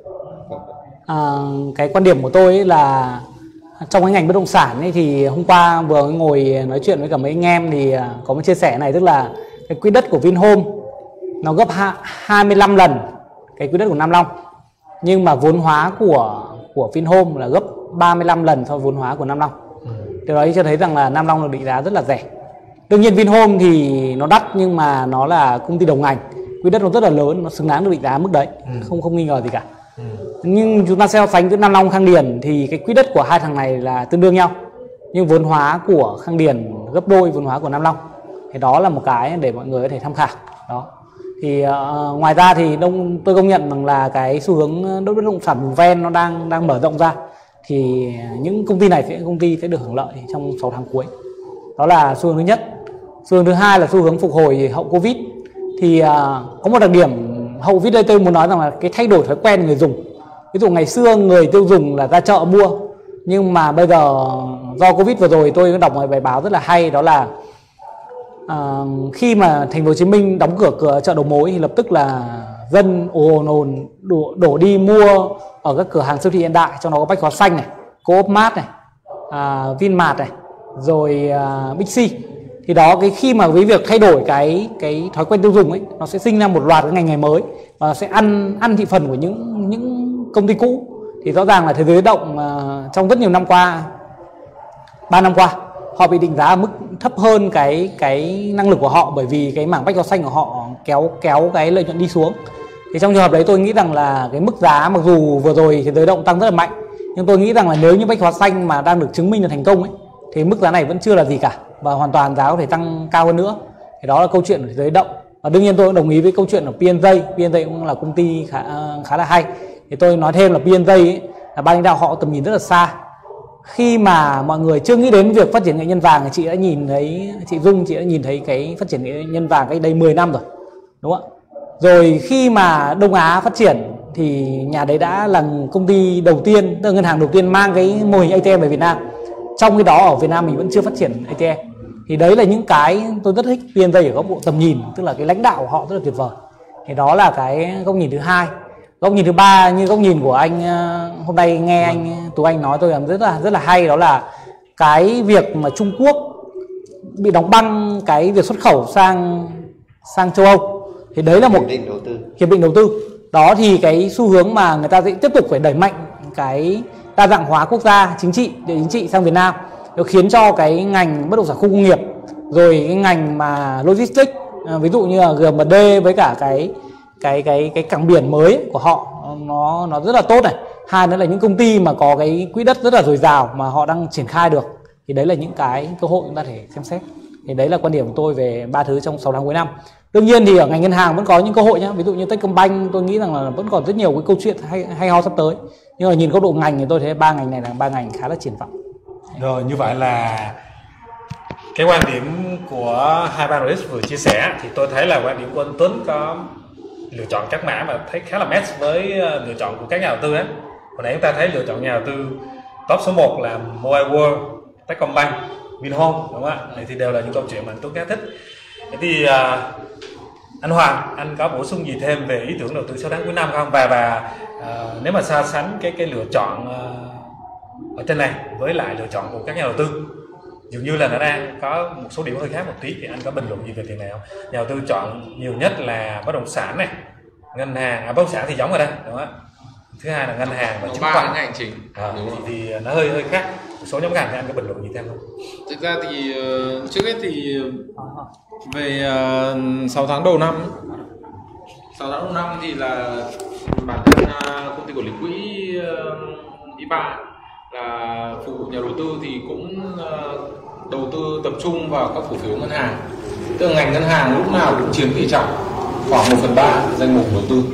cái quan điểm của tôi ấy là trong cái ngành bất động sản ấy, thì hôm qua vừa ngồi nói chuyện với cả mấy anh em thì có một chia sẻ này, tức là cái quỹ đất của Vinhome nó gấp 25 lần cái quỹ đất của Nam Long, nhưng mà vốn hóa của Vinhome là gấp 35 lần so với vốn hóa của Nam Long. Từ đó cho thấy rằng là Nam Long được định giá rất là rẻ. Đương nhiên Vinhome thì nó đắt, nhưng mà nó là công ty đồng ngành, quỹ đất nó rất là lớn, nó xứng đáng được định giá mức đấy, không nghi ngờ gì cả. Nhưng chúng ta so sánh với Nam Long, Khang Điền thì cái quỹ đất của hai thằng này là tương đương nhau, nhưng vốn hóa của Khang Điền gấp đôi vốn hóa của Nam Long. Thì đó là một cái để mọi người có thể tham khảo. Đó. Thì ngoài ra thì tôi công nhận rằng là cái xu hướng bất động sản vùng ven nó đang mở rộng ra, thì những công ty này sẽ được hưởng lợi trong 6 tháng cuối. Đó là xu hướng thứ nhất. Xu hướng thứ hai là xu hướng phục hồi hậu Covid. Thì có một đặc điểm hậu Covid đây tôi muốn nói rằng là cái thay đổi thói quen người dùng. Ví dụ ngày xưa người tiêu dùng là ra chợ mua, nhưng mà bây giờ do Covid vừa rồi tôi đọc một bài báo rất là hay, đó là khi mà thành phố Hồ Chí Minh đóng cửa chợ đầu mối thì lập tức là dân ồn đổ đi mua ở các cửa hàng siêu thị hiện đại, trong đó có Bách Hóa Xanh này, Co-op Mart này, Vinmart này, rồi Bixi. Thì đó, khi mà với việc thay đổi cái thói quen tiêu dùng ấy, nó sẽ sinh ra một loạt cái ngành nghề mới và sẽ ăn thị phần của những công ty cũ. Thì rõ ràng là Thế giới động trong rất nhiều năm qua, 3 năm qua, họ bị định giá ở mức thấp hơn cái năng lực của họ, bởi vì cái mảng Bách Hóa Xanh của họ kéo cái lợi nhuận đi xuống. Thì trong trường hợp đấy tôi nghĩ rằng là cái mức giá, mặc dù vừa rồi Thế giới động tăng rất là mạnh, nhưng tôi nghĩ rằng là nếu như Bách Hóa Xanh mà đang được chứng minh là thành công ấy, thì mức giá này vẫn chưa là gì cả, và hoàn toàn giá có thể tăng cao hơn nữa. Thì đó là câu chuyện của Thế giới động. Và đương nhiên tôi cũng đồng ý với câu chuyện của P&J cũng là công ty khá là hay. Thì tôi nói thêm là P&J ấy, là ban lãnh đạo họ tầm nhìn rất là xa. Khi mà mọi người chưa nghĩ đến việc phát triển nghệ nhân vàng thì chị đã nhìn thấy, chị Dung đã nhìn thấy cái phát triển nghệ nhân vàng cách đây 10 năm rồi, đúng không ạ? Rồi khi mà Đông Á phát triển thì nhà đấy đã là công ty đầu tiên, tức là ngân hàng đầu tiên mang cái mô hình ATM về Việt Nam. Trong khi đó ở Việt Nam mình vẫn chưa phát triển ATM. Thì đấy là những cái tôi rất thích P&J ở góc độ tầm nhìn, tức là cái lãnh đạo của họ rất là tuyệt vời. Thì đó là cái góc nhìn thứ hai. Góc nhìn thứ ba như góc nhìn của anh hôm nay nghe anh Tú Anh nói tôi cảm rất là hay, đó là cái việc mà Trung Quốc bị đóng băng cái việc xuất khẩu sang châu Âu, thì đấy là một hiệp định đầu tư. Đó thì cái xu hướng mà người ta sẽ tiếp tục phải đẩy mạnh cái đa dạng hóa quốc gia chính trị sang Việt Nam, nó khiến cho cái ngành bất động sản khu công nghiệp, rồi cái ngành mà logistics, ví dụ như là GMD với cả cái cảng biển mới của họ nó rất là tốt này. Hai nữa là những công ty mà có cái quỹ đất rất là dồi dào mà họ đang triển khai được, thì đấy là những cái cơ hội chúng ta thể xem xét. Thì đấy là quan điểm của tôi về 3 thứ trong 6 tháng cuối năm. Đương nhiên thì ở ngành ngân hàng vẫn có những cơ hội nhé, ví dụ như Techcombank tôi nghĩ rằng là vẫn còn rất nhiều cái câu chuyện hay ho sắp tới, nhưng mà nhìn góc độ ngành thì tôi thấy 3 ngành này là 3 ngành khá là triển vọng. Rồi, như vậy là cái quan điểm của hai panelist vừa chia sẻ thì tôi thấy là quan điểm của anh Tuấn có lựa chọn các mã mà thấy khá là match với lựa chọn của các nhà đầu tư đấy. Hồi nãy chúng ta thấy lựa chọn nhà đầu tư top số 1 là Mobile World, Techcombank, Vinhome, đúng không ạ? Đấy thì đều là những câu chuyện mà anh Tuấn khá thích. Thế thì anh Hoàng, anh có bổ sung gì thêm về ý tưởng đầu tư 6 tháng cuối năm không? Và nếu mà so sánh cái lựa chọn ở trên này với lại lựa chọn của các nhà đầu tư, dường như là nó đang có một số điểm hơi khác một tí, thì anh có bình luận gì về chuyện này không? Nhà đầu tư chọn nhiều nhất là bất động sản này, ngân hàng, bất động sản thì giống ở đây, đúng không ạ? Thứ hai là ngân hàng và chứng khoán. Ngành chính. Thì nó hơi khác. Một số nhóm ngành thì anh có bình luận gì thêm không? Thực ra thì trước hết thì về 6 tháng đầu năm, 6 tháng đầu năm thì là bản thân công ty quản lý quỹ IPA là phục vụ nhà đầu tư thì cũng đầu tư tập trung vào các cổ phiếu ngân hàng. Tức là ngành ngân hàng lúc nào cũng chiếm tỷ trọng khoảng 1/3 danh mục đầu tư.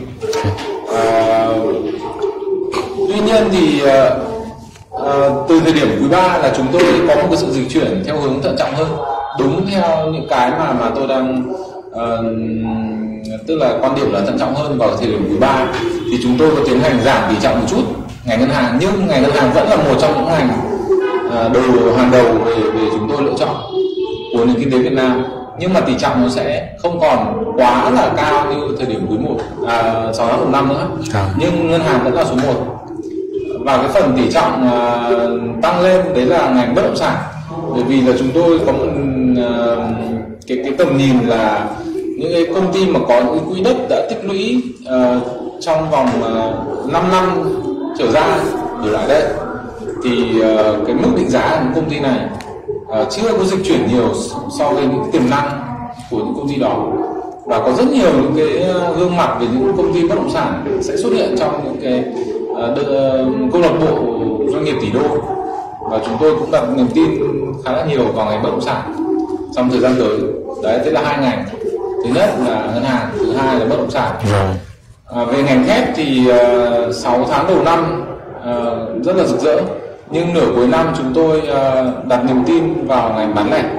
Tuy nhiên thì từ thời điểm quý 3 là chúng tôi có một cái sự dịch chuyển theo hướng thận trọng hơn, đúng theo những cái mà tôi đang tức là quan điểm là thận trọng hơn. Vào thời điểm quý 3 thì chúng tôi có tiến hành giảm tỷ trọng một chút ngành ngân hàng, nhưng ngành ngân hàng vẫn là một trong những ngành hàng đầu về chúng tôi lựa chọn của nền kinh tế Việt Nam, nhưng mà tỷ trọng nó sẽ không còn quá là cao như thời điểm quý 6 tháng đầu năm nữa. Nhưng ngân hàng vẫn là số 1. Và cái phần tỷ trọng tăng lên đấy là ngành bất động sản, bởi vì là chúng tôi có một cái tầm nhìn là những cái công ty mà có những quỹ đất đã tích lũy trong vòng 5 năm trở ra trở lại đây, thì cái mức định giá của công ty này chưa có dịch chuyển nhiều so với những tiềm năng của những công ty đó, và có rất nhiều những cái gương mặt về những công ty bất động sản sẽ xuất hiện trong những cái câu lạc bộ doanh nghiệp tỷ đô, và chúng tôi cũng đặt niềm tin khá là nhiều vào ngành bất động sản trong thời gian tới. Đấy, thế là hai ngành, thứ nhất là ngân hàng, thứ hai là bất động sản. Về ngành thép thì 6 tháng đầu năm rất là rực rỡ, nhưng nửa cuối năm chúng tôi đặt niềm tin vào ngành bán lẻ.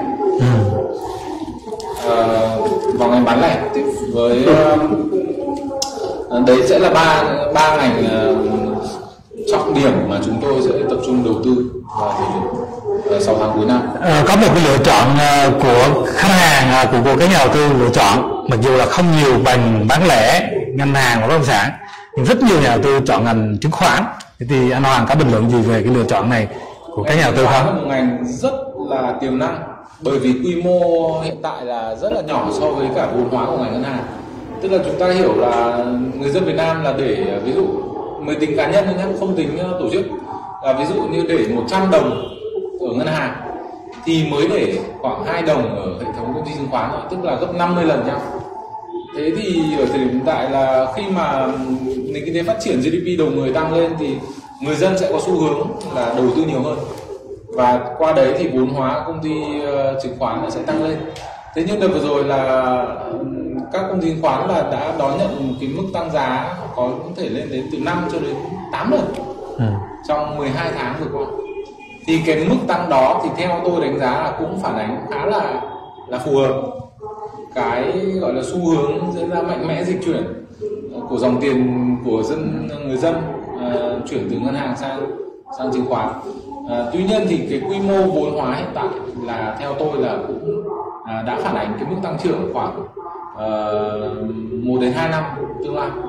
Vào ngành bán lẻ với đấy sẽ là ba ngành trọng điểm mà chúng tôi sẽ tập trung đầu tư vào thời điểm 6 tháng cuối năm. Có một cái lựa chọn của khách hàng, của các nhà đầu tư lựa chọn, mặc dù là không nhiều bằng bán lẻ, ngân hàng và bất động sản, nhưng rất nhiều nhà đầu tư chọn ngành chứng khoán. Thì anh Hoàng có bình luận gì về cái lựa chọn này của các nhà đầu tư không? Một ngành rất là tiềm năng, bởi vì quy mô hiện tại là rất là nhỏ so với cả vốn hóa của ngành ngân hàng. Tức là chúng ta hiểu là người dân Việt Nam là để ví dụ mới tính cá nhân nhưng không tính tổ chức, là ví dụ như để 100 đồng ở ngân hàng thì mới để khoảng 2 đồng ở hệ thống công ty chứng khoán thôi, tức là gấp 50 lần nhau. Thế thì ở thời điểm hiện tại là khi mà nền kinh tế phát triển, GDP đầu người tăng lên thì người dân sẽ có xu hướng là đầu tư nhiều hơn, và qua đấy thì vốn hóa công ty chứng khoán sẽ tăng lên. Thế nhưng đợt vừa rồi là các công ty chứng khoán là đã đón nhận một cái mức tăng giá có thể lên đến từ 5 cho đến 8 lần trong 12 tháng vừa qua. Thì cái mức tăng đó thì theo tôi đánh giá là cũng phản ánh khá là phù hợp cái gọi là xu hướng diễn ra mạnh mẽ dịch chuyển của dòng tiền của người dân chuyển từ ngân hàng sang chứng khoán. Tuy nhiên thì cái quy mô vốn hóa hiện tại là theo tôi là cũng đã phản ánh cái mức tăng trưởng khoảng 1 đến 2 năm tương lai.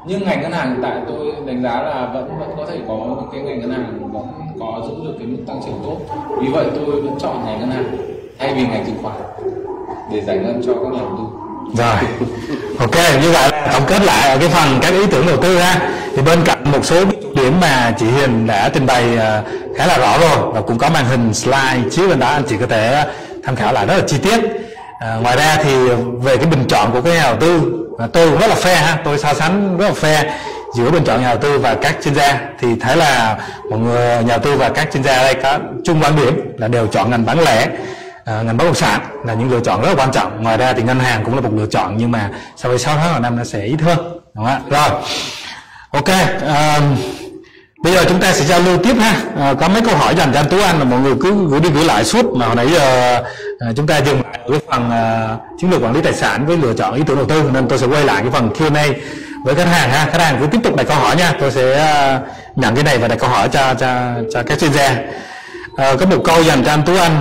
Nhưng ngành ngân hàng hiện tại tôi đánh giá là vẫn có thể có những cái ngành ngân hàng vẫn có giữ được cái mức tăng trưởng tốt. Vì vậy tôi vẫn chọn ngành ngân hàng thay vì ngành chứng khoán để giải ngân cho các nhà đầu tư. Rồi, ok, như vậy tổng kết lại ở cái phần các ý tưởng đầu tư ha, thì bên cạnh một số điểm mà chị Hiền đã trình bày khá là rõ rồi, và cũng có màn hình slide chiếu bên đó, anh chị có thể tham khảo lại rất là chi tiết. Ngoài ra thì về cái bình chọn của cái nhà đầu tư, tôi cũng rất là fair ha, tôi so sánh rất là fair giữa bình chọn nhà đầu tư và các chuyên gia, thì thấy là mọi người nhà đầu tư và các chuyên gia ở đây có chung quan điểm là đều chọn ngành bán lẻ, ngành bất động sản là những lựa chọn rất là quan trọng. Ngoài ra thì ngân hàng cũng là một lựa chọn, nhưng mà so với 6 tháng đầu năm nó sẽ ít hơn, đúng không ạ? Rồi, ok, bây giờ chúng ta sẽ giao lưu tiếp ha. Có mấy câu hỏi dành cho anh Tú Anh mà mọi người cứ gửi đi gửi lại suốt, mà hồi nãy giờ chúng ta dừng lại ở cái phần chiến lược quản lý tài sản với lựa chọn ý tưởng đầu tư, nên tôi sẽ quay lại cái phần Q&A với khách hàng ha. Khách hàng cứ tiếp tục đặt câu hỏi nha, tôi sẽ nhận cái này và đặt câu hỏi cho các chuyên gia. Có một câu dành cho anh Tú Anh.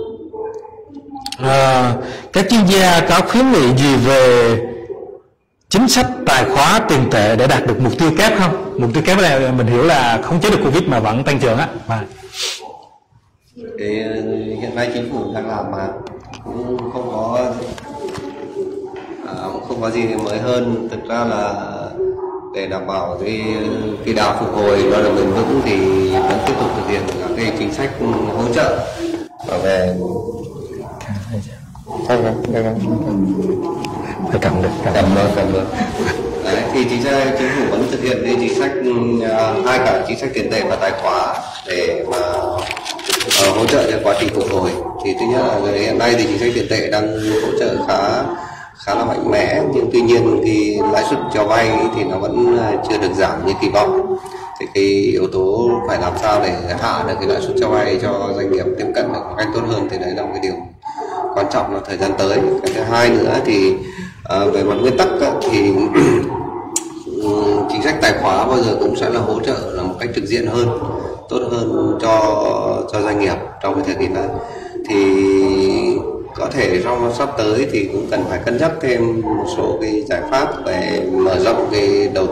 Các chuyên gia có khuyến nghị gì về chính sách tài khóa tiền tệ để đạt được mục tiêu kép không? Mục tiêu kép này mình hiểu là không chế được Covid mà vẫn tăng trưởng á. Thì hiện nay chính phủ đang làm mà cũng không có gì mới hơn. Thực ra là để đảm bảo cái đà phục hồi nó là bền vững thì vẫn tiếp tục thực hiện các cái chính sách hỗ trợ và về cảm ơn. Đấy, thì chính phủ vẫn thực hiện cái chính sách hai cả chính sách tiền tệ và tài khóa để mà hỗ trợ cho quá trình phục hồi. Thì thứ nhất là hiện nay thì chính sách tiền tệ đang hỗ trợ khá là mạnh mẽ, nhưng tuy nhiên thì lãi suất cho vay thì nó vẫn chưa được giảm như kỳ vọng. Thì cái yếu tố phải làm sao để hạ được cái lãi suất cho vay cho doanh nghiệp tiếp cận được một cách tốt hơn, thì đấy là một cái điều quan trọng là thời gian tới. Cái thứ hai nữa thì về mặt nguyên tắc thì chính sách tài khóa bao giờ cũng sẽ là hỗ trợ là một cách trực diện hơn, tốt hơn cho doanh nghiệp trong cái thời kỳ này. Thì có thể trong sắp tới thì cũng cần phải cân nhắc thêm một số cái giải pháp về mở rộng cái đầu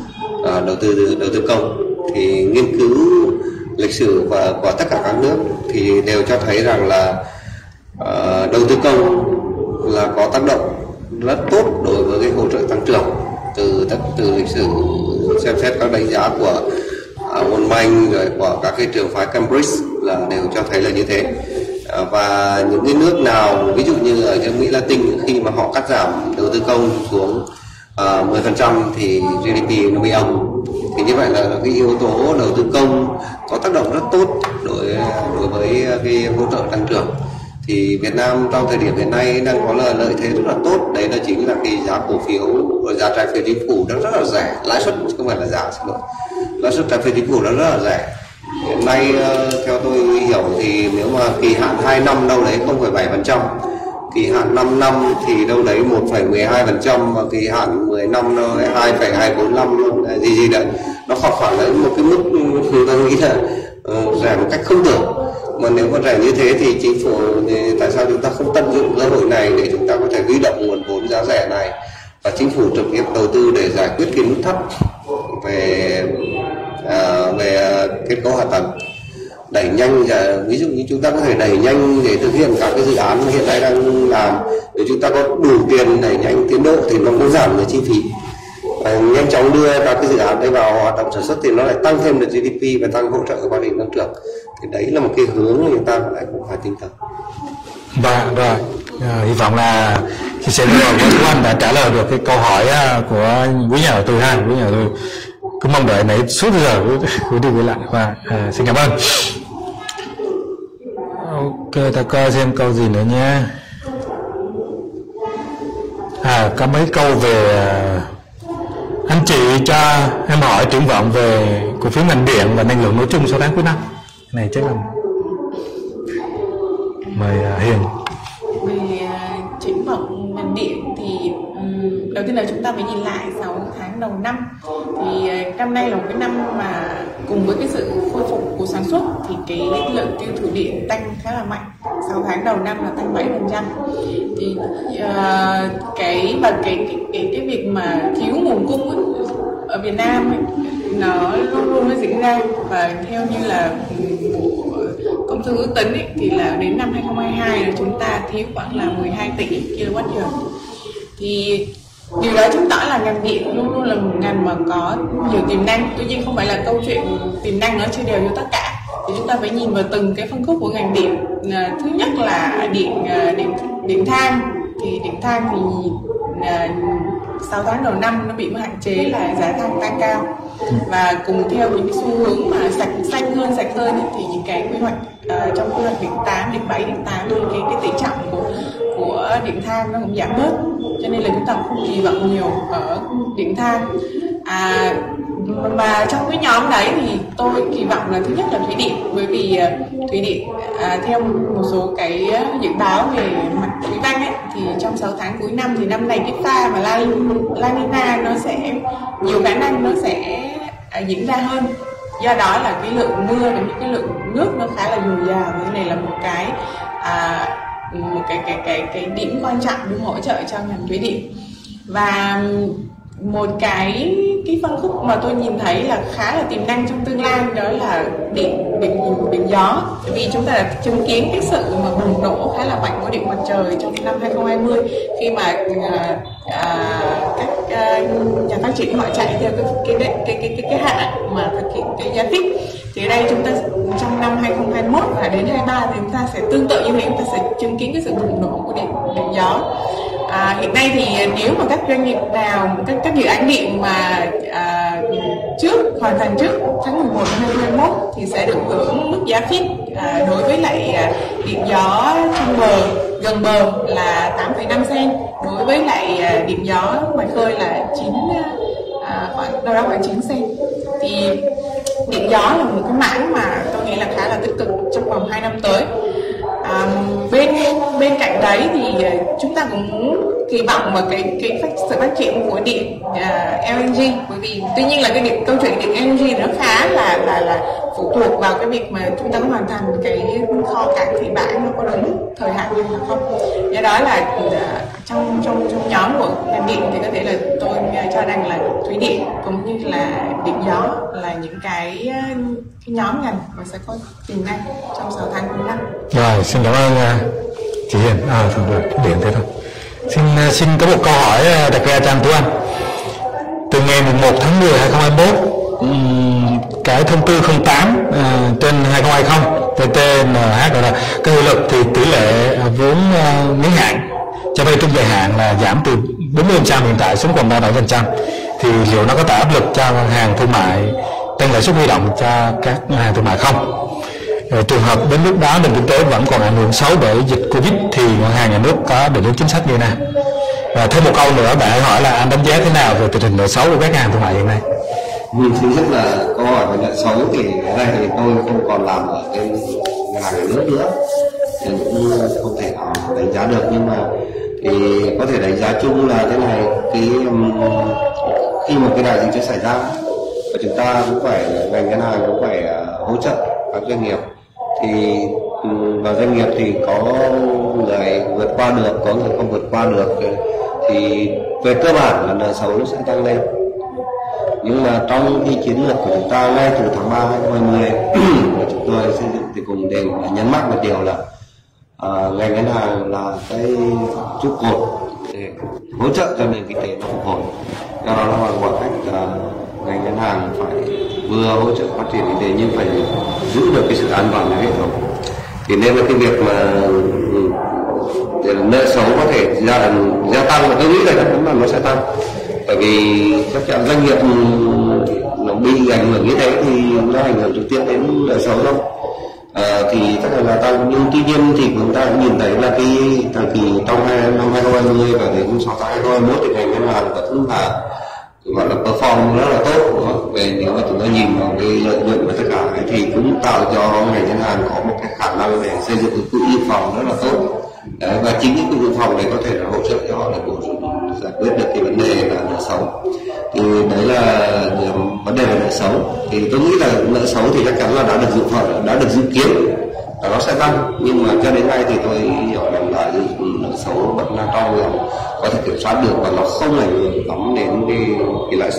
tư công. Thì nghiên cứu lịch sử và của tất cả các nước thì đều cho thấy rằng là đầu tư công là có tác động rất tốt đối với cái hỗ trợ tăng trưởng. Từ lịch sử xem xét các đánh giá của World Bank rồi của các cái trường phái Cambridge là đều cho thấy là như thế. Và những cái nước nào ví dụ như ở nước Mỹ Latin, khi mà họ cắt giảm đầu tư công xuống 10% thì GDP nó bị âm. Thì như vậy là cái yếu tố đầu tư công có tác động rất tốt đối với cái hỗ trợ tăng trưởng. Thì Việt Nam trong thời điểm hiện nay đang có lợi thế rất là tốt, đấy là chính là cái giá cổ phiếu, giá trái phiếu chính phủ nó rất là rẻ, lãi suất không phải là giá, lãi suất trái phiếu chính phủ nó rất là rẻ. Hiện nay theo tôi hiểu thì nếu mà kỳ hạn 2 năm đâu đấy 0,7%, kỳ hạn 5 năm thì đâu đấy 1,12%, và kỳ hạn 10 năm đâu đấy 2,245 gì đấy. Nó khoảng đấy một cái mức tôi nghĩ là rẻ một cách không tưởng. Mà nếu mà rẻ như thế thì chính phủ thì tại sao chúng ta không tận dụng cơ hội này để chúng ta có thể huy động nguồn vốn giá rẻ này, và chính phủ trực tiếp đầu tư để giải quyết cái nút thắt về kết cấu hạ tầng, đẩy nhanh. Ví dụ như chúng ta có thể đẩy nhanh để thực hiện các cái dự án hiện nay đang làm, để chúng ta có đủ tiền đẩy nhanh tiến độ thì nó cũng giảm được chi phí. Nhanh chóng đưa các cái dự án đấy vào hoạt động sản xuất thì nó lại tăng thêm được GDP và tăng hỗ trợ quá trình tăng trưởng. Thì đấy là một cái hướng mà người ta cũng phải tinh thần. Vâng, rồi. Hy vọng là khi xem video của Tú Anh đã trả lời được cái câu hỏi của quý nhà đầu tư ha. Quý nhà đầu tư cứ mong đợi nãy suốt giờ cứ đi lại. Và xin cảm ơn. Ok, ta coi xem câu gì nữa nha. Có mấy câu về anh chị cho em hỏi triển vọng về cổ phiếu ngành điện và năng lượng nói chung 6 tháng cuối năm. Cái này chắc là mời Hiền. Về triển vọng ngành điện thì đầu tiên là chúng ta phải nhìn lại 6 tháng đầu năm. Thì năm nay là một cái năm mà cùng với cái sự khôi phục của sản xuất thì cái lượng tiêu thụ điện tăng khá là mạnh. 6 tháng đầu năm là tăng 7%. Thì cái việc mà thiếu nguồn cung ấy, ở Việt Nam ấy, nó luôn luôn nó diễn ra, và theo như là công thương ước tính ấy, thì là đến năm 2022 là chúng ta thiếu khoảng là 12 tỷ kWh. Thì điều đó chứng tỏ là ngành điện luôn luôn là một ngành mà có nhiều tiềm năng. Tuy nhiên không phải là câu chuyện tiềm năng nó chia đều cho tất cả, thì chúng ta phải nhìn vào từng cái phân khúc của ngành điện. Thứ nhất là điện than. Thì điện than thì 6 tháng đầu năm nó bị hạn chế là giá than tăng cao, và cùng theo những cái xu hướng mà xanh hơn thì những cái quy hoạch trong quy hoạch điện 8, điện 7, điện 8 thì cái tỷ trọng của điện than nó cũng giảm bớt, cho nên là chúng ta không kỳ vọng nhiều ở điện than. Mà trong cái nhóm đấy thì tôi kỳ vọng là thứ nhất là thủy điện, bởi vì thủy điện theo một số cái dự báo về mặt thủy văn ấy, thì trong 6 tháng cuối năm thì năm này cái pha mà La Nina nó sẽ nhiều khả năng nó sẽ diễn ra hơn. Do đó là cái lượng mưa và những cái lượng nước nó khá là dồi dào, cái này là một cái điểm quan trọng để hỗ trợ cho ngành thủy điện. Và một cái phân khúc mà tôi nhìn thấy là khá là tiềm năng trong tương lai, đó là điện gió. Vì chúng ta đã chứng kiến cái sự mà bùng nổ khá là mạnh của điện mặt trời trong năm 2020, khi mà các nhà phát triển họ chạy theo cái hạn mà thực hiện cái giá fix. Thì ở đây chúng ta trong năm 2021 và đến 2023 thì chúng ta sẽ tương tự như thế, chúng ta sẽ chứng kiến cái sự bùng nổ của điện gió. Hiện nay thì nếu mà các doanh nghiệp nào, các dự án điện mà hoàn thành trước tháng 11 năm 2021 thì sẽ được hưởng mức giá fix đối với lại điện gió trong bờ, gần bờ là 8,5 cent, đối với lại điện gió ngoài khơi là khoảng đâu đó khoảng 9 cent. Thì điện gió là một cái mảng mà tôi nghĩ là khá là tích cực trong vòng 2 năm tới. Bên cạnh đấy thì chúng ta cũng kỳ vọng vào cái sự phát triển của điện LNG, bởi vì tuy nhiên là câu chuyện điện LNG nó khá là phụ thuộc vào cái việc mà chúng ta có hoàn thành cái kho cảng Thị Vải nó có đúng thời hạn hay không. Do đó là trong nhóm của ngành điện thì có thể là tôi cho rằng là thủy điện cũng như là điện gió là những cái nhóm ngành mà sẽ có tiềm năng trong 6 tháng cuối năm. Rồi, xin cảm ơn chị Hiền. Thường được điện thế thôi. Xin có một câu hỏi đặt ra cho anh Tú Anh. Từ ngày 1 tháng 10 2021, cái thông tư 08 trên 2020 TT-NH gọi là có hiệu lực, thì tỷ lệ vốn ngắn hạn cho vay trung dài hạn là giảm từ 40% hiện tại xuống còn 37%. Thì liệu nó có tạo áp lực cho ngân hàng thương mại tăng lãi suất huy động cho các ngân hàng thương mại không? Trường hợp đến lúc đó nền kinh tế vẫn còn ảnh hưởng xấu bởi dịch Covid thì ngân hàng nhà nước có định hướng chính sách như thế nào? Và thêm một câu nữa, bạn hỏi là anh đánh giá thế nào về tình hình nợ xấu của các ngân hàng thương mại hiện nay? Thứ nhất là câu hỏi về nợ xấu thì cái này thì tôi không còn làm ở bên ngân hàng nhà nước nữa, nên cũng không thể đánh giá được. Nhưng mà thì có thể đánh giá chung là thế này, khi một cái đại dịch xảy ra và chúng ta cũng phải, ngành ngân hàng cũng phải hỗ trợ các doanh nghiệp, thì và doanh nghiệp thì có người vượt qua được, có người không vượt qua được, thì về cơ bản là nợ xấu nó sẽ tăng lên. Nhưng mà trong cái chiến lược của chúng ta ngay từ tháng 3 2020 chúng tôi xây dựng thì cùng đều nhấn mạnh một điều là ngành ngân hàng là cái trụ cột để hỗ trợ cho nền kinh tế nó phục hồi. Do đó là bằng cách ngành ngân hàng phải vừa hỗ trợ phát triển kinh tế nhưng phải giữ được cái sự an toàn của hệ thống. Thì nên là cái việc mà nợ xấu có thể gia tăng, và tôi nghĩ là chắc chắn là nó sẽ tăng, bởi vì chắc chắn doanh nghiệp nó bị ảnh hưởng như thế thì nó ảnh hưởng trực tiếp đến nợ xấu đâu. Thì chắc là tăng, nhưng tuy nhiên thì chúng ta cũng nhìn thấy là cái thời kỳ trong năm 2020 và đến 6 tháng 2021 thì ngành ngân hàng vẫn là gọi là perform rất là tốt về, nếu mà chúng ta nhìn vào cái lợi nhuận và tất cả thì cũng tạo cho ngành ngân hàng có một cái khả năng để xây dựng cái quỹ dự phòng rất là tốt. Đấy, và chính cái quỹ dự phòng này có thể là hỗ trợ cho họ để giải quyết được cái vấn đề là nợ xấu. Thì đấy là vấn đề về nợ xấu. Thì tôi nghĩ là nợ xấu thì chắc chắn là đã được dự kiến là nó sẽ tăng, nhưng mà cho đến nay thì tôi hiểu rằng là nợ xấu vẫn là trong có thể kiểm soát được và nó không ảnh hưởng lắm đến cái lãi suất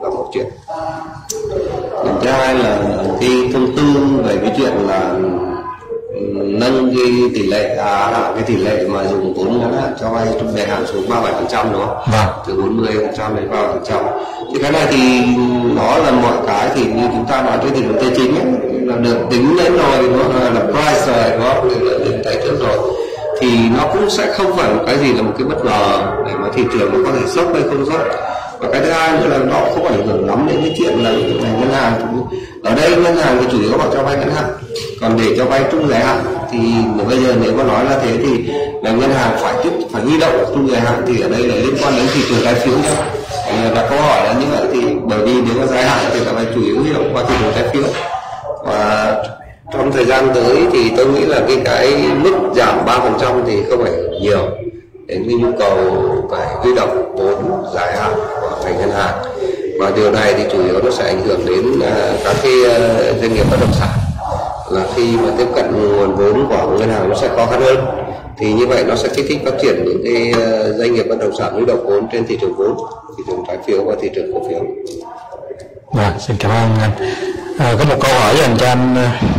là một chuyện. Điểm thứ hai là cái thông tư về cái chuyện là nâng cái tỷ lệ mà dùng vốn ngắn hạn cho vay trung dài hạn xuống 37%, đúng không? Vâng. Từ 40% đến 30%. Thì cái này thì nó là mọi cái thì như chúng ta nói trên thị trường tài chính ấy, là được tính đến rồi, nó là price rồi, nó là định thấy trước rồi, thì nó cũng sẽ không phải một cái gì là một cái bất ngờ để mà thị trường nó có thể sốc hay không sốc. Và cái thứ hai nữa là nó không ảnh hưởng lắm đến cái chuyện là ngân hàng. Ở đây ngân hàng thì chủ yếu họ cho vay ngắn hạn, còn để cho vay trung dài hạn thì bây giờ nếu mà nói là thế thì là ngân hàng phải huy động trung dài hạn, thì ở đây là liên quan đến thị trường trái phiếu nhá. Đặt câu hỏi là như vậy thì bởi vì nếu mà dài hạn thì là phải chủ yếu huy động qua thị trường trái phiếu. Và trong thời gian tới thì tôi nghĩ là cái mức giảm 3% thì không ảnh hưởng nhiều đến cái nhu cầu phải huy động vốn dài hạn của ngành ngân hàng, và điều này thì chủ yếu nó sẽ ảnh hưởng đến các cái doanh nghiệp bất động sản, là khi mà tiếp cận nguồn vốn của ngân hàng nó sẽ khó khăn hơn, thì như vậy nó sẽ kích thích phát triển những cái doanh nghiệp bất động sản huy động vốn trên thị trường vốn, thị trường trái phiếu và thị trường cổ phiếu. Vâng, xin cảm ơn anh. Có một câu hỏi dành cho anh.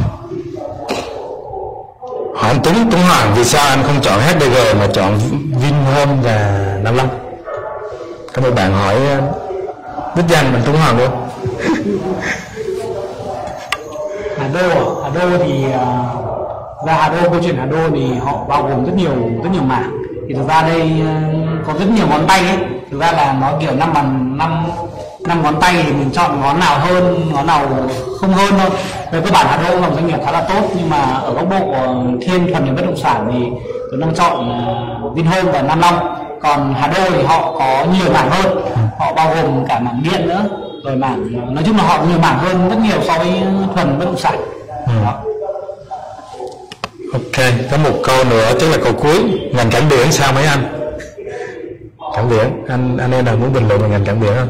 Hỏi anh Tuấn Hoàng, vì sao anh không chọn HDG mà chọn Vinhome và Nam Long? Có một bạn hỏi đích danh mình Tuấn Hoàng luôn. Hà Đô thì ra Hà Đô, câu chuyện Hà Đô thì họ bao gồm rất nhiều mảng. Thì thực ra đây có rất nhiều ngón tay ấy. Thực ra là nó kiểu năm ngón tay thì mình chọn ngón nào hơn, ngón nào không hơn thôi. Về cơ bản Hà Đô là một doanh nghiệp khá là tốt, nhưng mà ở góc độ thiên thuần về bất động sản thì tôi đang chọn Vinhome và Nam Long. Còn Hà Đô thì họ có nhiều mảng hơn, họ bao gồm cả mảng điện nữa, rồi mảng, nói chung là họ nhiều mảng hơn rất nhiều so với thuần bất động sản. Đó. Ok, có một câu nữa, tức là câu cuối. Ngành cảng biển sao mấy anh? Cảng biển, anh em nào muốn bình luận về ngành cảng biển không?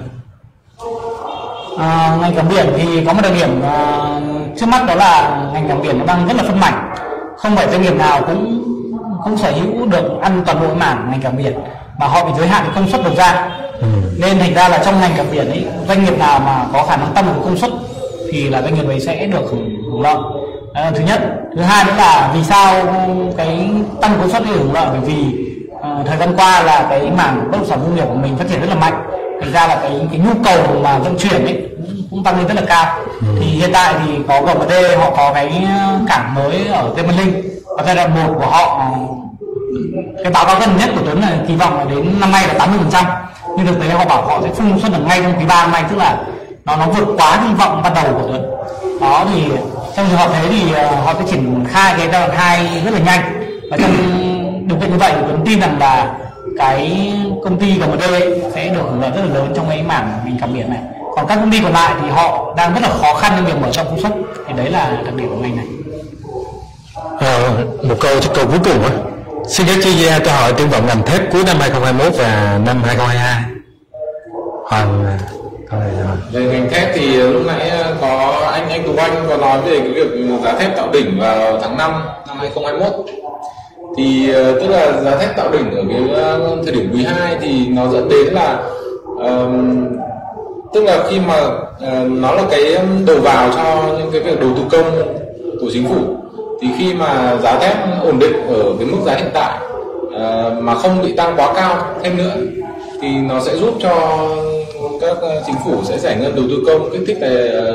Ngành cảng biển thì có một đặc điểm trước mắt, đó là ngành cảng biển nó đang rất là phân mảnh, không phải doanh nghiệp nào cũng sở hữu được ăn toàn bộ mảng ngành cảng biển, mà họ bị giới hạn công suất đầu ra. Nên thành ra là trong ngành cảng biển ấy, doanh nghiệp nào mà có khả năng tăng được công suất thì là doanh nghiệp ấy sẽ được hưởng lợi. Thứ nhất. Thứ hai nữa là vì sao cái tăng công suất để hưởng lợi, bởi vì thời gian qua là cái mảng bất động sản công nghiệp của mình phát triển rất là mạnh, thành ra là cái nhu cầu mà vận chuyển ấy cũng tăng lên rất là cao. Thì hiện tại thì có GMD họ có cái cảng mới ở Tây Mân Linh, và giai đoạn 1 của họ, cái báo cáo gần nhất của Tuấn là kỳ vọng là đến năm nay là 80%, nhưng thực tế họ bảo họ sẽ phun xuất được ngay trong quý 3 năm nay, tức là nó vượt quá kỳ vọng ban đầu của Tuấn. Đó, thì trong trường hợp thế thì họ sẽ triển khai cái giai đoạn 2 rất là nhanh, và trong điều kiện như vậy thì Tuấn tin rằng là cái công ty GMD sẽ được hưởng lợi rất là lớn trong cái mảng ngành cảng biển này. Còn các công ty còn lại thì họ đang rất là khó khăn trong việc mở rộng công suất, thì đấy là đặc điểm của ngành này. Một câu cuối cùng á. Xin các chuyên gia cho hỏi triển vọng ngành thép cuối năm 2021 và năm 2022. Hoàng, về ngành thép thì lúc nãy có anh Tú Anh có nói về cái việc giá thép tạo đỉnh vào tháng 5 năm 2021. Thì tức là giá thép tạo đỉnh ở cái thời điểm quý 2 thì nó dẫn đến là tức là khi mà nó là cái đầu vào cho những cái việc đầu tư công của chính phủ, thì khi mà giá thép ổn định ở cái mức giá hiện tại mà không bị tăng quá cao thêm nữa, thì nó sẽ giúp cho các chính phủ sẽ giải ngân đầu tư công, kích thích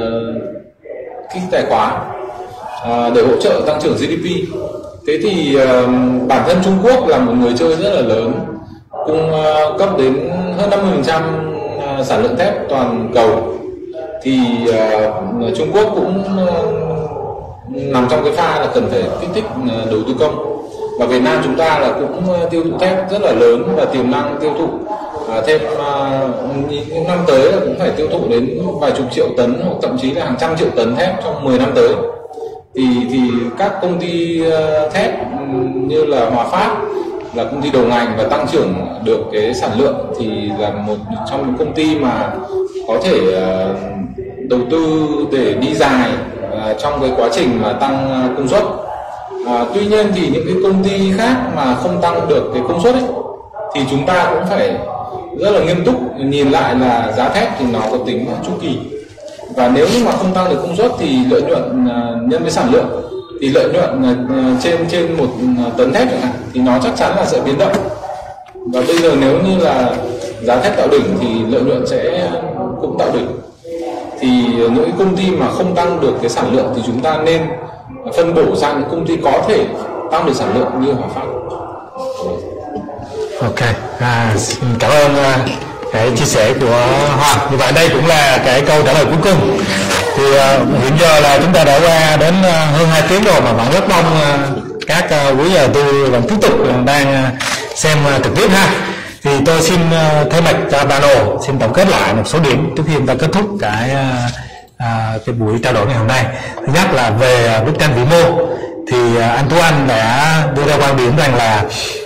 tài khoá để hỗ trợ tăng trưởng GDP. Thế thì bản thân Trung Quốc là một người chơi rất là lớn, cung cấp đến hơn 50% sản lượng thép toàn cầu, thì Trung Quốc cũng nằm trong cái pha là cần phải kích thích đầu tư công. Và Việt Nam chúng ta là cũng tiêu thụ thép rất là lớn, và tiềm năng tiêu thụ thêm những năm tới là cũng phải tiêu thụ đến vài chục triệu tấn, hoặc thậm chí là hàng trăm triệu tấn thép trong 10 năm tới. Thì các công ty thép như là Hòa Phát là công ty đầu ngành và tăng trưởng được cái sản lượng, thì là một trong những công ty mà có thể đầu tư để đi dài trong cái quá trình mà tăng công suất. Tuy nhiên thì những cái công ty khác mà không tăng được cái công suất ấy, thì chúng ta cũng phải rất là nghiêm túc nhìn lại là giá thép thì nó có tính chu kỳ, và nếu như mà không tăng được công suất thì lợi nhuận nhân với sản lượng, thì lợi nhuận trên một tấn thép chẳng hạn thì nó chắc chắn là sẽ biến động. Và bây giờ nếu như là giá thép tạo đỉnh thì lợi nhuận sẽ cũng tạo đỉnh. Thì những công ty mà không tăng được cái sản lượng thì chúng ta nên phân bổ sang những công ty có thể tăng được sản lượng như Hòa Phát. Ok, xin cảm ơn cái chia sẻ của Hoàng. Như vậy đây cũng là cái câu trả lời cuối cùng. Thì hiện giờ là chúng ta đã qua đến hơn 2 tiếng rồi mà vẫn rất mong các quý nhà đầu tư vẫn tiếp tục đang xem trực tiếp ha. Thì tôi xin thay mặt cho panel xin tổng kết lại một số điểm trước khi chúng ta kết thúc cái buổi trao đổi ngày hôm nay. Thứ nhất là về bức tranh vĩ mô thì anh Tú Anh đã đưa ra quan điểm rằng là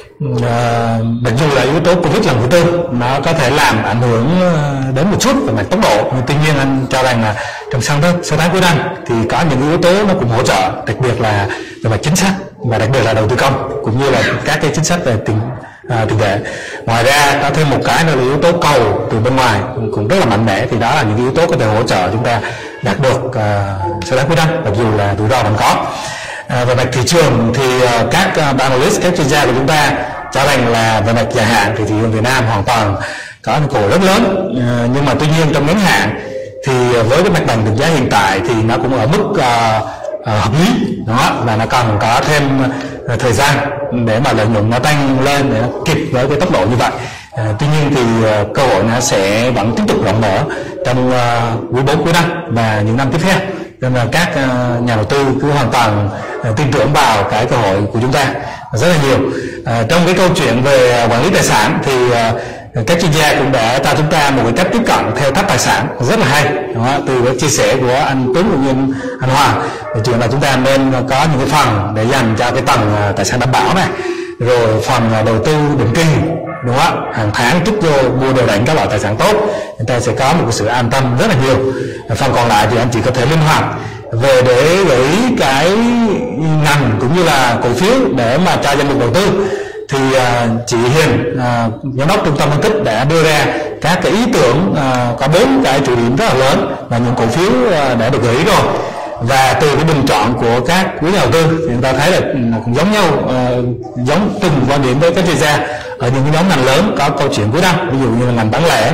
mặc dù là yếu tố Covid lần thứ tư nó có thể làm ảnh hưởng đến một chút về mặt tốc độ, nhưng tuy nhiên anh cho rằng là trong 6 tháng cuối năm thì có những yếu tố nó cũng hỗ trợ, đặc biệt là về mặt chính sách và đặc biệt là đầu tư công cũng như là các cái chính sách về tiền tệ. Ngoài ra có thêm một cái nữa là yếu tố cầu từ bên ngoài cũng rất là mạnh mẽ, thì đó là những yếu tố có thể hỗ trợ chúng ta đạt được 6 tháng cuối năm mặc dù là rủi ro vẫn có. Về mặt thị trường thì các analyst, các chuyên gia của chúng ta cho rằng là về mặt dài hạn thì thị trường Việt Nam hoàn toàn có một cơ hội rất lớn, nhưng mà tuy nhiên trong ngắn hạn thì với cái mặt bằng định giá hiện tại thì nó cũng ở mức hợp lý đó, và nó cần có thêm thời gian để mà lợi nhuận nó tăng lên để nó kịp với cái tốc độ như vậy. Tuy nhiên thì cơ hội nó sẽ vẫn tiếp tục rộng mở trong quý 4 cuối năm và những năm tiếp theo, nên là các nhà đầu tư cứ hoàn toàn tin tưởng vào cái cơ hội của chúng ta rất là nhiều. Trong cái câu chuyện về quản lý tài sản thì các chuyên gia cũng đã cho chúng ta một cái cách tiếp cận theo tháp tài sản rất là hay đó, từ cái chia sẻ của anh Tuấn cũng như anh Hoàng về chuyện là chúng ta nên có những cái phần để dành cho cái tầng tài sản đảm bảo này, rồi phần đầu tư định kỳ đúng không, hàng tháng trích vô mua đều đặn các loại tài sản tốt, chúng ta sẽ có một cái sự an tâm rất là nhiều. Phần còn lại thì anh chỉ có thể linh hoạt về để gửi cái ngành cũng như là cổ phiếu để mà cho danh mục đầu tư. Thì chị Hiền, giám đốc trung tâm phân tích đã đưa ra các cái ý tưởng có 4 cái trụ điểm rất là lớn và những cổ phiếu đã được gửi rồi, và từ cái bình chọn của các quý nhà đầu tư thì chúng ta thấy là cũng giống nhau, giống từng quan điểm với các chuyên gia ở những cái nhóm ngành lớn có câu chuyện cuối năm, ví dụ như là ngành bán lẻ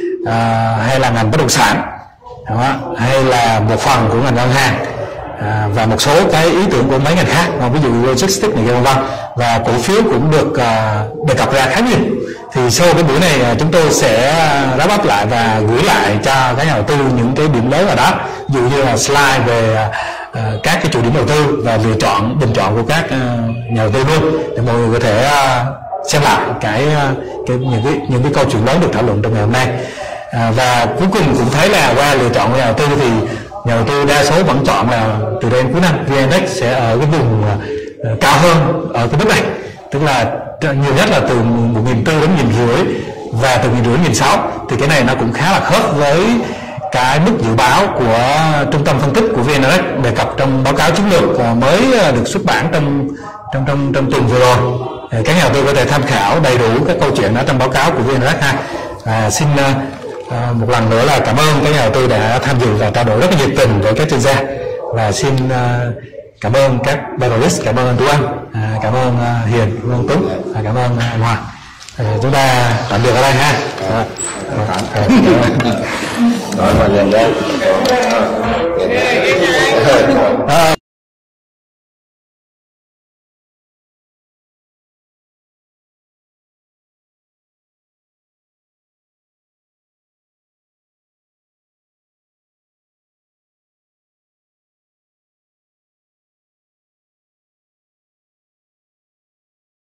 hay là ngành bất động sản đó, hay là một phần của ngành ngân hàng và một số cái ý tưởng của mấy ngành khác, ví dụ logistics này vân vân, và cổ phiếu cũng được đề cập ra khá nhiều. Thì sau cái buổi này chúng tôi sẽ wrap up lại và gửi lại cho các nhà đầu tư những cái điểm lớn ở đó, ví dụ như là slide về các cái chủ điểm đầu tư và lựa chọn bình chọn của các nhà đầu tư luôn, để mọi người có thể xem lại những cái câu chuyện lớn được thảo luận trong ngày hôm nay. Và cuối cùng cũng thấy là qua lựa chọn của nhà đầu tư thì nhà đầu tư đa số vẫn chọn là từ đây đến cuối năm VN-Index sẽ ở cái vùng cao hơn ở cái mức này, tức là nhiều nhất là từ 1.400 đến 1.500 và từ 1.500 đến 1.600, thì cái này nó cũng khá là khớp với cái mức dự báo của trung tâm phân tích của VN-Index đề cập trong báo cáo chiến lược mới được xuất bản trong tuần vừa rồi. Các nhà đầu tư có thể tham khảo đầy đủ các câu chuyện đó trong báo cáo của VN-Index ha. Xin một lần nữa là cảm ơn các nhà đầu tư đã tham dự và trao đổi rất là nhiệt tình với các chuyên gia, và xin cảm ơn các panelist, cảm ơn anh Tú Anh, cảm ơn Hiền, cảm ơn Tuấn, cảm ơn anh Hoàng. Chúng ta tạm biệt ở đây ha. Rồi,